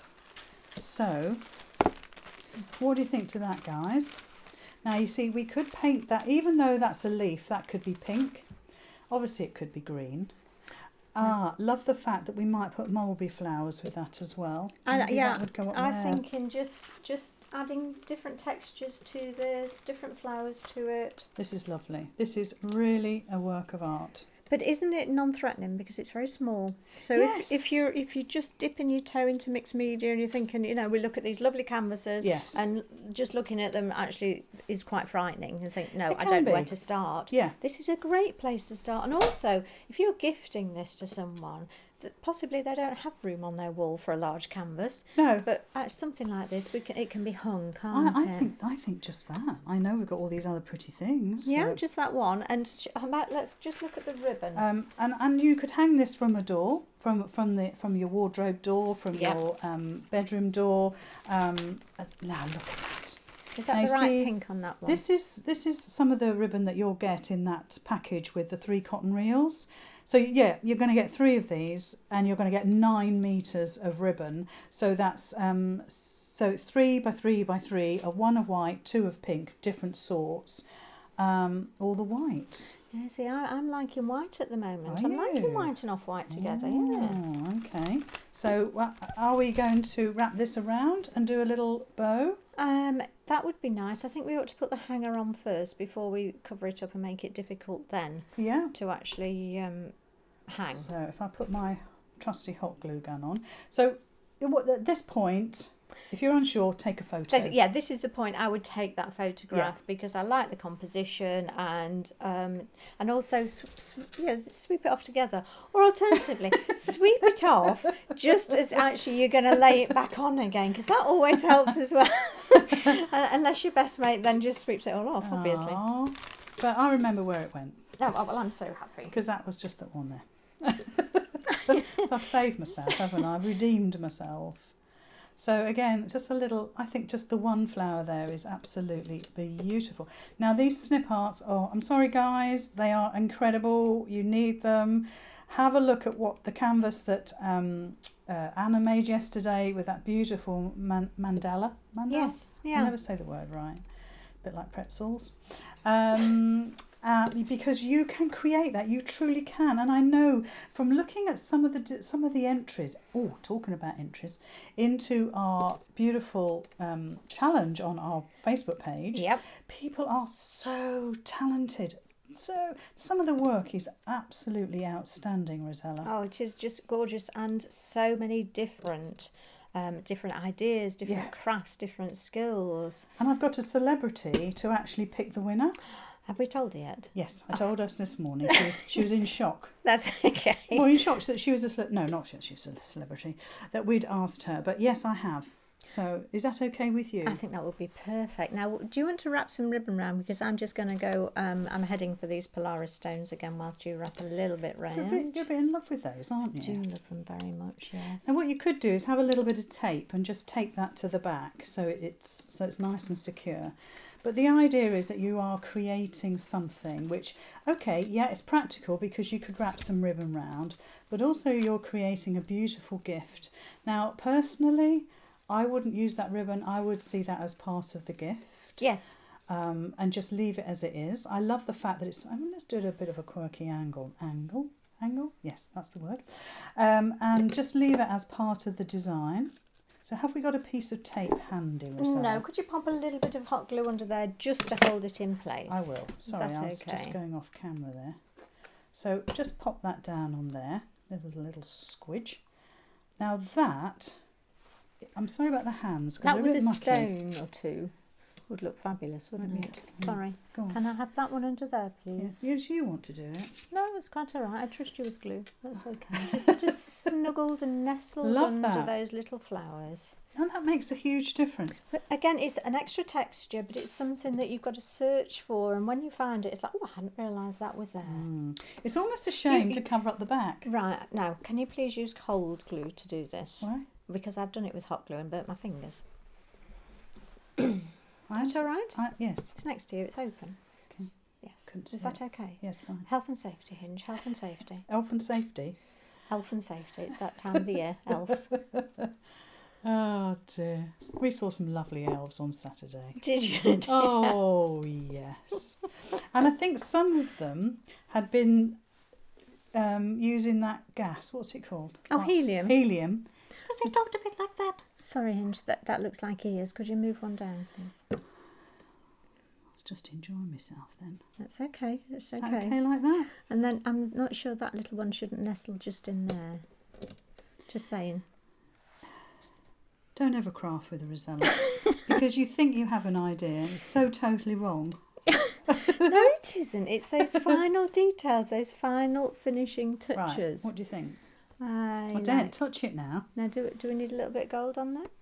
So, what do you think to that, guys? Now, you see, we could paint that, even though that's a leaf, that could be pink. Obviously, it could be green. Ah, love the fact that we might put mulberry flowers with that as well. And Maybe yeah, that would go up I'm there. thinking just just adding different textures to this, different flowers to it. This is lovely. This is really a work of art. But isn't it non-threatening because it's very small? So Yes. if, if you're if you're just dipping your toe into mixed media and you're thinking, you know, we look at these lovely canvases, Yes. and just looking at them actually is quite frightening and think, no, It I can don't know be. where to start. Yeah. This is a great place to start. And also, if you're gifting this to someone, that possibly they don't have room on their wall for a large canvas, No, but uh, something like this, we can, it can be hung, I, can't I it? think I think just that. I know we've got all these other pretty things. Yeah, but- just that one. And sh- how about, let's just look at the ribbon. Um, and, and you could hang this from a door, from from the from your wardrobe door, from Yep. your um, bedroom door. Um, uh, now look at that. Is that now the right see, pink on that one? This is this is some of the ribbon that you'll get in that package with the three cotton reels. So yeah, you're going to get three of these, and you're going to get nine meters of ribbon. So that's um, so it's three by three by three of one of white, two of pink, different sorts, um, all the white. Yeah, see, I, I'm liking white at the moment. Are I'm you? liking white and off-white together, yeah. Oh, okay. So uh, are we going to wrap this around and do a little bow? Um, that would be nice. I think we ought to put the hanger on first before we cover it up and make it difficult then Yeah. to actually um, hang. So if I put my trusty hot glue gun on. So what- at this point, if you're unsure, take a photo. Basi- Yeah, this is the point. I would take that photograph because I like the composition and um, and also sw- sw- yeah, sweep it off together. Or alternatively, sweep it off just as actually you're going to lay it back on again because that always helps as well. Uh, Unless your best mate then just sweeps it all off, obviously. Aw. But I remember where it went No, well, I'm so happy. because that was just that one there. I've saved myself, haven't I? I've redeemed myself. So again, just a little, I think just the one flower there is absolutely beautiful. Now these SnipArts, oh, I'm sorry guys, they are incredible. You need them. Have a look at what the canvas that um, uh, Anna made yesterday with that beautiful man mandala. mandala? Yes, I yeah. never say the word right. A bit like pretzels. Um, uh, because you can create that, you truly can. And I know from looking at some of the some of the entries, oh, talking about entries, into our beautiful um, challenge on our Facebook page, Yep. people are so talented. So some of the work is absolutely outstanding, Rossella. Oh, it is just gorgeous and so many different um, different ideas, different Yeah. crafts, different skills. And I've got a celebrity to actually pick the winner. Have we told her yet? Yes, I told us this morning. She was, she was in shock. That's okay. Well, in shock that she was a ce- no, not that she was a celebrity. That we'd asked her, but yes, I have. So is that okay with you? I think that would be perfect. Now, do you want to wrap some ribbon round? Because I'm just going to go, um, I'm heading for these Polaris stones again whilst you wrap a little bit round. You're a bit, you're a bit in love with those, aren't you? I do love them very much, yes. And what you could do is have a little bit of tape and just tape that to the back so it's so it's nice and secure. But the idea is that you are creating something which, okay, yeah, it's practical because you could wrap some ribbon round, but also you're creating a beautiful gift. Now, personally, I wouldn't use that ribbon. I would see that as part of the gift. Yes. Um, and just leave it as it is. I love the fact that it's, I mean, let's do it a bit of a quirky angle. Angle? Angle? Yes, that's the word. Um, and just leave it as part of the design. So have we got a piece of tape handy, Rossella? No, could you pop a little bit of hot glue under there just to hold it in place? I will. Sorry, Is that I was okay? just going off camera there. So just pop that down on there, little little squidge. Now that, I'm sorry about the hands, because That they're a with bit a mucky. stone or two would look fabulous, wouldn't Let me- it? yeah, Sorry. Go on. Can I have that one under there, please? Yes, yes, you want to do it. No, it's quite all right. I trust you with glue. That's okay. Just sort of snuggled and nestled Love under that. those little flowers. And that makes a huge difference. But again, it's an extra texture, but it's something that you've got to search for. And when you find it, it's like, oh, I hadn't realised that was there. Mm. It's almost a shame You- to cover up the back. Right, now, can you please use cold glue to do this? Why? Because I've done it with hot glue and burnt my fingers. I Is that all right? I, yes. It's next to you, it's open. Okay. Yes. Couldn't Is see that it. okay? Yes, fine. Health and safety, Hinge. Health and safety. Elf and safety. Health and safety. It's that time of the year. Elves. Oh dear. We saw some lovely elves on Saturday. Did you? Oh yes. And I think some of them had been um, using that gas. What's it called? Oh, helium. Helium. Because they talked a bit like that. Sorry, Hinge, that, that looks like ears. Could you move one down, please? I was just enjoying myself then. That's okay. It's Is okay. that okay like that? And then I'm not sure that little one shouldn't nestle just in there. Just saying. Don't ever craft with a Rossella because you think you have an idea and it's so totally wrong. No, it isn't. It's those final details, those final finishing Right. touches. What do you think? I I don't like- touch it now. Now, do do we need a little bit of gold on there?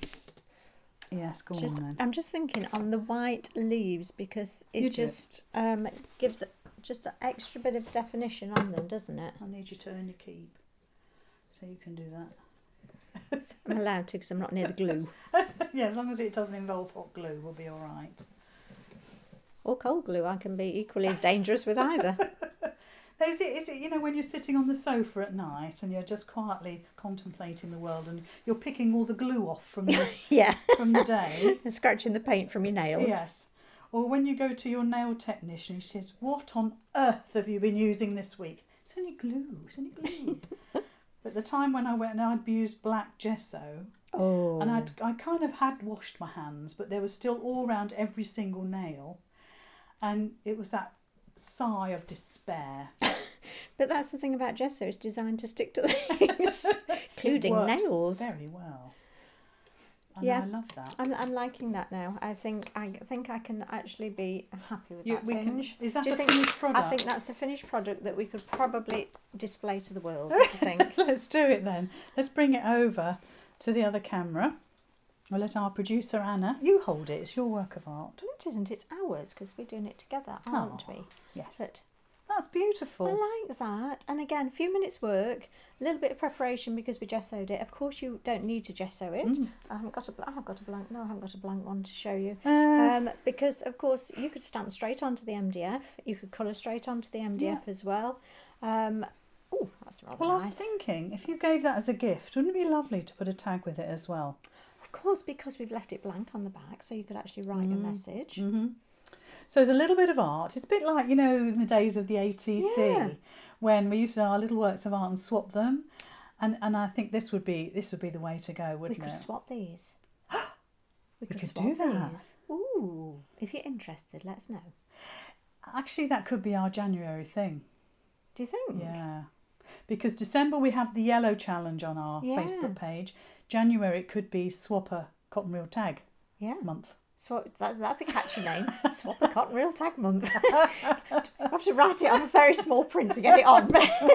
Yes, go Just, on then. I'm just thinking on the white leaves because it You do it. just um, gives just an extra bit of definition on them, doesn't it? I need you to earn your keep, so you can do that. I'm allowed to because I'm not near the glue. Yeah, as long as it doesn't involve hot glue, we'll be all right. Or cold glue, I can be equally as dangerous with either. Is it, is it, you know, when you're sitting on the sofa at night and you're just quietly contemplating the world and you're picking all the glue off from the, Yeah. from the day? And scratching the paint from your nails. Yes. Or when you go to your nail technician, she says, what on earth have you been using this week? It's only glue, it's only glue. But the time when I went and I'd used black gesso, Oh. and I'd, I kind of had washed my hands, but they were still all round every single nail. And it was that sigh of despair. But that's the thing about gesso, it's designed to stick to things, including It works nails. very well. And Yeah. I love that. I'm, I'm liking that now. I think I think I can actually be happy with You- that. we can- Hinge. is that Do you a think- finished product? I think that's a finished product that we could probably display to the world. I think. Let's do it then. Let's bring it over to the other camera. We'll let our producer Anna, you hold it. It's your work of art. No, it isn't. It's ours because we're doing it together, aren't Oh, we? Yes. But That's beautiful. I like that. And again, a few minutes work, a little bit of preparation because we gessoed it. Of course, you don't need to gesso it. Mm. I haven't got a. bl- I have got a blank. No, I haven't got a blank one to show you. Uh, Um, because of course you could stamp straight onto the M D F. You could colour straight onto the M D F as well. Um, oh, that's rather well, I was nice. thinking, if you gave that as a gift, wouldn't it be lovely to put a tag with it as well? Of course, because we've left it blank on the back, so you could actually write your message. Mm-hmm. So there's a little bit of art. It's a bit like, you know, in the days of the A T C, Yeah. when we used to have our little works of art and swap them. And and I think this would be this would be the way to go, We wouldn't could it? swap these. we could swap do that. these. Ooh, if you're interested, let us know. Actually, that could be our January thing. Do you think? Yeah. Because December we have the yellow challenge on our Yeah. Facebook page. January it could be swap a cotton reel tag Yeah. month. Swap, that's, that's a catchy name. Swap a cotton reel tag month. I have to write it on a very small print to get it on.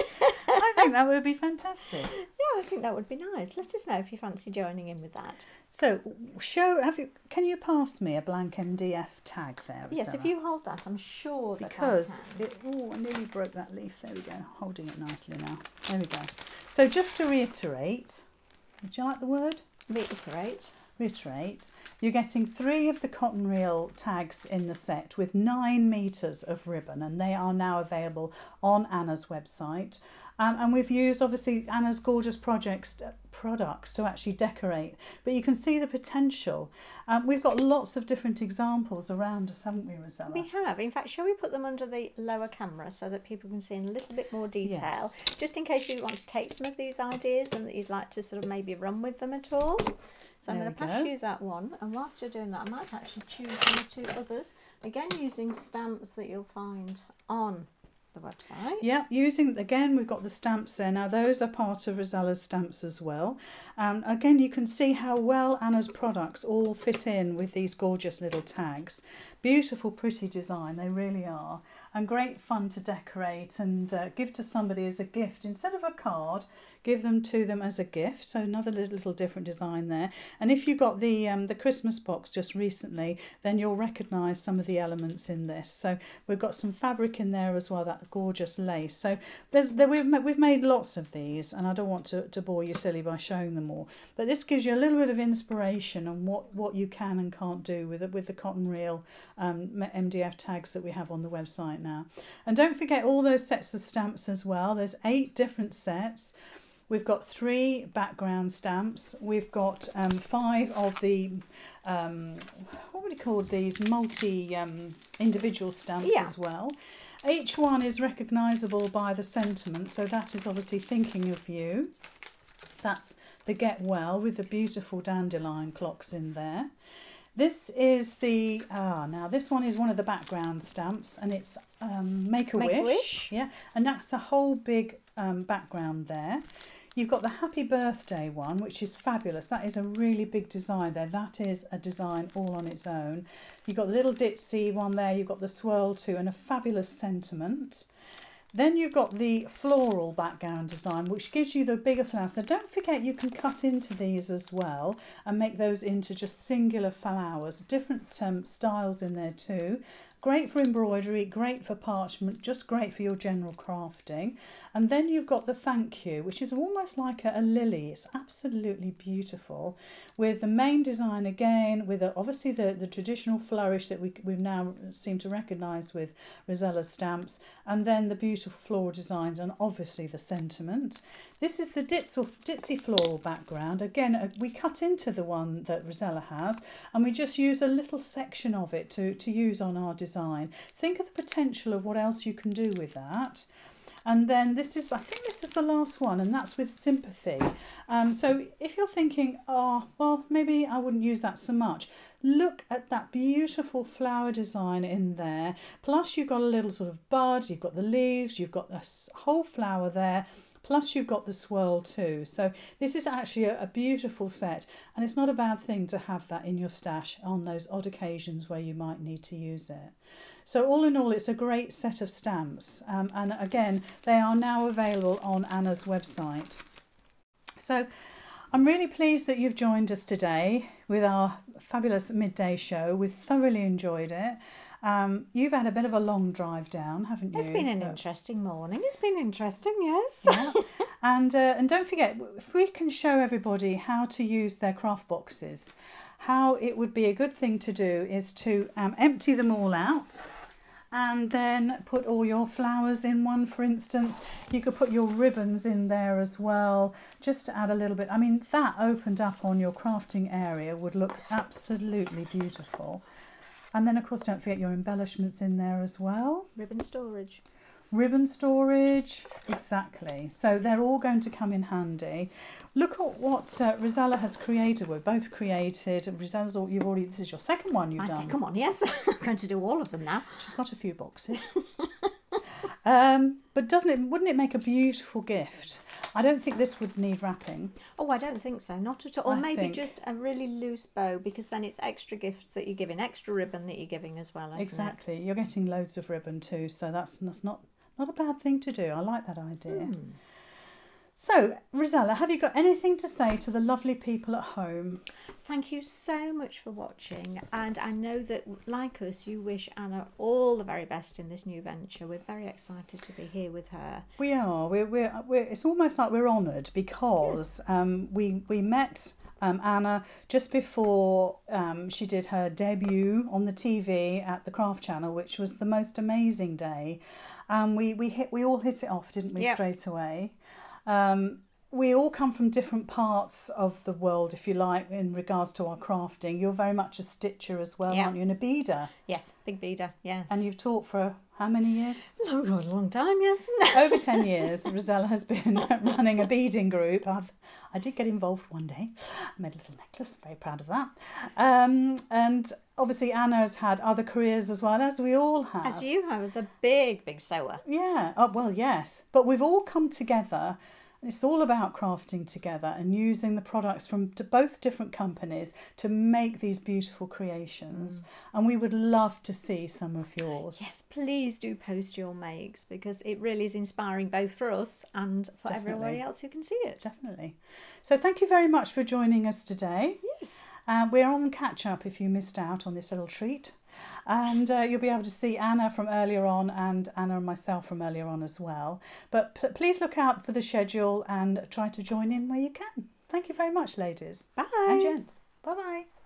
I think that would be fantastic. Yeah, I think that would be nice. Let us know if you fancy joining in with that. So, show. Have you? Can you pass me a blank M D F tag there? Yes, Rossella? if you hold that, I'm sure that Because I it, oh, I nearly broke that leaf. There we go. Holding it nicely now. There we go. So, just to reiterate, would you like the word? can reiterate. Reiterate, you're getting three of the cotton reel tags in the set with nine metres of ribbon, and they are now available on Anna's website. Um, and we've used obviously Anna's gorgeous projects products to actually decorate, but you can see the potential. Um, we've got lots of different examples around us, haven't we, Rossella? We have. In fact, shall we put them under the lower camera so that people can see in a little bit more detail, Yes. just in case you want to take some of these ideas and that you'd like to sort of maybe run with them at all. So I'm There going to we pass go. you that one, and whilst you're doing that, I might actually choose one or two others, again using stamps that you'll find on the website. Yeah, using, again, we've got the stamps there. Now, those are part of Rosella's stamps as well. Um, again, you can see how well Anna's products all fit in with these gorgeous little tags. Beautiful, pretty design, they really are. And great fun to decorate and uh, give to somebody as a gift. Instead of a card, give them to them as a gift. So another little, little different design there. And if you got the um, the Christmas box just recently, then you'll recognise some of the elements in this. So we've got some fabric in there as well, that gorgeous lace. So there's there, we've we've made lots of these, and I don't want to, to bore you silly by showing them all. But this gives you a little bit of inspiration on what, what you can and can't do with it, with the cotton reel um, M D F tags that we have on the website now. And don't forget all those sets of stamps as well. There's eight different sets. We've got three background stamps. We've got um, five of the, um, what would you call these, multi um, individual stamps Yeah. as well. Each one is recognisable by the sentiment, so that is obviously thinking of you. That's the Get Well with the beautiful dandelion clocks in there. This is the, ah, now this one is one of the background stamps, and it's um, Make a Wish. Make-A-Wish. Yeah, and that's a whole big um, background there. You've got the Happy Birthday one, which is fabulous. That is a really big design there. That is a design all on its own. You've got the little ditzy one there. You've got the swirl too, and a fabulous sentiment. Then you've got the floral background design, which gives you the bigger flowers. So don't forget you can cut into these as well and make those into just singular flowers. Different um, styles in there too. Great for embroidery, great for parchment, just great for your general crafting. And then you've got the Thank You, which is almost like a, a lily. It's absolutely beautiful, with the main design again, with a, obviously the, the traditional flourish that we we now seem to recognise with Rosella's stamps, and then the beautiful floral designs and obviously the sentiment. This is the ditzy, ditzy floral background. Again, uh, we cut into the one that Rossella has, and we just use a little section of it to, to use on our design. Think of the potential of what else you can do with that. And then this is, I think this is the last one, and that's with Sympathy. Um, so if you're thinking, oh, well, maybe I wouldn't use that so much, look at that beautiful flower design in there. Plus you've got a little sort of bud, you've got the leaves, you've got a whole flower there. Plus you've got the swirl too. So this is actually a, a beautiful set, and it's not a bad thing to have that in your stash on those odd occasions where you might need to use it. So all in all, it's a great set of stamps. Um, and again, they are now available on Anna's website. So I'm really pleased that you've joined us today with our fabulous midday show. We've thoroughly enjoyed it. Um, you've had a bit of a long drive down, haven't you? It's been an But- interesting morning. It's been interesting, yes. Yeah. and uh, and don't forget, if we can show everybody how to use their craft boxes, how it would be a good thing to do is to um, empty them all out and then put all your flowers in one, for instance. You could put your ribbons in there as well, just to add a little bit. I mean, that opened up on your crafting area would look absolutely beautiful. And then, of course, don't forget your embellishments in there as well. Ribbon storage. Ribbon storage, exactly. So they're all going to come in handy. Look at what uh, Rossella has created. We've both created. Rosella's, all, you've already. This is your second one you've I done. say, come on, yes. I'm going to do all of them now. She's got a few boxes. Um, but doesn't it? Wouldn't it make a beautiful gift? I don't think this would need wrapping. Oh, I don't think so. Not at all. Or I maybe think- just a really loose bow, because then it's extra gifts that you're giving, extra ribbon that you're giving as well. Isn't Exactly. You're getting loads of ribbon too, so that's, that's not not a bad thing to do. I like that idea. It? Hmm. So, Rossella, have you got anything to say to the lovely people at home? Thank you so much for watching, and I know that, like us, you wish Anna all the very best in this new venture. We're very excited to be here with her. We are. We're, we're, we're, it's almost like we're honoured because um, we, we met um, Anna just before um, she did her debut on the T V at the Craft Channel, which was the most amazing day. And we, we, hit, we all hit it off, didn't we, Yep. straight away? Um, we all come from different parts of the world, if you like, in regards to our crafting. You're very much a stitcher as well, Yeah. aren't you? And a beader. Yes, big beader, yes. And you've taught for how many years? Oh, God, a long time, yes. Over ten years, Rossella has been running a beading group. I've, I did get involved one day. I made a little necklace, very proud of that. Um, and obviously Anna has had other careers as well, as we all have. As you have, as a big, big sewer. Yeah, oh, well, yes. But we've all come together. And it's all about crafting together and using the products from d- both different companies to make these beautiful creations. Mm. And we would love to see some of yours. Yes, please do post your makes, because it really is inspiring both for us and for Definitely. everybody else who can see it. Definitely. So thank you very much for joining us today. Yes. Uh, we're on catch up if you missed out on this little treat. And uh, you'll be able to see Anna from earlier on and Anna and myself from earlier on as well. But p- please look out for the schedule and try to join in where you can. Thank you very much, ladies. Bye. And gents. Bye-bye.